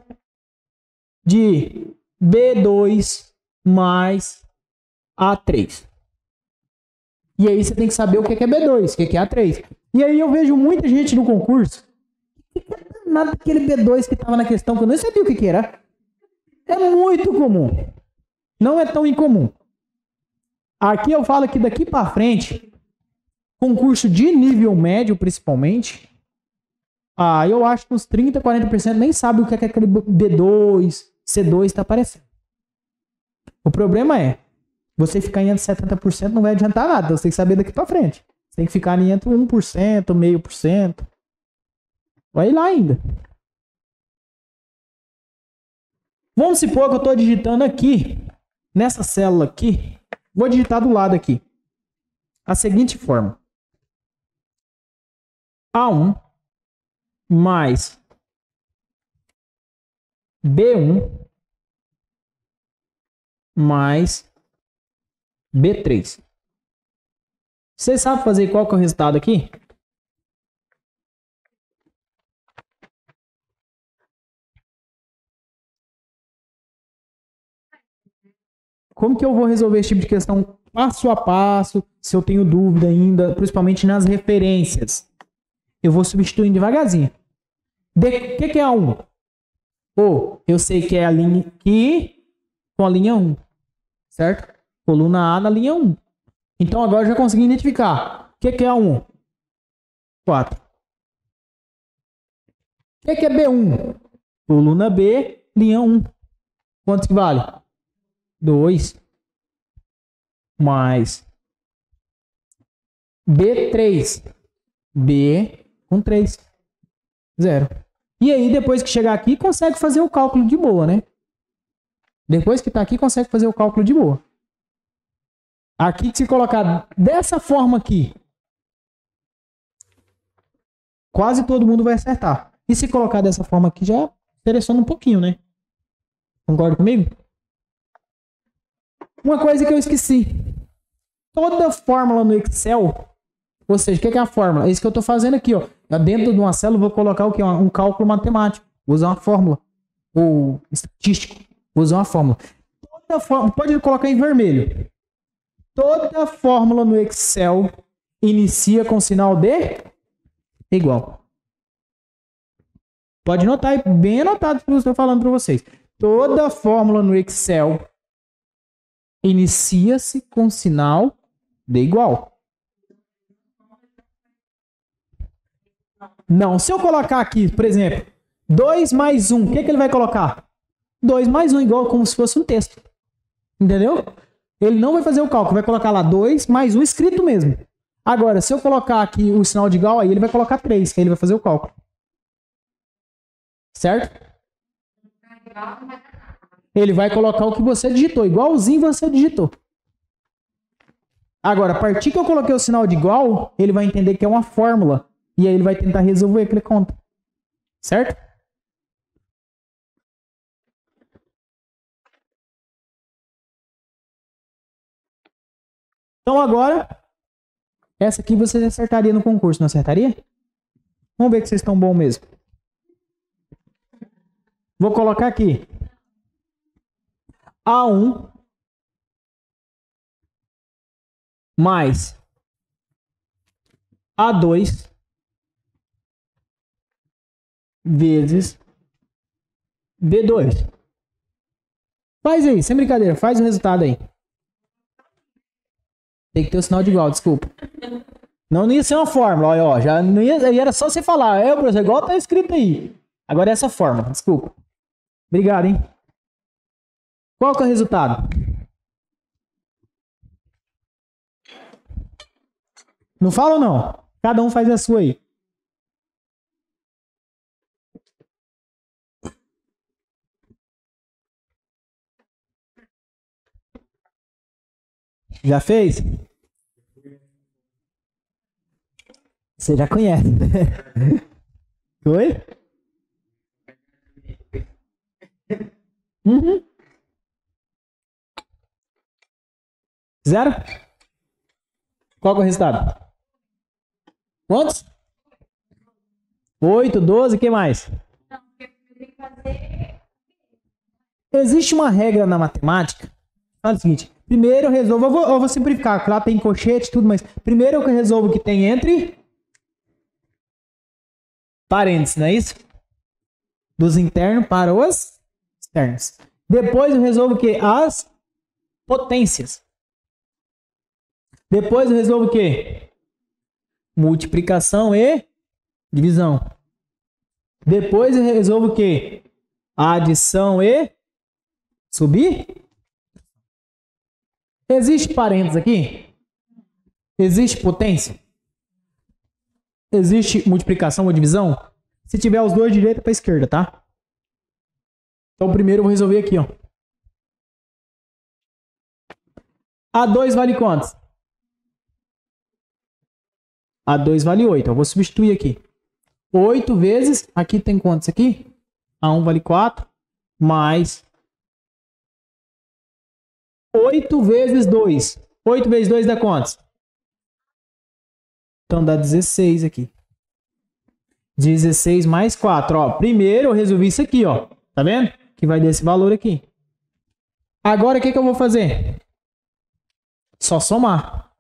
de B dois mais A três? E aí você tem que saber o que é B dois, o que é A três. E aí eu vejo muita gente no concurso. Nada daquele B dois que estava na questão, que eu nem sabia o que, que era. É muito comum. Não é tão incomum. Aqui eu falo que daqui para frente, concurso de nível médio principalmente, ah, eu acho que uns trinta, quarenta por cento nem sabe o que é aquele B dois, C dois está aparecendo. O problema é, você ficar em entre setenta por cento não vai adiantar nada. Você tem que saber daqui para frente. Você tem que ficar em entre um por cento, meio por cento. Vai lá ainda. Vamos supor que eu estou digitando aqui, nessa célula aqui, vou digitar do lado aqui, a seguinte forma. A um mais B um mais B três. Vocês sabem fazer qual que é o resultado aqui? Como que eu vou resolver esse tipo de questão passo a passo, se eu tenho dúvida ainda, principalmente nas referências? Eu vou substituindo devagarzinho. O que, que é a um? Ou eu sei que é a linha aqui com a linha um, certo? Coluna A na linha um. Então agora eu já consegui identificar. O que, que é a um? quatro. O que, que é B um? Coluna B, linha um. Quanto que vale? dois mais B três. B com três. zero. E aí, depois que chegar aqui, consegue fazer o cálculo de boa, né? Depois que está aqui, consegue fazer o cálculo de boa. Aqui, se colocar dessa forma aqui, quase todo mundo vai acertar. E se colocar dessa forma aqui, já seleciona um pouquinho, né? Concorda comigo? Uma coisa que eu esqueci. Toda fórmula no Excel, ou seja, o que é a fórmula? É isso que eu estou fazendo aqui, ó. Dentro de uma célula, eu vou colocar o quê? Um cálculo matemático. Vou usar uma fórmula. Ou estatístico. Vou usar uma fórmula. Toda fórmula, pode colocar em vermelho. Toda fórmula no Excel inicia com sinal de igual. Pode notar, bem anotado o que eu estou falando para vocês. Toda fórmula no Excel inicia-se com sinal de igual. Não, se eu colocar aqui, por exemplo, dois mais um, o que, que ele vai colocar? dois mais um, igual como se fosse um texto. Entendeu? Ele não vai fazer o cálculo, vai colocar lá dois mais um escrito mesmo. Agora, se eu colocar aqui o sinal de igual, aí ele vai colocar três, que aí ele vai fazer o cálculo. Certo? Ele vai colocar o que você digitou, igualzinho você digitou. Agora, a partir que eu coloquei o sinal de igual, ele vai entender que é uma fórmula. E aí ele vai tentar resolver aquele conta. Certo? Então agora, essa aqui você acertaria no concurso, não acertaria? Vamos ver que vocês estão bom mesmo. Vou colocar aqui. A um mais A dois vezes B dois. Faz aí, sem brincadeira, faz o resultado aí. Tem que ter o sinal de igual, desculpa. Não, não ia ser uma fórmula, ó, ó, já não ia, era só você falar, é, professor, igual tá escrito aí. Agora é essa fórmula, desculpa. Obrigado, hein? Qual que é o resultado? Não fala ou não? Cada um faz a sua aí. Já fez? Você já conhece. Oi? Uhum. Zero? Qual que é o resultado? Quantos? Oito, doze, o que mais? Existe uma regra na matemática. Olha o seguinte. Primeiro eu resolvo, eu vou, eu vou simplificar, lá tem colchete e tudo, mas primeiro eu resolvo o que tem entre parênteses, não é isso? Dos internos para os externos. Depois eu resolvo o que? As potências. Depois eu resolvo o que? Multiplicação e divisão. Depois eu resolvo o que? Adição e subir. Existe parênteses aqui? Existe potência? Existe multiplicação ou divisão? Se tiver os dois, direita para esquerda, tá? Então primeiro eu vou resolver aqui, ó. A dois vale quantos? A dois vale oito. Eu vou substituir aqui. oito vezes, aqui tem quantos aqui? A um vale quatro, mais oito vezes dois. oito vezes dois dá quantos? Então dá dezesseis aqui. dezesseis mais quatro, ó. Primeiro eu resolvi isso aqui, ó. Tá vendo? Que vai desse valor aqui. Agora o que que eu vou fazer? Só somar.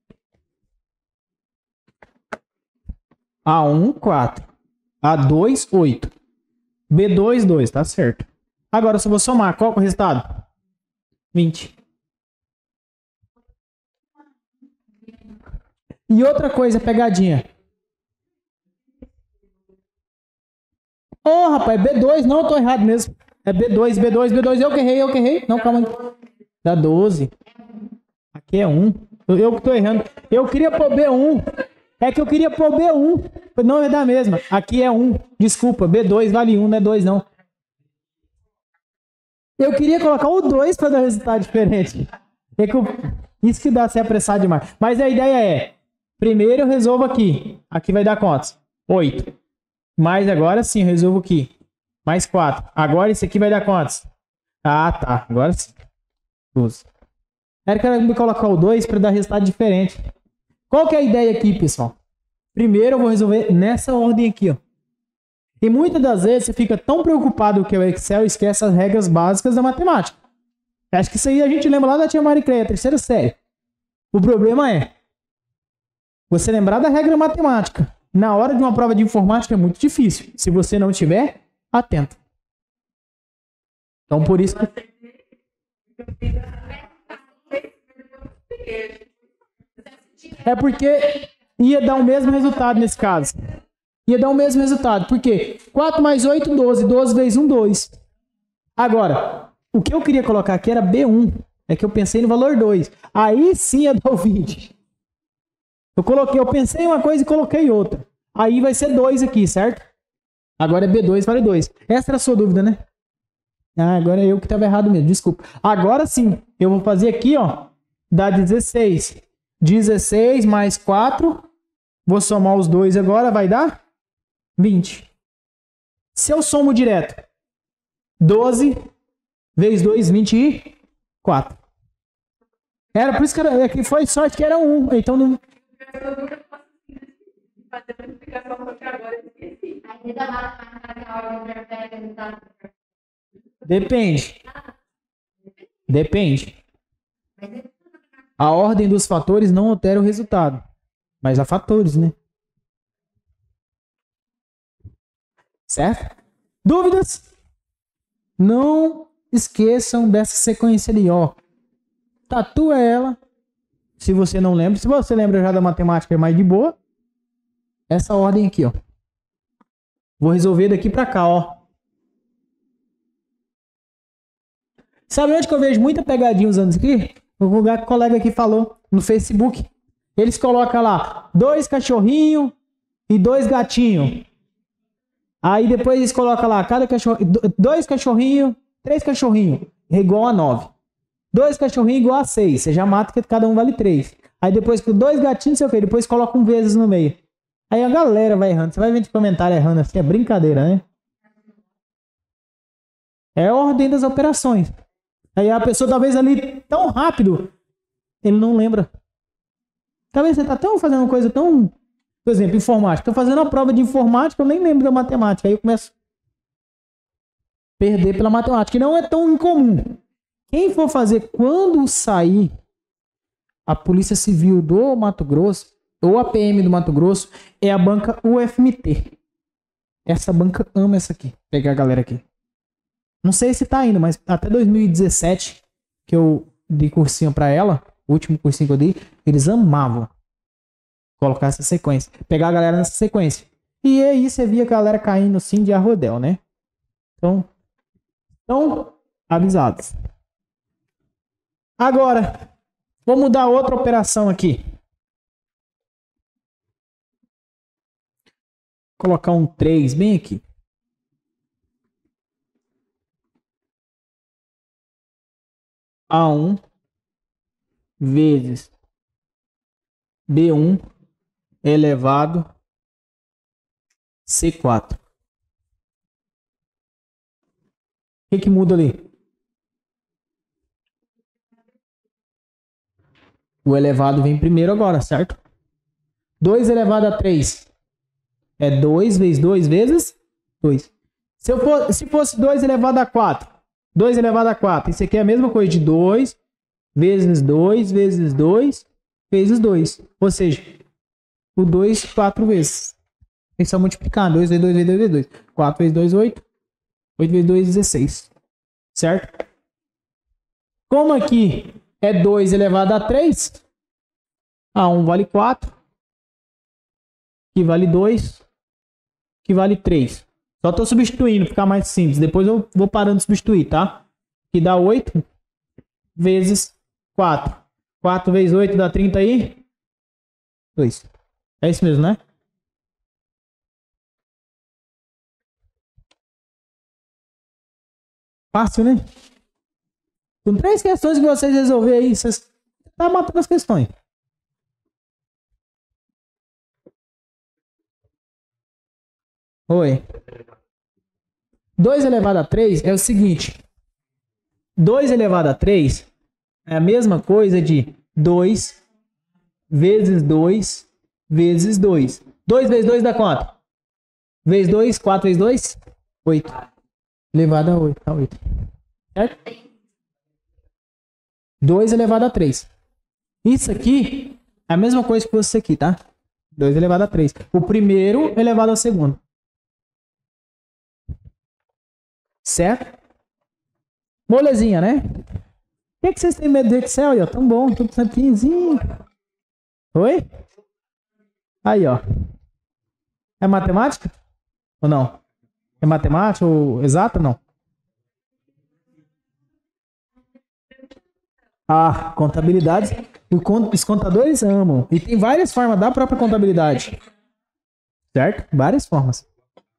A um, quatro. A dois, oito. B dois, dois, tá certo. Agora eu só vou somar. Qual que é o resultado? vinte. E outra coisa, pegadinha. Ô, oh, rapaz, B dois, não, eu tô errado mesmo. É B dois, B dois, B dois, eu que errei, eu que errei. Não, calma aí. Dá doze. Aqui é um. Eu, eu que tô errando. Eu queria pôr B um. É que eu queria pôr B um. Não é da mesma. Aqui é um. Desculpa, B dois vale um, não é dois não. Eu queria colocar o dois para dar um resultado diferente. É que eu... Isso que dá se apressar demais. Mas a ideia é, primeiro eu resolvo aqui. Aqui vai dar quantos? oito. Mas agora sim, eu resolvo aqui. Mais quatro. Agora esse aqui vai dar quantos? Ah, tá. Agora sim. doze. Era que eu ia colocar o dois para dar resultado diferente. Qual que é a ideia aqui, pessoal? Primeiro eu vou resolver nessa ordem aqui, ó. E muitas das vezes você fica tão preocupado com o Excel e esquece as regras básicas da matemática. Acho que isso aí a gente lembra lá da tia Maricleia, terceira série. O problema é você lembrar da regra matemática. Na hora de uma prova de informática é muito difícil. Se você não estiver atento. Então por isso que... É porque ia dar o mesmo resultado nesse caso. Ia dar o mesmo resultado. Por quê? quatro mais oito, doze. doze vezes um, dois. Agora, o que eu queria colocar aqui era B um. É que eu pensei no valor dois. Aí sim ia dar o vinte. Eu coloquei, eu pensei em uma coisa e coloquei outra. Aí vai ser dois aqui, certo? Agora é B dois, vale dois. Essa era a sua dúvida, né? Ah, agora é eu que estava errado mesmo, desculpa. Agora sim, eu vou fazer aqui, ó. Dá dezesseis. dezesseis mais quatro. Vou somar os dois agora, vai dar vinte. Se eu somo direto, doze vezes dois, vinte e quatro. Era por isso que, era, que foi sorte que era um. Então não... Depende. Depende. A ordem dos fatores não altera o resultado. Mas há fatores, né? Certo? Dúvidas? Não esqueçam dessa sequência ali, ó. Tatua ela. Se você não lembra. Se você lembra já da matemática, é mais de boa. Essa ordem aqui, ó. Vou resolver daqui pra cá, ó. Sabe onde que eu vejo muita pegadinha usando isso aqui? No lugar que o colega aqui falou, no Facebook. Eles colocam lá, dois cachorrinhos e dois gatinhos. Aí depois eles colocam lá, cada cachorro, dois cachorrinhos, três cachorrinhos, igual a nove. Dois cachorrinhos igual a seis. Você já mata que cada um vale três. Aí depois com dois gatinhos, não sei o que, depois coloca um vezes no meio. Aí a galera vai errando. Você vai ver de comentário errando assim, é brincadeira, né? É a ordem das operações. Aí a pessoa talvez ali tão rápido, ele não lembra. Talvez você tá tão fazendo uma coisa tão... Por exemplo, informática. Tô fazendo uma prova de informática, eu nem lembro da matemática. Aí eu começo a perder pela matemática. E não é tão incomum. Quem for fazer quando sair a Polícia Civil do Mato Grosso, ou a P M do Mato Grosso, é a banca U F M T. Essa banca ama essa aqui. Vou pegar a galera aqui. Não sei se tá indo, mas até dois mil e dezessete, que eu dei cursinho pra ela, o último cursinho que eu dei, eles amavam colocar essa sequência. Pegar a galera nessa sequência. E aí você via a galera caindo assim de arrodel, né? Então, então avisados. Agora, vou mudar outra operação aqui. Vou colocar um três bem aqui. A um vezes B um elevado C quatro. O que que muda ali? O elevado vem primeiro agora, certo? dois elevado a três é dois vezes dois vezes dois. Se, eu for, se fosse dois elevado a quatro, dois elevado a quatro, isso aqui é a mesma coisa de dois vezes dois vezes dois vezes dois. Ou seja, o dois quatro vezes. É só multiplicar. dois vezes dois vezes dois vezes dois. quatro vezes dois, oito. oito vezes dois, dezesseis. Certo? Como aqui é dois elevado a três, A um vale quatro, que vale dois, que vale três. Só estou substituindo, ficar mais simples. Depois eu vou parando de substituir, tá? Que dá oito vezes quatro. quatro vezes oito dá trinta aí. dois. É isso mesmo, né? Fácil, né? Com três questões que vocês resolverem aí, vocês estão matando as questões. Oi. dois elevado a três é o seguinte. dois elevado a três é a mesma coisa de dois vezes dois vezes dois. dois vezes dois dá quanto? Vezes dois, quatro vezes dois? oito. Elevado a oito. Tá oito. Certo? dois elevado a três. Isso aqui é a mesma coisa que você aqui, tá? dois elevado a três. O primeiro elevado ao segundo. Certo? Molezinha, né? Por que, que vocês têm medo do Excel aí, ó? Tão bom, tudo simplesinho. Oi? Aí, ó. É matemática? Ou não? É matemática ou exata ou não? Ah, contabilidade. Os contadores amam. E tem várias formas da própria contabilidade. Certo? Várias formas.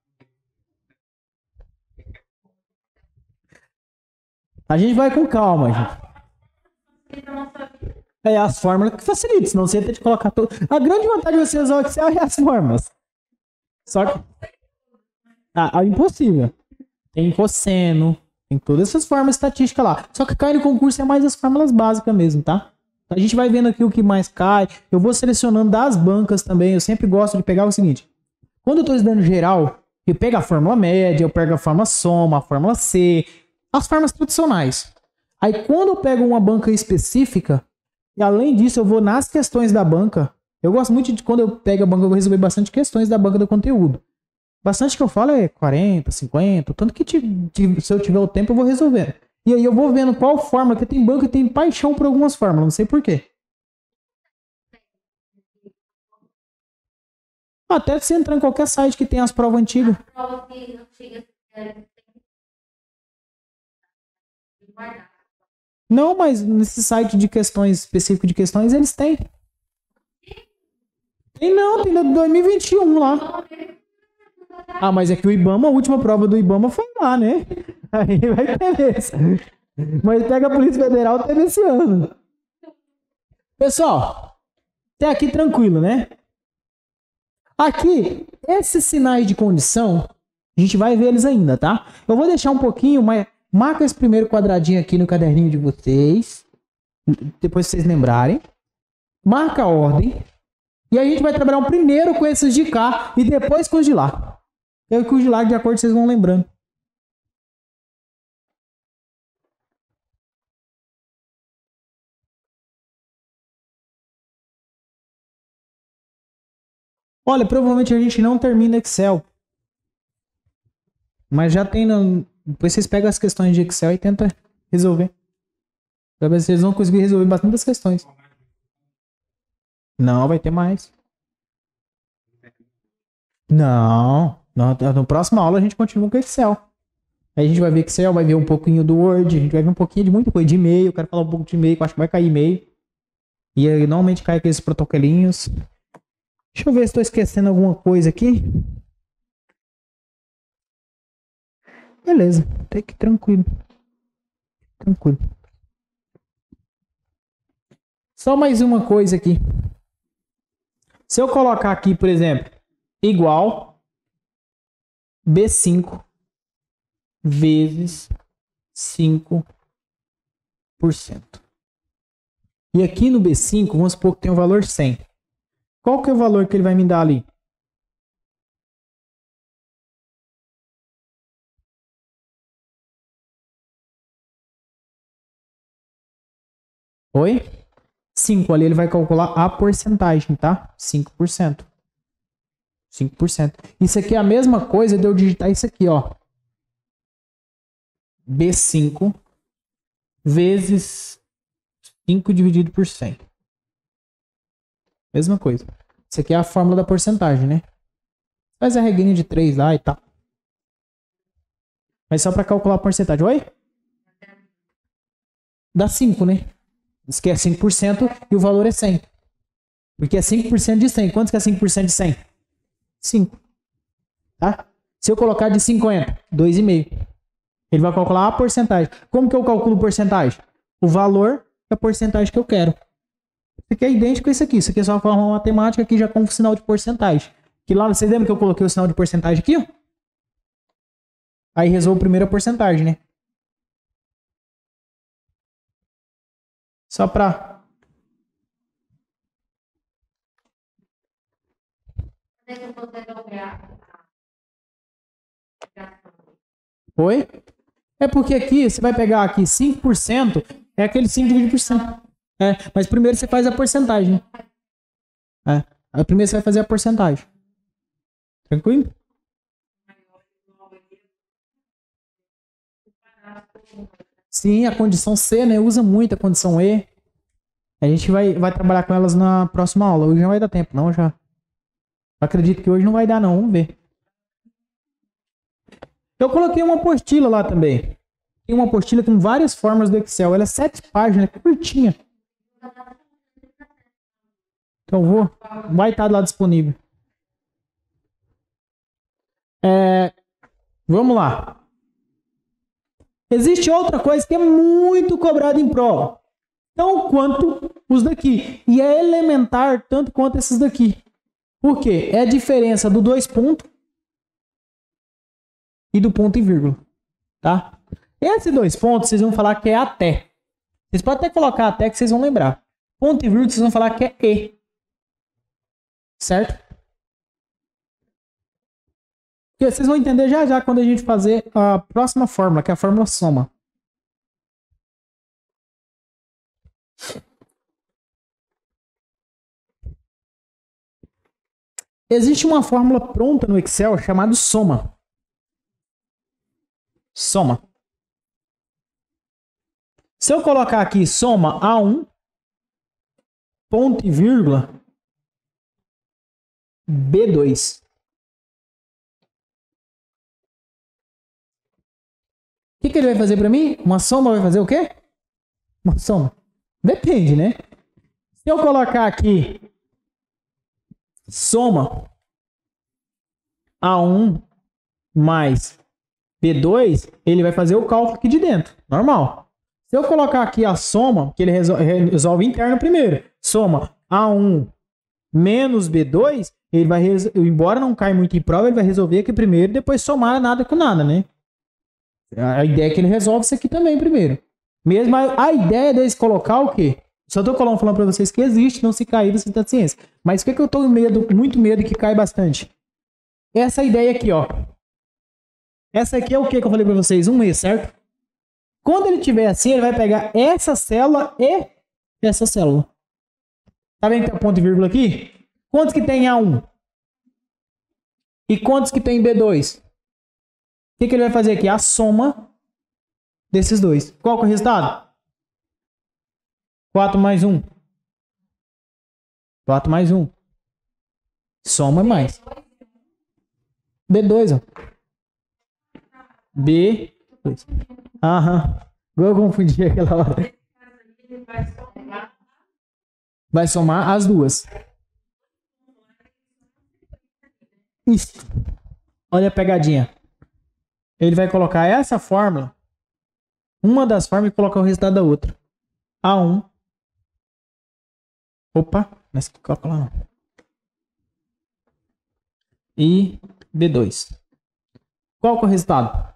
A gente vai com calma, gente. É as fórmulas que facilitam, senão você tem que colocar tudo. A grande vantagem de você usar o Excel é as fórmulas. Só que... Ah, é impossível. Tem cosseno, tem todas essas formas estatísticas lá. Só que cai no concurso é mais as fórmulas básicas mesmo, tá? A gente vai vendo aqui o que mais cai. Eu vou selecionando das bancas também. Eu sempre gosto de pegar o seguinte. Quando eu estou estudando geral, eu pego a fórmula média, eu pego a fórmula soma, a fórmula C. as formas tradicionais. Aí quando eu pego uma banca específica, e além disso eu vou nas questões da banca, eu gosto muito de quando eu pego a banca, eu vou resolver bastante questões da banca do conteúdo. Bastante que eu falo é quarenta, cinquenta, tanto que te, te, se eu tiver o tempo eu vou resolvendo. E aí eu vou vendo qual fórmula, que tem banca que tem paixão por algumas fórmulas, não sei porquê. Até se entrar em qualquer site que tem as provas antigas. Não, mas nesse site de questões, específico de questões, eles têm. Tem não, tem do dois mil e vinte e um lá. Ah, mas é que o IBAMA, a última prova do IBAMA foi lá, né? Aí vai ter esse. Mas pega a Polícia Federal, teve esse ano. Pessoal, até aqui tranquilo, né? Aqui, esses sinais de condição, a gente vai ver eles ainda, tá? Eu vou deixar um pouquinho, mas marca esse primeiro quadradinho aqui no caderninho de vocês. Depois que vocês lembrarem. Marca a ordem. E aí a gente vai trabalhar um primeiro com esses de cá e depois com os de lá. Eu com os de lá, de acordo, vocês vão lembrando. Olha, provavelmente a gente não termina Excel. Mas já tem... No... Depois vocês pegam as questões de Excel e tentam resolver. Pra ver se vocês vão conseguir resolver bastante das questões. Não, vai ter mais. Não. No, no próximo aula a gente continua com Excel. Aí a gente vai ver Excel, vai ver um pouquinho do Word, a gente vai ver um pouquinho de muita coisa de e-mail. Eu quero falar um pouco de e-mail, que eu acho que vai cair e-mail. E aí normalmente cai aqueles protocolinhos. Deixa eu ver se estou esquecendo alguma coisa aqui. Beleza, até que tranquilo. Tranquilo. Só mais uma coisa aqui. Se eu colocar aqui, por exemplo, igual B cinco vezes cinco por cento. E aqui no B cinco, vamos supor que tem o valor cem. Qual que é o valor que ele vai me dar ali? Oi? cinco ali, ele vai calcular a porcentagem, tá? cinco por cento. cinco por cento. Isso aqui é a mesma coisa de eu digitar isso aqui, ó. B cinco vezes cinco dividido por cem. Mesma coisa. Isso aqui é a fórmula da porcentagem, né? Faz a regrinha de três lá e tal. Mas só para calcular a porcentagem. Oi? Dá cinco, né? Isso aqui é cinco por cento e o valor é cem. Porque é cinco por cento de cem. Quanto que é cinco por cento de cem? cinco. Tá? Se eu colocar de cinquenta, dois vírgula cinco. Ele vai calcular a porcentagem. Como que eu calculo porcentagem? O valor da porcentagem que eu quero. Isso aqui é idêntico a isso aqui. Isso aqui é só uma forma matemática aqui já com o sinal de porcentagem. Que lá, vocês lembram que eu coloquei o sinal de porcentagem aqui? Ó? Aí resolvo primeiro a porcentagem, né? Só para... Oi? É porque aqui, você vai pegar aqui cinco por cento, é aquele cinco dividido por cento. É, mas primeiro você faz a porcentagem. É, aí primeiro você vai fazer a porcentagem. Tranquilo? Sim, a condição C, né? Usa muito a condição E. A gente vai, vai trabalhar com elas na próxima aula. Hoje não vai dar tempo, não, já. Acredito que hoje não vai dar, não. Vamos ver. Eu coloquei uma apostila lá também. Tem uma apostila com várias formas do Excel. Ela é sete páginas, é curtinha. Então vou. Vai estar lá disponível. É, vamos lá. Existe outra coisa que é muito cobrada em prova. Tão quanto os daqui. E é elementar tanto quanto esses daqui. Por quê? É a diferença do dois pontos e do ponto e vírgula. Tá? Esses dois pontos, vocês vão falar que é até. Vocês podem até colocar até que vocês vão lembrar. Ponto e vírgula, vocês vão falar que é e. Certo? Porque vocês vão entender já já quando a gente fazer a próxima fórmula, que é a fórmula soma. Existe uma fórmula pronta no Excel chamada soma. Soma. Se eu colocar aqui soma A um, ponto e vírgula, B dois. O que, que ele vai fazer para mim? Uma soma vai fazer o quê? Uma soma. Depende, né? Se eu colocar aqui soma A um mais B dois, ele vai fazer o cálculo aqui de dentro. Normal. Se eu colocar aqui a soma, que ele resolve, resolve interno primeiro, soma A um menos B dois, ele vai, embora não caia muito em prova, ele vai resolver aqui primeiro e depois somar nada com nada, né? A ideia é que ele resolve isso aqui também primeiro. Mesmo a, a ideia deles colocar o quê? Só tô falando para vocês que existe, não se cair, você tá de ciência. Mas o que, que eu tô com medo, muito medo que cai bastante? Essa ideia aqui, ó. Essa aqui é o que que eu falei para vocês? Um E, certo? Quando ele tiver assim, ele vai pegar essa célula e essa célula. Tá vendo que tem ponto e vírgula aqui? Quantos que tem A um? E quantos que tem B dois? O que, que ele vai fazer aqui? A soma desses dois. Qual que é o resultado? quatro mais um. quatro mais um. Soma mais. B dois, ó. B dois. Aham. Eu confundi aquela hora. Vai somar as duas. Isso. Olha a pegadinha. Ele vai colocar essa fórmula, uma das fórmulas, e colocar o resultado da outra. A um. Opa, não é coloca lá não. E B dois. Qual que é o resultado?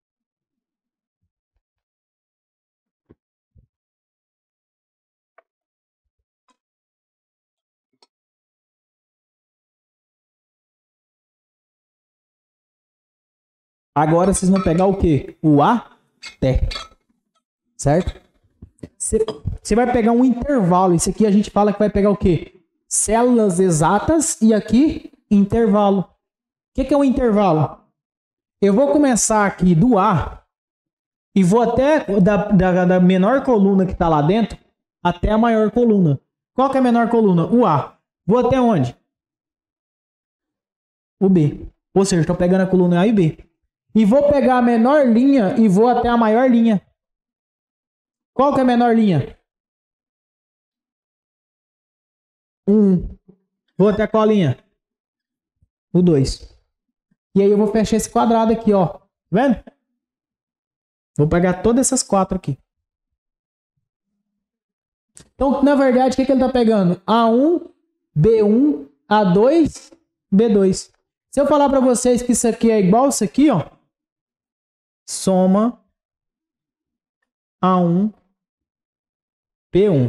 Agora vocês vão pegar o quê? O até. Certo? Você vai pegar um intervalo. Isso aqui a gente fala que vai pegar o quê? Células exatas e aqui intervalo. O que, que é um intervalo? Eu vou começar aqui do A e vou até da, da, da menor coluna que está lá dentro até a maior coluna. Qual que é a menor coluna? O A. Vou até onde? O B. Ou seja, estou pegando a coluna A e B. E vou pegar a menor linha e vou até a maior linha. Qual que é a menor linha? um. Vou até qual linha? O dois. E aí eu vou fechar esse quadrado aqui, ó. Tá vendo? Vou pegar todas essas quatro aqui. Então, na verdade, o que, que ele tá pegando? A um, B um, A dois, B dois. Se eu falar para vocês que isso aqui é igual isso aqui, ó. Soma A um, B um,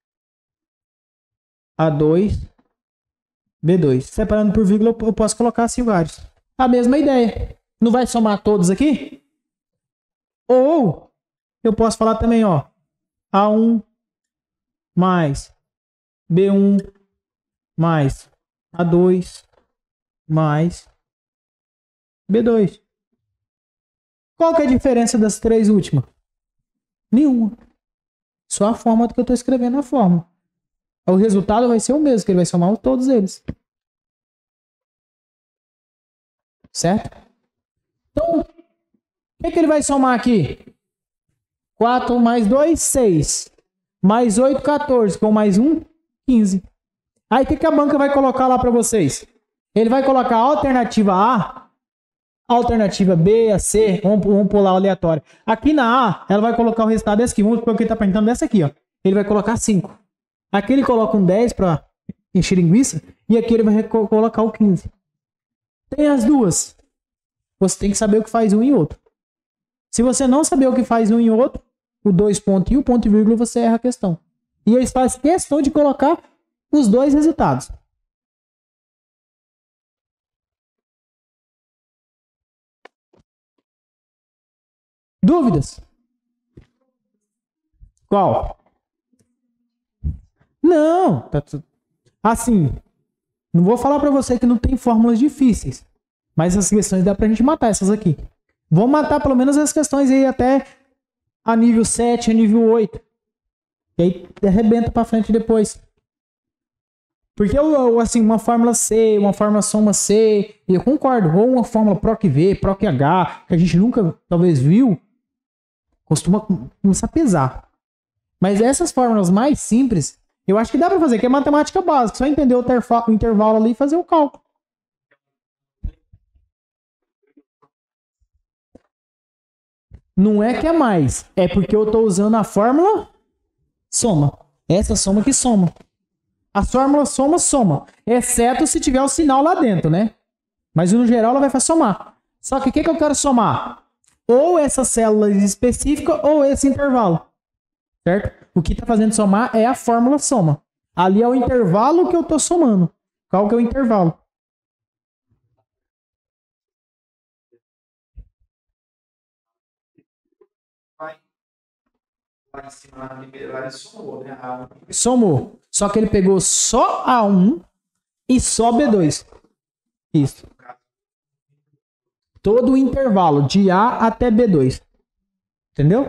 A dois, B dois. Separando por vírgula, eu posso colocar assim vários. A mesma ideia. Não vai somar todos aqui? Ou eu posso falar também, ó. A um mais B um mais A dois mais B dois. Qual que é a diferença das três últimas? Nenhuma. Só a forma do que eu estou escrevendo a fórmula. O resultado vai ser o mesmo, que ele vai somar todos eles. Certo? Então, o que, que ele vai somar aqui? quatro mais dois, seis. Mais oito, quatorze. Com mais um, quinze. Aí o que, que a banca vai colocar lá para vocês? Ele vai colocar a alternativa A, a alternativa B, a C, vamos, vamos pular aleatório. Aqui na A, ela vai colocar o resultado desse aqui. Vamos porque ele está perguntando dessa aqui, ó. Ele vai colocar cinco. Aqui ele coloca um dez para encher linguiça. E aqui ele vai colocar o quinze. Tem as duas. Você tem que saber o que faz um e outro. Se você não saber o que faz um e outro, o dois ponto e o ponto e vírgula, você erra a questão. E eles fazem questão de colocar os dois resultados. Dúvidas? Qual? Não, tá tu- assim, não vou falar pra você que não tem fórmulas difíceis, mas as questões dá pra gente matar essas aqui. Vamos matar pelo menos as questões aí até a nível sete, a nível oito. E aí arrebenta pra frente depois. Porque eu, eu, assim, uma fórmula C, uma fórmula soma C, e eu concordo, ou uma fórmula Proc V, Proc H, que a gente nunca talvez viu, costuma começar a pesar. Mas essas fórmulas mais simples, eu acho que dá pra fazer, que é matemática básica, só entender o, terfa- o intervalo ali e fazer o cálculo. Não é que é mais, é porque eu tô usando a fórmula soma. Essa soma que soma. A fórmula soma, soma. Exceto se tiver o sinal lá dentro, né? Mas no geral ela vai fazer somar. Só que o que, que eu quero somar? Ou essa célula específica ou esse intervalo. Certo? O que está fazendo somar é a fórmula soma. Ali é o intervalo que eu estou somando. Qual que é o intervalo? Vai. Lá em cima, na primeira, lá ele somou, né? A um. Somou. Só que ele pegou só A um e só B dois. Isso. Todo o intervalo de A até B dois. Entendeu?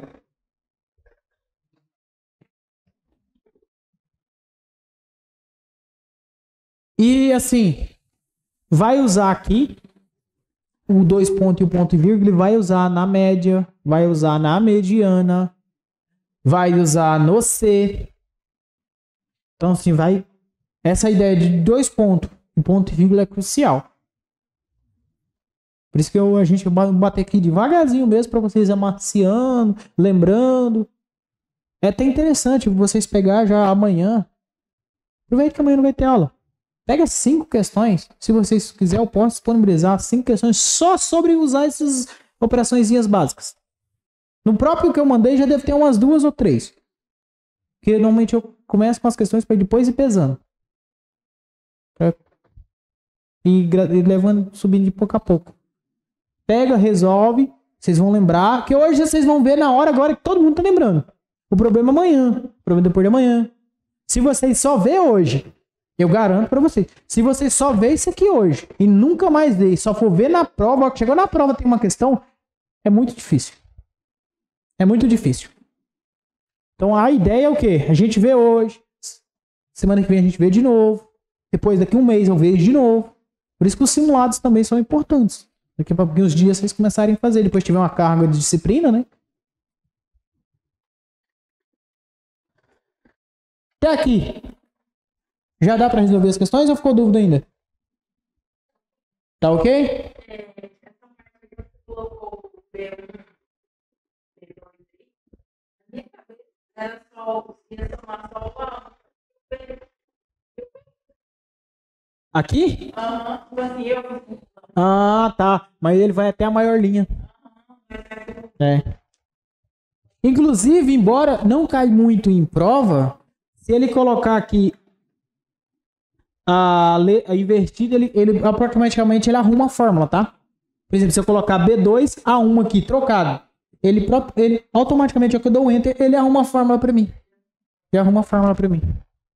E assim, vai usar aqui o dois pontos e o ponto e vírgula, ele vai usar na média, vai usar na mediana, vai usar no C. Então assim, vai... Essa ideia de dois pontos e ponto e vírgula é crucial. Por isso que eu, a gente vai bater aqui devagarzinho mesmo para vocês amaciando, lembrando. É até interessante vocês pegar já amanhã. Aproveita que amanhã não vai ter aula. Pega cinco questões. Se vocês quiserem, eu posso disponibilizar cinco questões só sobre usar essas operaçõezinhas básicas. No próprio que eu mandei já deve ter umas duas ou três. Porque normalmente eu começo com as questões para depois ir pesando. Pra... E, e levando, subindo de pouco a pouco. Pega, resolve. Vocês vão lembrar. Que hoje vocês vão ver na hora agora que todo mundo tá lembrando. O problema é amanhã. O problema é depois de amanhã. Se vocês só vê hoje, eu garanto pra vocês. Se vocês só vê isso aqui hoje e nunca mais vê, só for ver na prova, chegou na prova tem uma questão, é muito difícil. É muito difícil. Então a ideia é o quê? A gente vê hoje. Semana que vem a gente vê de novo. Depois daqui um mês eu vejo de novo. Por isso que os simulados também são importantes. Daqui a alguns dias vocês começarem a fazer. Depois tiver uma carga de disciplina, né? Até aqui. Já dá para resolver as questões ou ficou dúvida ainda? Tá ok? Essa parte que você colocou o B um, B dois, na minha cabeça era só, ia somar só o A um. Aqui? Aham, tipo assim, eu. Ah, tá. Mas ele vai até a maior linha. É. Inclusive, embora não caia muito em prova, se ele colocar aqui a, le- a invertida, ele, ele automaticamente ele arruma a fórmula, tá? Por exemplo, se eu colocar B dois, A um aqui trocado, ele, pró- ele automaticamente, quando eu dou Enter, ele arruma a fórmula para mim. Ele arruma a fórmula para mim.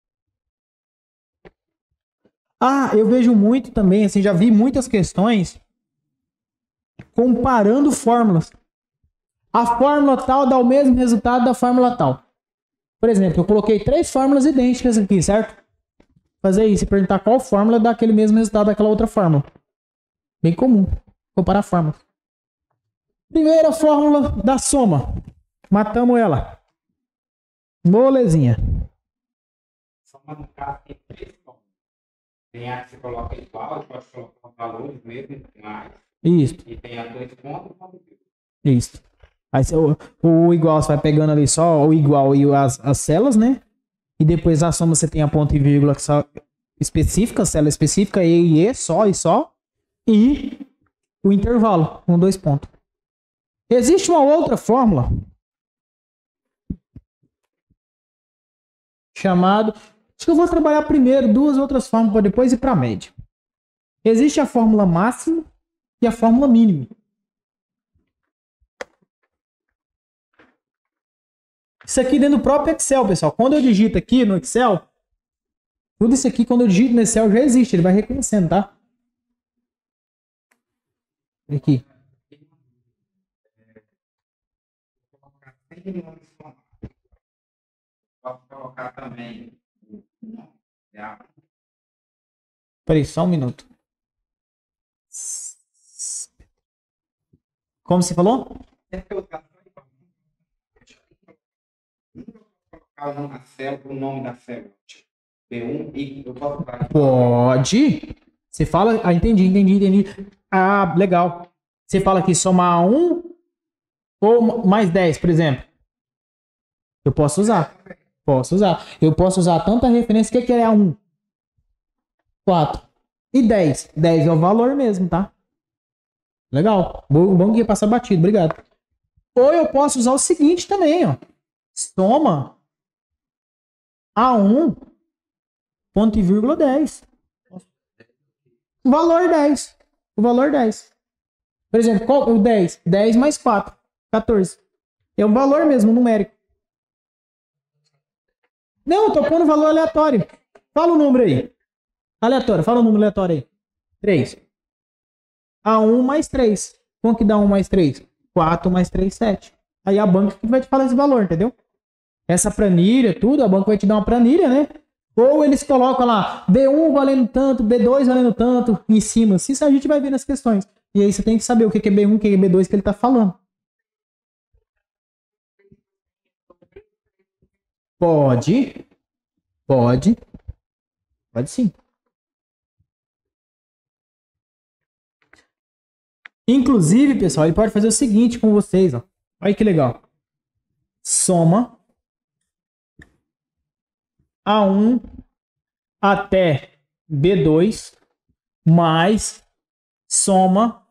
Ah, eu vejo muito também, assim, já vi muitas questões comparando fórmulas. A fórmula tal dá o mesmo resultado da fórmula tal. Por exemplo, eu coloquei três fórmulas idênticas aqui, certo? Fazer isso e perguntar qual fórmula dá aquele mesmo resultado daquela outra fórmula. Bem comum. Comparar fórmulas. Primeira fórmula da soma. Matamos ela. Molezinha. Soma no caso tem três formas. Tem a que você coloca igual, pode colocar valores mesmo, mais. Isso, E tem a dois pontos e ponto e vírgula. isso. Aí você- o, o igual você vai pegando ali só o igual e as, as células, né? E depois a soma você tem a ponto e vírgula que só específica, célula específica, E e E, só e só. E o intervalo, com dois pontos. Existe uma outra fórmula chamado... Acho que eu vou trabalhar primeiro duas outras fórmulas para depois ir para a média. Existe a fórmula máxima e a fórmula mínima. Isso aqui dentro do próprio Excel, pessoal. Quando eu digito aqui no Excel, Tudo isso aqui, quando eu digito no Excel, já existe. Ele vai reconhecendo, tá? Aqui. Posso colocar também. Peraí, só um minuto. Como você falou? Colocar uma célula, o nome da célula. Tipo, B um e eu posso colocar. Pode. Você fala. Ah, entendi, entendi, entendi. Ah, legal. Você fala aqui somar um ou mais dez, por exemplo. Eu posso usar. Posso usar. Eu posso usar tanta referência. O que que é um? quatro. E dez. dez é o valor mesmo, tá? Legal. Bom, bom que ia passar batido. Obrigado. Ou eu posso usar o seguinte também, ó. Soma a um ponto e vírgula dez. O valor dez. O valor dez. Por exemplo, qual, o dez? dez mais quatro. quatorze. É um valor mesmo, numérico. Não, eu tô pondo valor aleatório. Fala o número aí. Aleatório, fala o número aleatório aí. três. A um mais três. Quanto que dá um mais três? quatro mais três, sete. Aí a banca que vai te falar esse valor, entendeu? Essa planilha, tudo, a banca vai te dar uma planilha, né? Ou eles colocam lá, B um valendo tanto, B dois valendo tanto, em cima. Assim, isso a gente vai ver nas questões. E aí você tem que saber o que é B um, o que é B dois que ele tá falando. Pode. Pode. Pode sim. Inclusive, pessoal, ele pode fazer o seguinte com vocês, ó. Olha que legal. Soma A um até B dois mais soma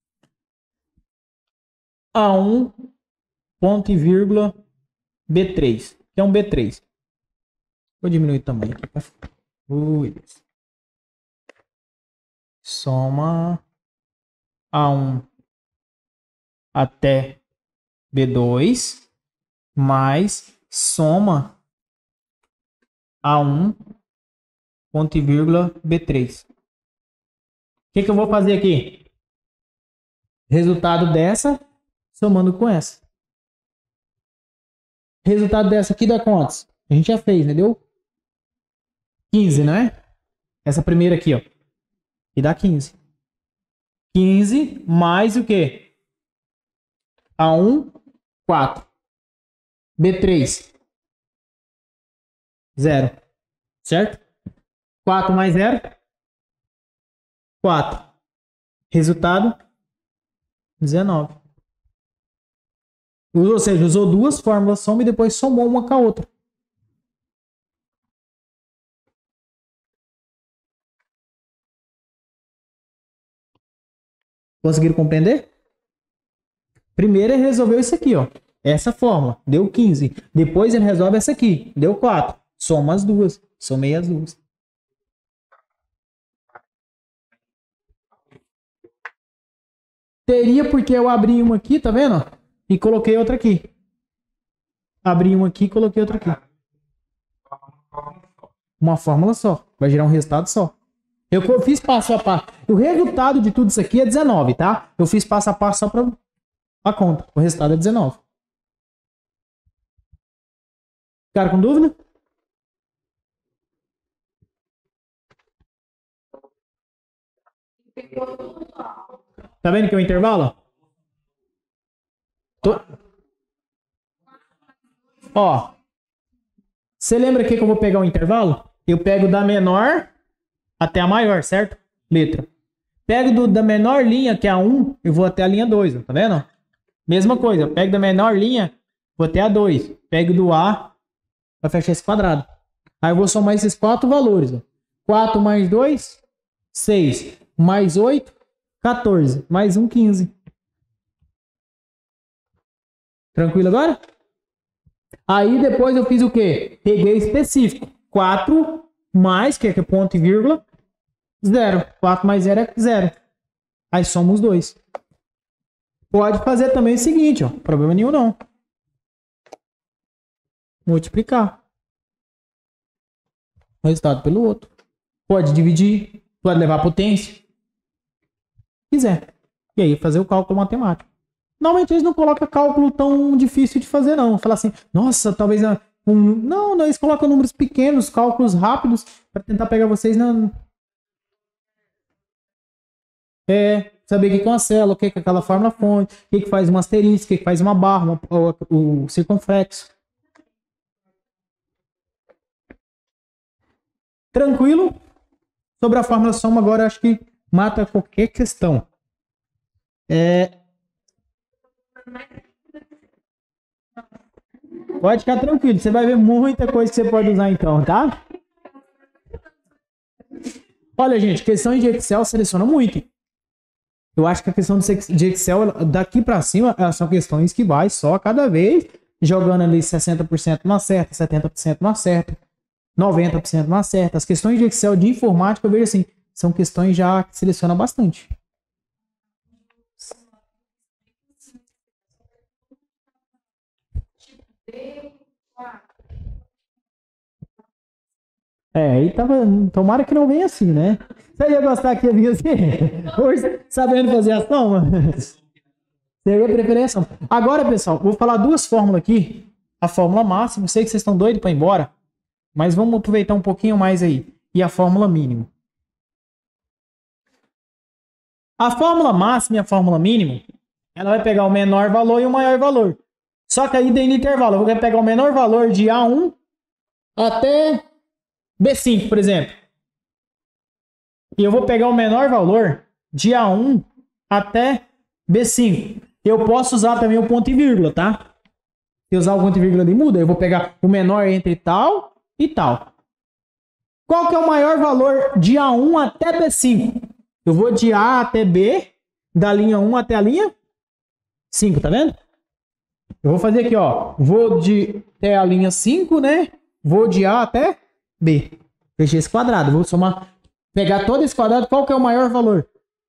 A um ponto e vírgula B três, que é um B três. Vou diminuir o tamanho aqui. Ui. Soma A um até B dois mais soma A um ponto e vírgula B três. O que, que eu vou fazer aqui? Resultado dessa somando com essa. Resultado dessa aqui dá quantos? A gente já fez, entendeu? quinze, não é? Essa primeira aqui, ó. E dá quinze. quinze mais o quê? A um, quatro. B três. zero. Certo? quatro mais zero. quatro. Resultado, dezenove. Ou seja, usou duas fórmulas, soma e depois somou uma com a outra. Conseguiram compreender? Primeiro ele resolveu isso aqui, ó. Essa fórmula, deu quinze. Depois ele resolve essa aqui, deu quatro. Soma as duas, somei as duas. Teria porque eu abri uma aqui, tá vendo? E coloquei outra aqui. Abri uma aqui e coloquei outra aqui. Uma fórmula só. Vai gerar um resultado só. Eu fiz passo a passo. O resultado de tudo isso aqui é dezenove, tá? Eu fiz passo a passo só para a conta. O resultado é dezenove. Ficaram com dúvida? Tá vendo que é o intervalo? Tô... Ó. Você lembra aqui que eu vou pegar o intervalo? Eu pego da menor até a maior, certo? Letra. Pego do, da menor linha, que é a um, eu vou até a linha dois, ó, tá vendo? Mesma coisa, eu pego da menor linha, vou até a dois. Pego do A para fechar esse quadrado. Aí eu vou somar esses quatro valores. Ó. quatro mais dois, seis. Mais oito, quatorze. Mais um, quinze. Tranquilo agora? Aí depois eu fiz o quê? Peguei específico. quatro mais, que é ponto e vírgula, zero. quatro mais zero é zero. Aí soma os dois. Pode fazer também o seguinte, ó. Problema nenhum não. Multiplicar. o resultado pelo outro. Pode dividir, pode levar a potência. Se quiser. E aí fazer o cálculo matemático. Normalmente eles não colocam cálculo tão difícil de fazer, não. Falar assim, nossa, talvez... Um... Não, não, eles colocam números pequenos, cálculos rápidos, para tentar pegar vocês na... É, saber o que é uma célula, o que é aquela fórmula fonte, o que, que faz uma asterisco, o que, que faz uma barra, uma, o, o circunflexo. Tranquilo? Sobre a fórmula soma, agora acho que mata qualquer questão. É... Pode ficar tranquilo, você vai ver muita coisa que você pode usar então, tá? Olha, gente, questões de Excel seleciona muito. Eu acho que a questão de Excel, daqui para cima, são questões que vai só cada vez jogando ali sessenta por cento não acerta, setenta por cento não acerta, noventa por cento não acerta. As questões de Excel de informática, eu vejo assim, são questões já que selecionam bastante. É, aí tava. Tomara que não venha assim, né? Você ia gostar que ia vir assim? Hoje, sabendo fazer a soma? Você ia preferência? Agora, pessoal, vou falar duas fórmulas aqui. A fórmula máxima, sei que vocês estão doidos para ir embora, mas vamos aproveitar um pouquinho mais aí. E a fórmula mínima. A fórmula máxima e a fórmula mínima, ela vai pegar o menor valor e o maior valor. Só que aí dentro do intervalo, eu vou pegar o menor valor de A um até B cinco, por exemplo. E eu vou pegar o menor valor de A um até B cinco. Eu posso usar também o ponto e vírgula, tá? Se usar o ponto e vírgula ali muda, eu vou pegar o menor entre tal e tal. Qual que é o maior valor de A um até B cinco? Eu vou de A até B, da linha um até a linha cinco, tá vendo? Eu vou fazer aqui, ó. Vou de até a linha cinco, né? Vou de A até B. Fechei esse quadrado. Vou somar, pegar todo esse quadrado. Qual que é o maior valor?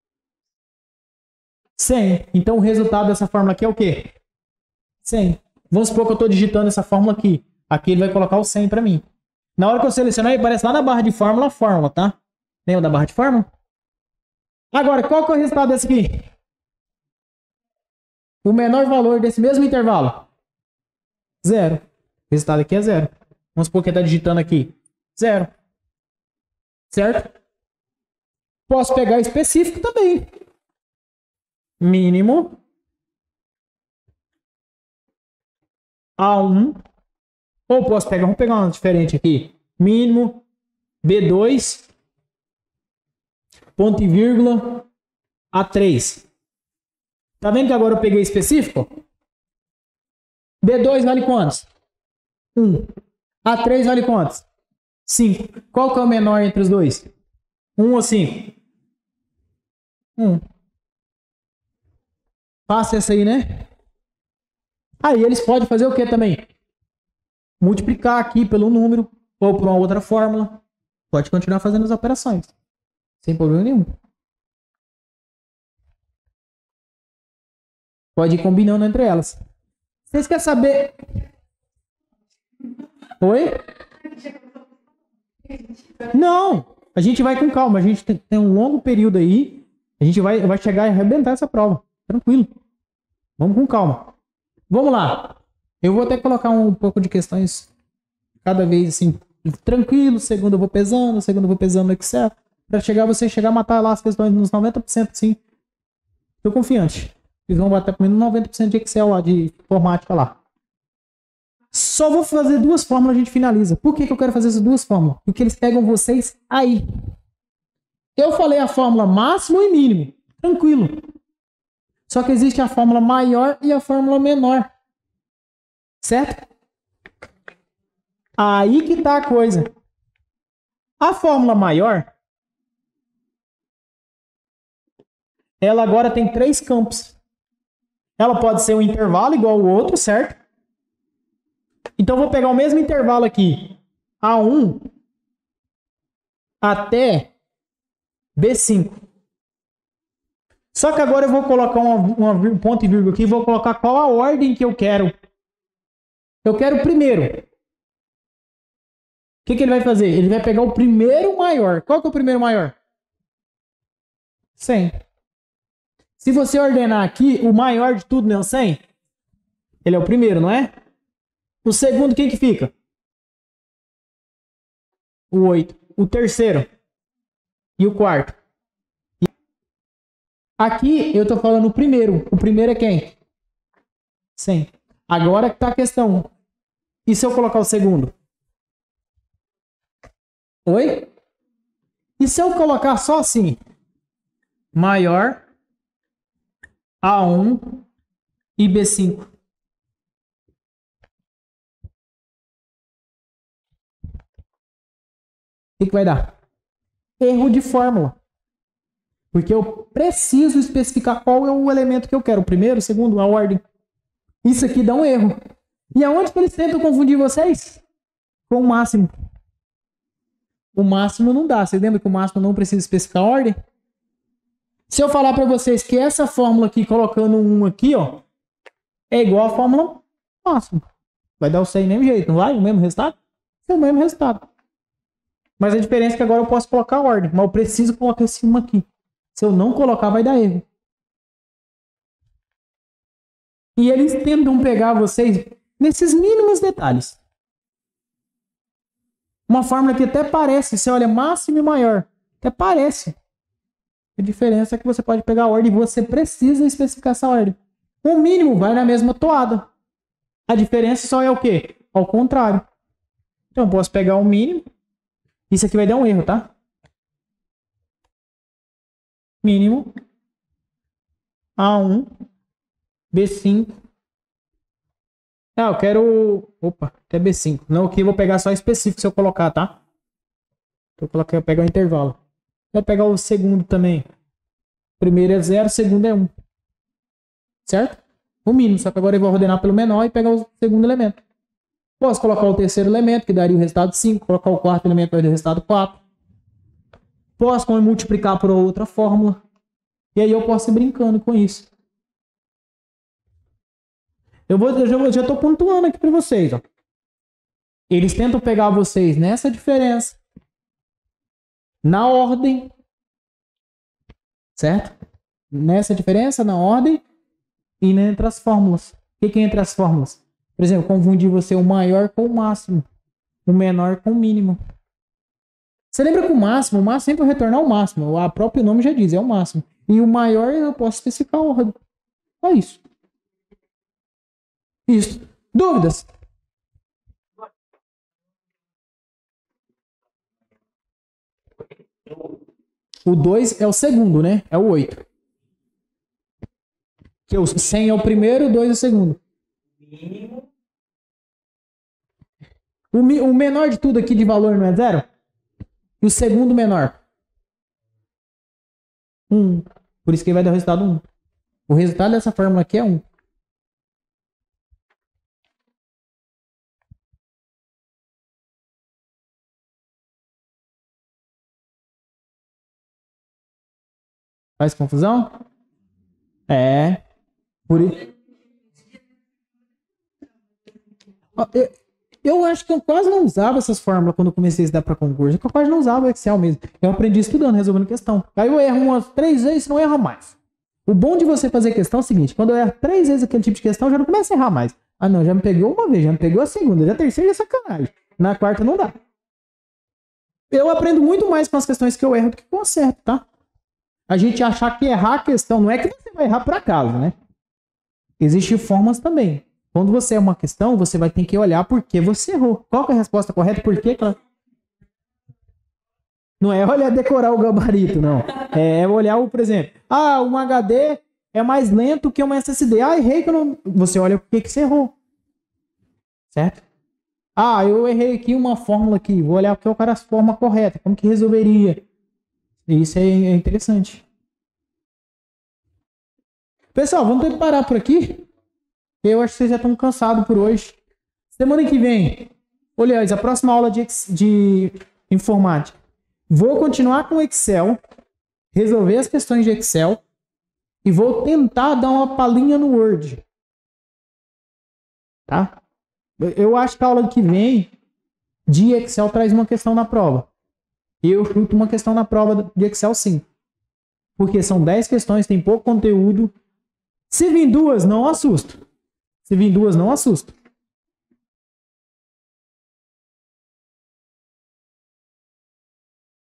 cem. Então o resultado dessa fórmula aqui é o quê? cem. Vamos supor que eu estou digitando essa fórmula aqui. Aqui ele vai colocar o cem para mim. Na hora que eu selecionar, ele aparece lá na barra de fórmula, fórmula, tá? Lembra da barra de fórmula? Agora, qual que é o resultado desse aqui? O menor valor desse mesmo intervalo? Zero. O resultado aqui é zero. Vamos supor que ele está digitando aqui. Zero. Certo? Posso pegar específico também. Mínimo. A um. Ou posso pegar, vamos pegar uma diferente aqui. Mínimo. B dois. Ponto e vírgula. A três. Tá vendo que agora eu peguei específico? B dois vale quantos? um. A três vale quantos? cinco. Qual que é o menor entre os dois? um ou cinco? um. Passa essa aí, né? Aí eles podem fazer o que também? Multiplicar aqui pelo número ou por uma outra fórmula. Pode continuar fazendo as operações. Sem problema nenhum. Pode ir combinando entre elas. Vocês querem saber? Oi? Não! A gente vai com calma. A gente tem, tem um longo período aí. A gente vai, vai chegar e arrebentar essa prova. Tranquilo. Vamos com calma. Vamos lá. Eu vou até colocar um pouco de questões cada vez assim, tranquilo. Segundo eu vou pesando, segundo eu vou pesando no Excel. Para chegar, você chegar a matar lá as questões nos noventa por cento, sim. Tô confiante. Eles vão bater pelo menos noventa por cento de Excel lá, de informática lá. Só vou fazer duas fórmulas e a gente finaliza. Por que que eu quero fazer essas duas fórmulas? Porque eles pegam vocês aí. Eu falei a fórmula máximo e mínimo. Tranquilo. Só que existe a fórmula maior e a fórmula menor. Certo? Aí que tá a coisa. A fórmula maior, ela agora tem três campos. Ela pode ser um intervalo igual ao outro, certo? Então, eu vou pegar o mesmo intervalo aqui. A um até B cinco. Só que agora eu vou colocar uma, uma ponto e vírgula aqui e vou colocar qual a ordem que eu quero. Eu quero primeiro que, que ele vai fazer? Ele vai pegar o primeiro maior. Qual que é o primeiro maior? cem. Se você ordenar aqui, o maior de tudo não é o cem? Ele é o primeiro, não é? O segundo, quem que fica? O oito. O terceiro. E o quarto. Aqui eu tô falando o primeiro. O primeiro é quem? cem. Agora que tá a questão. E se eu colocar o segundo? Oi? E se eu colocar só assim? Maior A um e B cinco. O que, que vai dar? Erro de fórmula. Porque eu preciso especificar qual é o elemento que eu quero. O primeiro, o segundo, a ordem. Isso aqui dá um erro. E aonde que eles tentam confundir vocês? Com o máximo. O máximo não dá. Você lembra que o máximo não precisa especificar a ordem? Se eu falar para vocês que essa fórmula aqui, colocando um aqui, ó, é igual a fórmula máxima. Vai dar o cem do mesmo jeito, não vai? O mesmo resultado? É o mesmo resultado. Mas a diferença é que agora eu posso colocar a ordem. Mas eu preciso colocar esse um aqui. Se eu não colocar, vai dar erro. E eles tentam pegar vocês nesses mínimos detalhes. Uma fórmula que até parece, você olha máximo e maior, até parece. A diferença é que você pode pegar a ordem e você precisa especificar essa ordem. O mínimo vai na mesma toada. A diferença só é o quê? Ao contrário. Então eu posso pegar o mínimo. Isso aqui vai dar um erro, tá? Mínimo A um, B cinco. Ah, eu quero... Opa, até B cinco. Não, aqui eu vou pegar só específico se eu colocar, tá? Então eu coloquei, eu pegar o intervalo. Vou pegar o segundo também. Primeiro é zero, segundo é um. Certo? O mínimo, só que agora eu vou ordenar pelo menor e pegar o segundo elemento. Posso colocar o terceiro elemento, que daria o resultado cinco. Colocar o quarto elemento, vai dar o resultado quatro. Posso multiplicar por outra fórmula. E aí eu posso ir brincando com isso. Eu, vou, eu já estou pontuando aqui para vocês. Ó. Eles tentam pegar vocês nessa diferença. Na ordem. Certo? Nessa diferença, na ordem. E entre as fórmulas. O que, que é entre as fórmulas? Por exemplo, confundir você o maior com o máximo. O menor com o mínimo. Você lembra que o máximo, o máximo sempre vai retornar ao máximo. O próprio nome já diz, é o máximo. E o maior eu posso especificar a ordem. Só isso. Isso. Dúvidas? O dois é o segundo, né? É o oito. Que o cem é o primeiro, o dois é o segundo. O, mi, o menor de tudo aqui de valor não é zero? E o segundo menor? um. Por isso que vai dar o resultado um. O resultado dessa fórmula aqui é um. Faz confusão? É. Por isso. Eu, eu acho que eu quase não usava essas fórmulas quando eu comecei a estudar para concurso. Eu quase não usava o Excel mesmo. Eu aprendi estudando, resolvendo questão. Aí eu erro umas três vezes, não erra mais. O bom de você fazer questão é o seguinte: quando eu erro três vezes aquele tipo de questão, eu já não começo a errar mais. Ah, não, já me pegou uma vez, já me pegou a segunda, já a terceira é sacanagem. Na quarta não dá. Eu aprendo muito mais com as questões que eu erro do que com o certo, tá? A gente achar que errar a questão não é que você vai errar por acaso, né? Existem formas também. Quando você erra uma questão, você vai ter que olhar por que você errou. Qual que é a resposta correta? Por quê? Não é olhar decorar o gabarito, não. É olhar, o, por exemplo, ah, um H D é mais lento que uma S S D. Ah, errei que eu não... Você olha por que que você errou. Certo? Ah, eu errei aqui uma fórmula aqui. Vou olhar qual era a forma correta. Como que resolveria? Isso é interessante. Pessoal, vamos ter que parar por aqui. Eu acho que vocês já estão cansados por hoje. Semana que vem, olha, a próxima aula de, de informática. Vou continuar com o Excel, resolver as questões de Excel e vou tentar dar uma palhinha no Word. Tá? Eu acho que a aula que vem de Excel traz uma questão na prova. Eu chuto uma questão na prova de Excel sim. Porque são dez questões, tem pouco conteúdo. Se vir duas, não assusto. Se vir duas, não assusto.